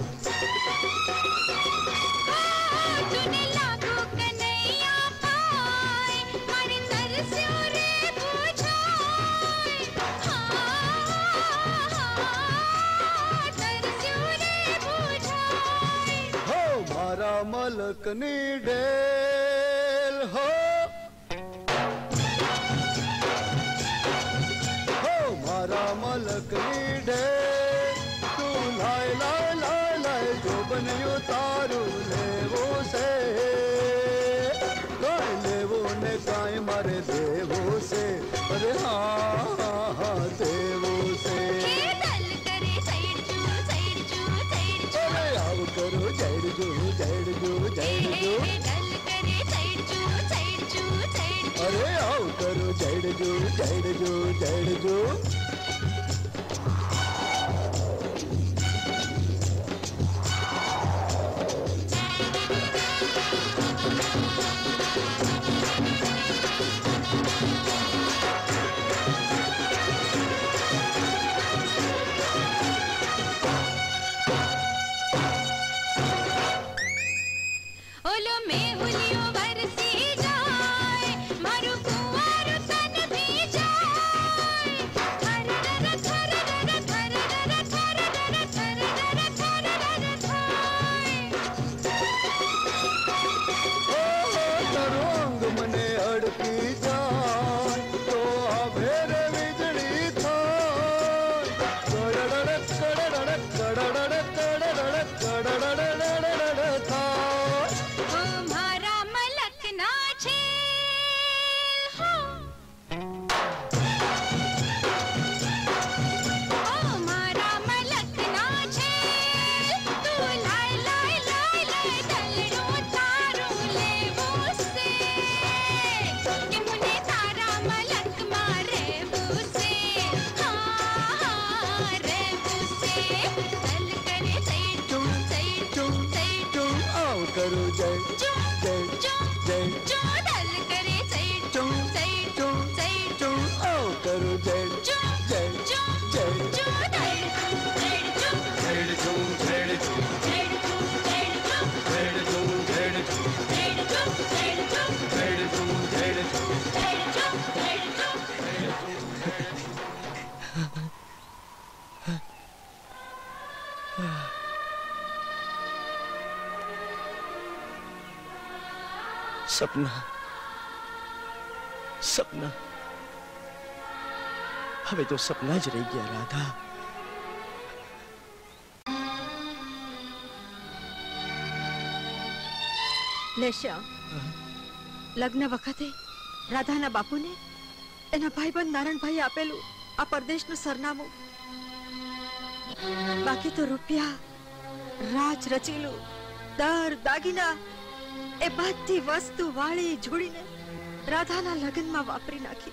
તુને લાગુ કનૈયા પાય મારી તરસ્યો રે પૂછાય હા તરસ્યો રે પૂછાય હો મારા મલકની ડેલ હો હો મારા મલકની ડેલ તું લાય લાય લાય લાય જો બન્યું તારું લેવું છે કાંઈ લેવું ને કાંઈ મારે દેવું છે અરે હા હા હા દેવું છે દલ કરે સૈડજુ સૈડજુ સૈડજુ અરે આવ કરો જડજો જડજો જડજો દલ કરે સૈડજુ સૈડજુ સૈડજુ અરે આવ કરો જડજો જડજો જડજો ઓલો મેહુલિયો વરસી જાય મારું કુંવારું તન ભી જાય મારા મલકના છે હો ઓ મારા મલકના છે તું લાય લાય લાય લાય દલડું તારું લેવું છે કે મને તારા મલકમાં રહેવું છે હા હા રહેવું છે દલ કરે જઈ તું જઈ તું જઈ તું આવ કરું જય જય જય જો દલ કરે જઈ તું જઈ તું જઈ તું આવ કરું જય જો જય જો જય જો દલ જઈ તું જય તું જય તું જઈ તું જઈ તું જય તું જય તું જઈ તું જઈ તું જય તું જય તું જઈ તું જઈ તું સપના સપના હવે તો સપના જ રહી ગયા રાધા. લે શ્યામ, લગ્ન વખતે રાધાના બાપુને એના ભાઈબંધ નારાયણભાઈ આપેલું આ પરદેશનું સરનામું, બાકી તો રૂપિયા, રાજ રચેલું, દર દાગીના એ બધી વસ્તુ વાળી જોડીને રાધાના લગ્નમાં વાપરી નાખી.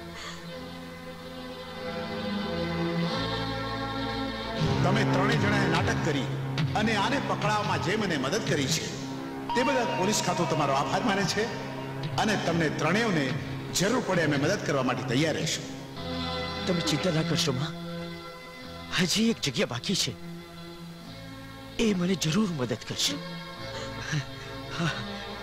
તમે ત્રણેય જણાએ નાટક કરી અને આને પકડાવવામાં જે મને મદદ કરી છે તે બદલ પોલીસ ખાતું તમારો આભાર માને છે અને તમને ત્રણેયને જરૂર પડે અમે મદદ કરવા માટે તૈયાર રહીશું. તમે ચિંતા ના કરશો માં, હજી એક જગ્યા બાકી છે, એ મને જરૂર મદદ કરશે. હા.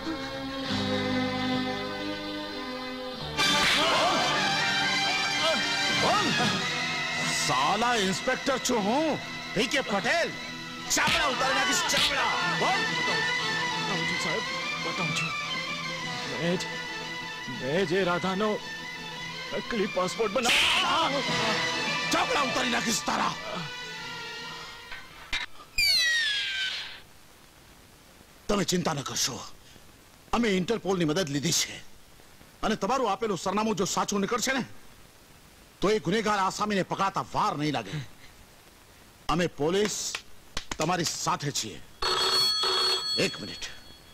साला इंस्पेक्टर છું હું પીકે પટેલ. ચામડા ઉતારી નાખીશ, ચામડા. બોલ. બતાવું છું સાહેબ, બતાવું છું. મેં જ મેં જે રાધાનો નકલી પાસપોર્ટ બનાવ્યો. ચામડા ઉતારી નાખીશ તારા. તમે ચિંતા ન કરશો, અમે ઇન્ટરપોલની મદદ લીધી છે અને તમારું આપેલું સરનામું જો સાચું નીકળશે ને તો એ ગુનેગાર આસામીને પકડાતા વાર નહીં લાગે. અમે પોલીસ તમારી સાથે છીએ. એક મિનિટ.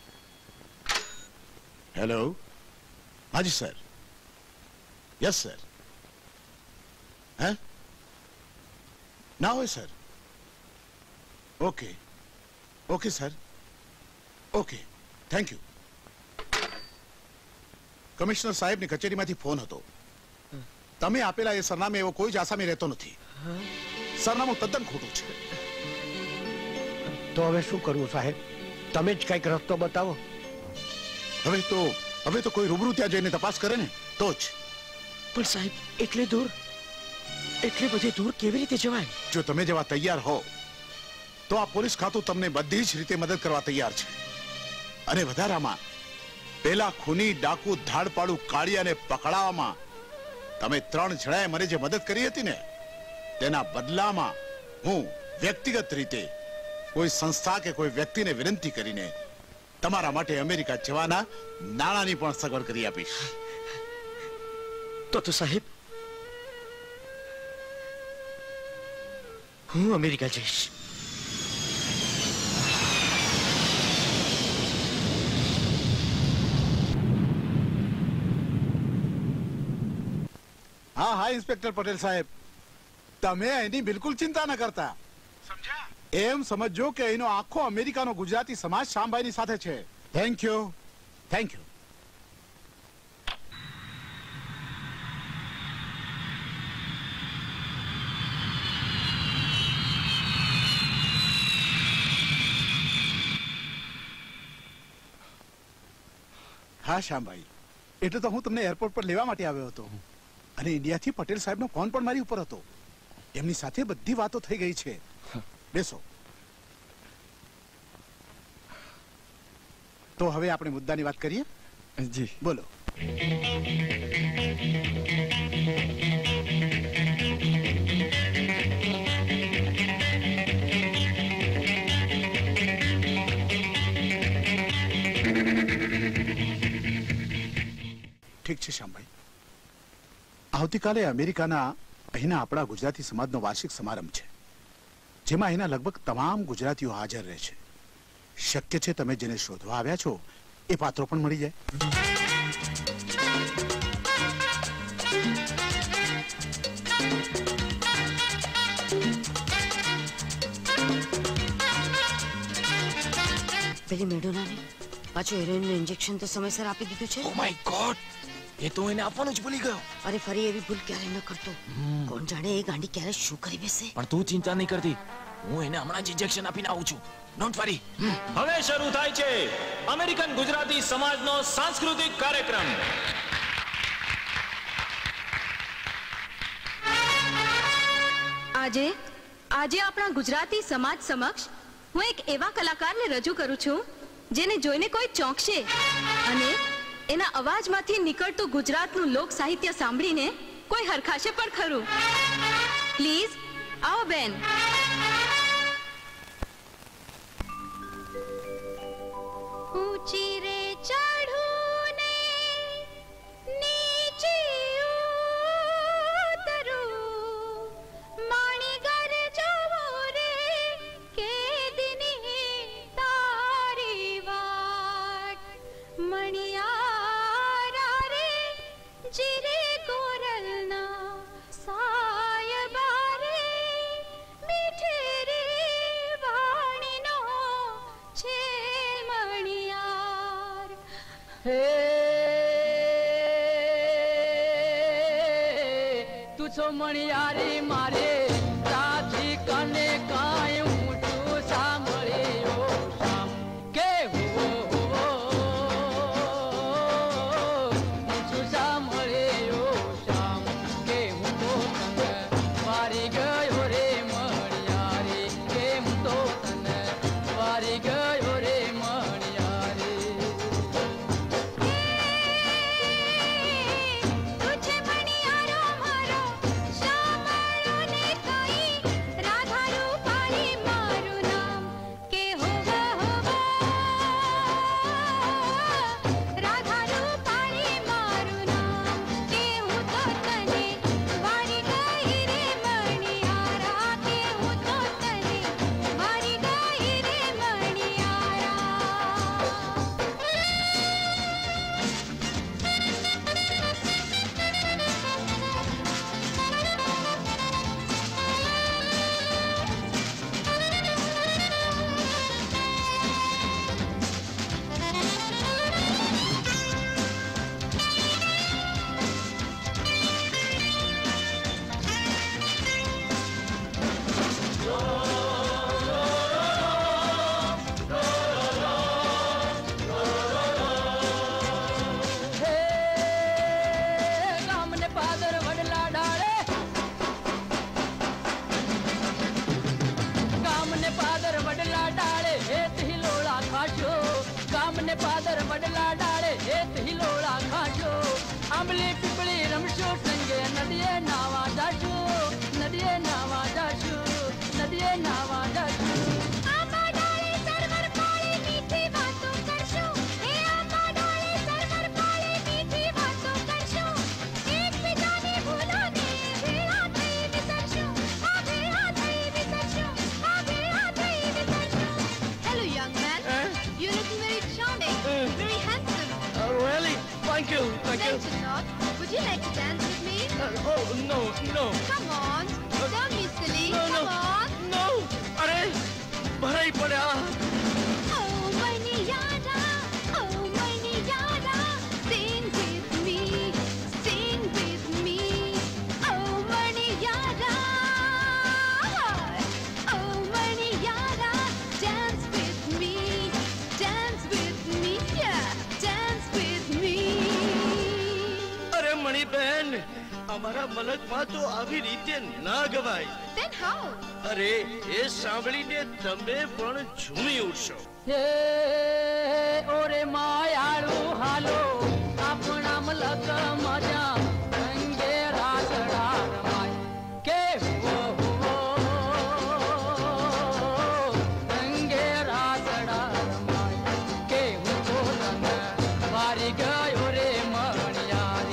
હેલો. હાજી સર. Yes sir. હે ના હોય sir. Okay okay sir. Okay thank you. Commissioner સાહેબની કચેરીમાંથી ફોન હતો. તમે આપેલા એ સરનામે એવો કોઈ જ આસામી રહેતો નથી. સરનામું તદ્દન ખોટું છે. તો હવે શું કરવું સાહેબ? તમે જ કઈક રસ્તો બતાવો. હવે તો હવે તો કોઈ રૂબરૂ ત્યાં જઈને તપાસ કરે ને તો જ. પણ સાહેબ એટલે દૂર, એટલે બધે દૂર કેવી રીતે જવાય? જો તમે જવા તૈયાર હો તો આ પોલીસ ખાતું તમને બધી જ રીતે મદદ કરવા તૈયાર છે. અને વધારામાં પેલા ખૂની ડાકુ ધાડપાડુ કાળિયાને પકડાવવામાં તમે ત્રણ જણાએ મને જે મદદ કરી હતી ને તેના બદલામાં હું વ્યક્તિગત રીતે કોઈ સંસ્થા કે કોઈ વ્યક્તિને વિનંતી કરીને તમારા માટે અમેરિકા જવાના નાણાંની પણ સગવડ કરી આપીશ. તો તો સાહેબ હું અમેરિકા જઈશ. હા હા ઇન્સ્પેક્ટર પટેલ સાહેબ, તમે એની બિલકુલ ચિંતા ન કરતા. સમજ્યા? એમ સમજો કે એનો આખો અમેરિકાનો ગુજરાતી સમાજ શ્યામભાઈની સાથે છે. Thank you thank you. હા શ્યામભાઈ, એટલે તો હું તમને એરપોર્ટ પર લેવા માટે આવ્યો હતો અને ઇન્ડિયાથી પટેલ સાહેબનો ફોન પણ મારી ઉપર હતો. એમની સાથે બધી વાતો થઈ ગઈ છે. બેસો. તો હવે આપણે મુદ્દાની વાત કરીએ. જી બોલો. ઠીક છે શ્યામભાઈ. આવતીકાલે અમેરિકાના અહીંના આપણા ગુજરાતી સમાજનો વાર્ષિક સમારંભ છે, જેમાં અહીંના લગભગ તમામ ગુજરાતીઓ હાજર રહે છે. શક્ય છે તમે જેને શોધવા આવ્યા છો એ પાત્રો પણ મળી જાય. પેલી મેડોનાને પાછું હેરોઇનનું ઇન્જેક્શન તો સમયસર આપી દીધું છે. ઓ માય ગોડ, એ તો એને આપવાનું જ ભૂલી ગયો. અરે ફરી એવી ભૂલ ક્યારે ન કરતો. કોણ જાણે એ ગાંડી ક્યારે શું કરી બેસે. પણ તું ચિંતા નહીં કરતી, હું એને હમણાં જ ઇન્જેક્શન આપીને આવું છું. Don't worry. હવે શરૂ થાય છે અમેરિકન ગુજરાતી સમાજનો સાંસ્કૃતિક કાર્યક્રમ. આજે આજે આપણા ગુજરાતી સમાજ સમક્ષ હું એક એવા કલાકારને રજૂ કરું છું જેને જોઈને કોઈ ચોંકશે અને એના અવાજમાંથી નીકળતું ગુજરાતનું લોક સાહિત્ય સાંભળીને કોઈ હરખાશે પણ ખરું. પ્લીઝ આવો બેન. ઊંચી રે ચઢું ને નીચે ઉતરું, માણી ઘર જવો રે કે દિની તારી વાટ, મણિયારા રે જીરે કોરલના સાયબા રે, મીઠે રે વાણીનો છે મણિયાર. હે તું છો મણિયારી મારે સાથી કને કાય ઊંચું સાંભળ્યો શામ કે હો ઊંચું સાંભળ્યો શામ કે હું તો તને વારી ગયો રે મણિયારી, કે હું તો તને વારી ગયો રે મણિયારી. તુજે મણિયારો મારો શામળો ને કઈ, રાધા રૂપાળી મારું નામ કે હોવા હોવા, રાધા રૂપાળી મારું નામ કે હું તો તને વારી ગઈ રે મણિયારા, કે હું તો તને વારી ગઈ રે મણિયારા. હે ગામને પાદર વડલા ડાળે, ગામને પાદર વડલા ડાળે હેત હિલોળા ખાશો, ગામને પાદર વડલા ડાળે હેત હિલોળા ખાશો, આંબલી પીપળી રમશો સંગે નદીએ નાવા જાશો, નદીએ નાવા જાશો, નદીએ નાવા જાશો. આંબા ડાળે સરવર પાળે મીઠી વાતો કરશું, હે આંબા ડાળે સરવર પાળે મીઠી વાતો કરશું, એકબીજાને ભૂલોને ભેળા થઈ વિસરશું, આ ભેળા થઈ વિસરશું, આ ભેળા થઈ વિસરશું. Hello young man, you're looking very charming, very handsome. Oh, really? Thank you, thank you. Thanks a lot. Would you like to dance with me? Uh, oh, no, no. Come on, don't be silly. No, no. Come on. No! અરે ભરાઈ પડ્યા. Oh, Maniyara, oh, Maniyara, sing with me, sing with me. Oh, Maniyara, oh, Maniyara, dance with me, dance with me, yeah, dance with me. અરે મણિબેન, અમારા મલકમાં તો આવી રીતે ના ગવાય. Then how? અરે એ સાંભળીને તમે પણ ઝૂમી ઉઠશો. હે ઓરે માયાળુ હાલો આપણા મલક મજા રંગે રાસડા રમાય, કે હો હો રંગે રાસડા રમાય, કે હું તો તને વારી ગયો રે મણિયારી.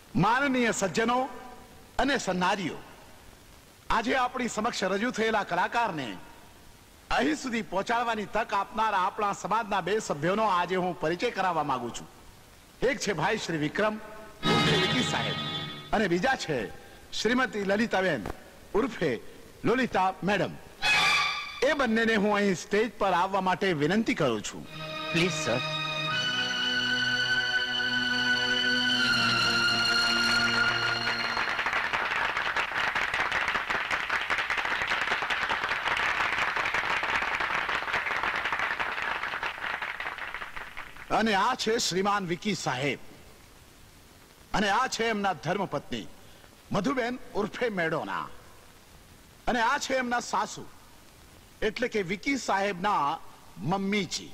માનનીય સજ્જનો અને સન્નારીઓ, આજે આપણી સમક્ષ રજૂ થયેલા કલાકારને અહીં સુધી પહોંચાડવાની તક આપનારા આપણા સમાજના બે સભ્યોનો આજે હું પરિચય કરાવવા માંગુ છું. એક છે ભાઈ શ્રી વિક્રમ ઉર્ફે વિકી સાહેબ અને બીજા છે શ્રીમતી લલિતાબેન ઉર્ફે લોલિતા મેડમ. એ બંનેને હું અહીં સ્ટેજ પર આવવા માટે વિનંતી કરું છું. Please sir. અને આ છે શ્રીમાન વિકી સાહેબ અને આ છે એમના ધર્મપત્ની મધુબેન ઉર્ફે મેડોના અને આ છે એમના સાસુ એટલે કે વિકી સાહેબના મમ્મીજી.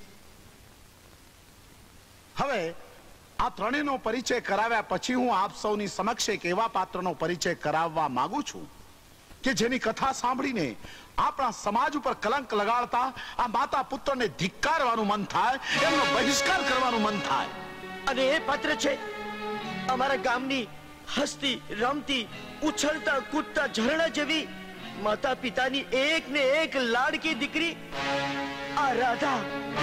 હવે આ ત્રણેયનો પરિચય કરાવ્યા પછી હું આપ સૌની સમક્ષ એક એવા પાત્રનો પરિચય કરાવવા માંગુ છું કે જેની કથા સાંભળીને આપણા સમાજ ઉપર કલંક લગાડતા આ માતા પુત્રને ધિક્કારવાનું મન થાય, એમનો બહિષ્કાર કરવાનું મન થાય. અને એ પાત્ર છે અમારા ગામની હસતી રમતી ઉછળતા કૂદતા ઝરણા જેવી માતા પિતાની એક ને એક લાડકી દીકરી આ રાધા.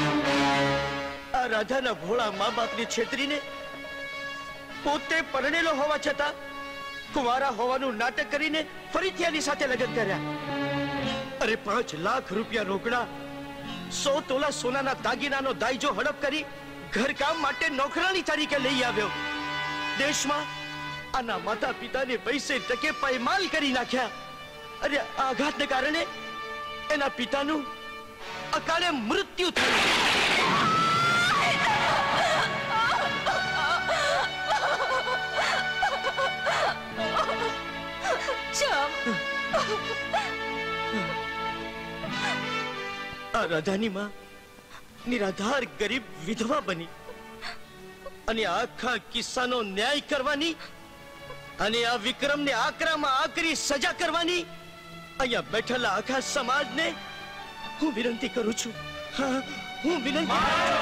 આ રાધાના ભોળા મા બાપની છેતરીને પોતે પરણેલો હોવા છતાં કુંવારા હોવાનું નાટક કરીને ફરીથી એની સાથે લગ્ન કર્યા. અરે પાંચ લાખ રૂપિયા રોકડા, સો તોલા સોનાના દાગીનાનો દાયજો હડપ કરી ઘરકામ માટે નોકરાણી તરીકે લઈ આવ્યો. દેશમાં આના માતા પિતાને પૈસે ટકે પાયમાલ કરી નાખ્યા. અરે આઘાતને કારણે એના પિતાનું અકાળે મૃત્યુ થયું. આ રાધાની માં નિરાધાર ગરીબ વિધવા બની અને આખા કિસ્સાનો ન્યાય કરવાની અને આ વિક્રમને આકરામાં આકરી સજા કરવાની અહીંયા બેઠેલા આખા સમાજને હું વિનંતી કરું છું. હા, હું વિનંતી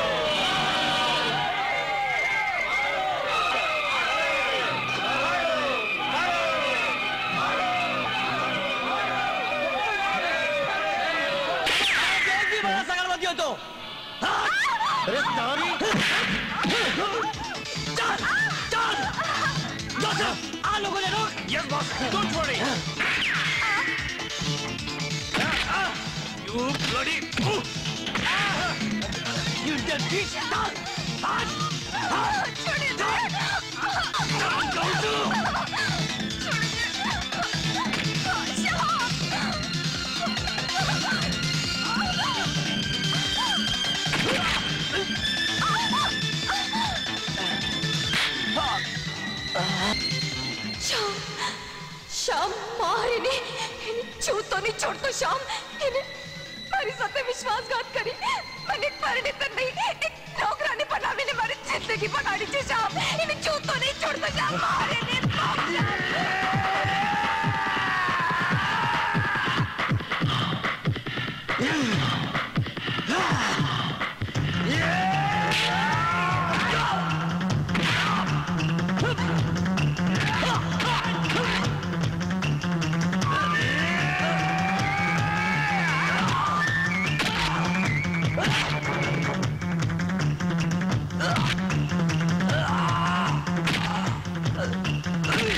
અરે તારી ચાલ ચાલ આ લોકોને રોક. Yes boss, don't worry. You bloody you done bitch. ચાલ ચાલ છોડી દે. ચાલ ગો ટુ શ્યામ, શ્યામ મારીને એને છૂતો નહીં છોડતો. શ્યામ, એને મારી સાથે વિશ્વાસઘાત કરી મને એક પરિણીત નહીં એક નોકરાની બનાવીને મારી જિંદગી બગાડી છે. શ્યામ, એને છૂતો નહીં છોડતો. શ્યામ મારીને Ah!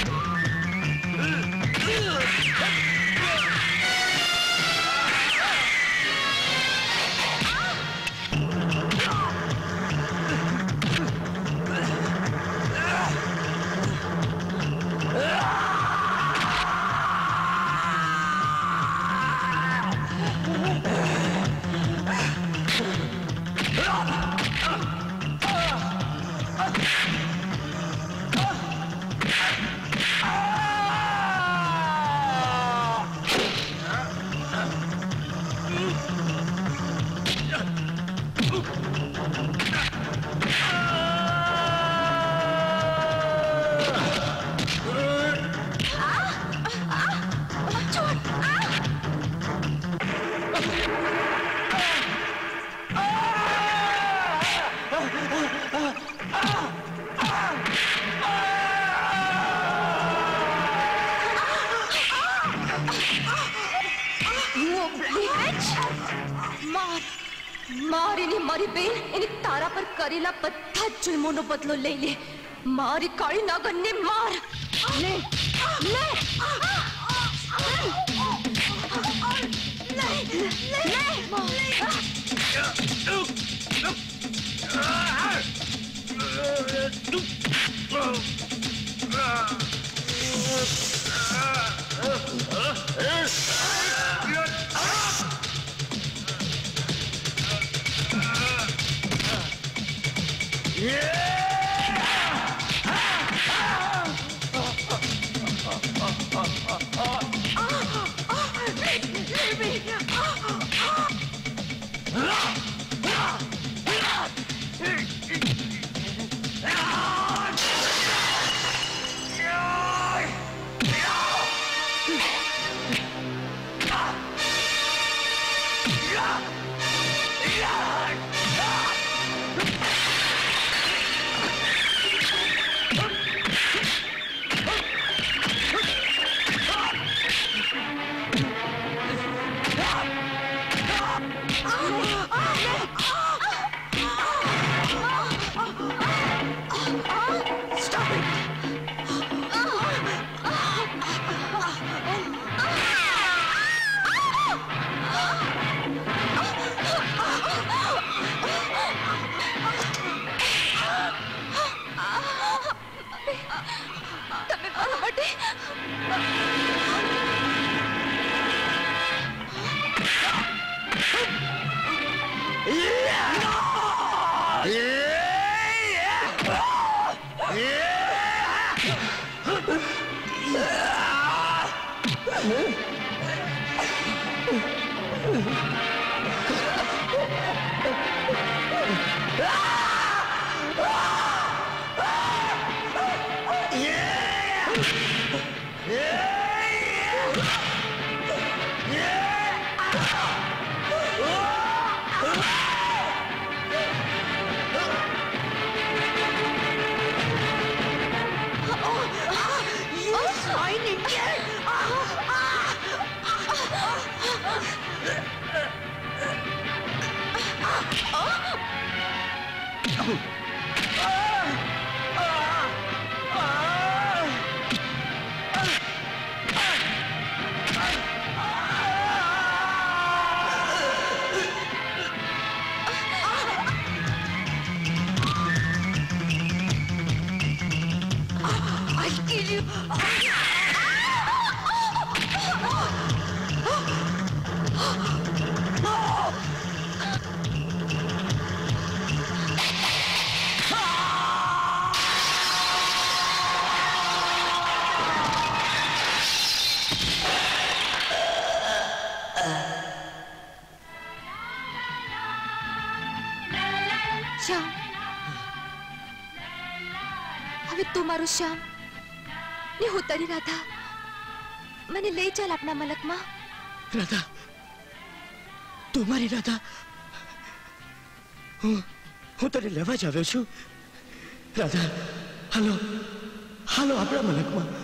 મારી ને મારી બેન એની તારા પર કરેલા બધા જ જુલ્મોનો બદલો લઈ લે. મારી કાળી નાગનને માર. લે લે શ્યામ, હવે તું મારું શ્યામ ને હું તારી રાધા. મને લઈ ચાલ આપણા મલકમાં. રાધા, તું મારી રાધા? હું હું તને લેવા જ આવ્યો છું. રાધા, હાલો હાલો આપણા મલકમાં.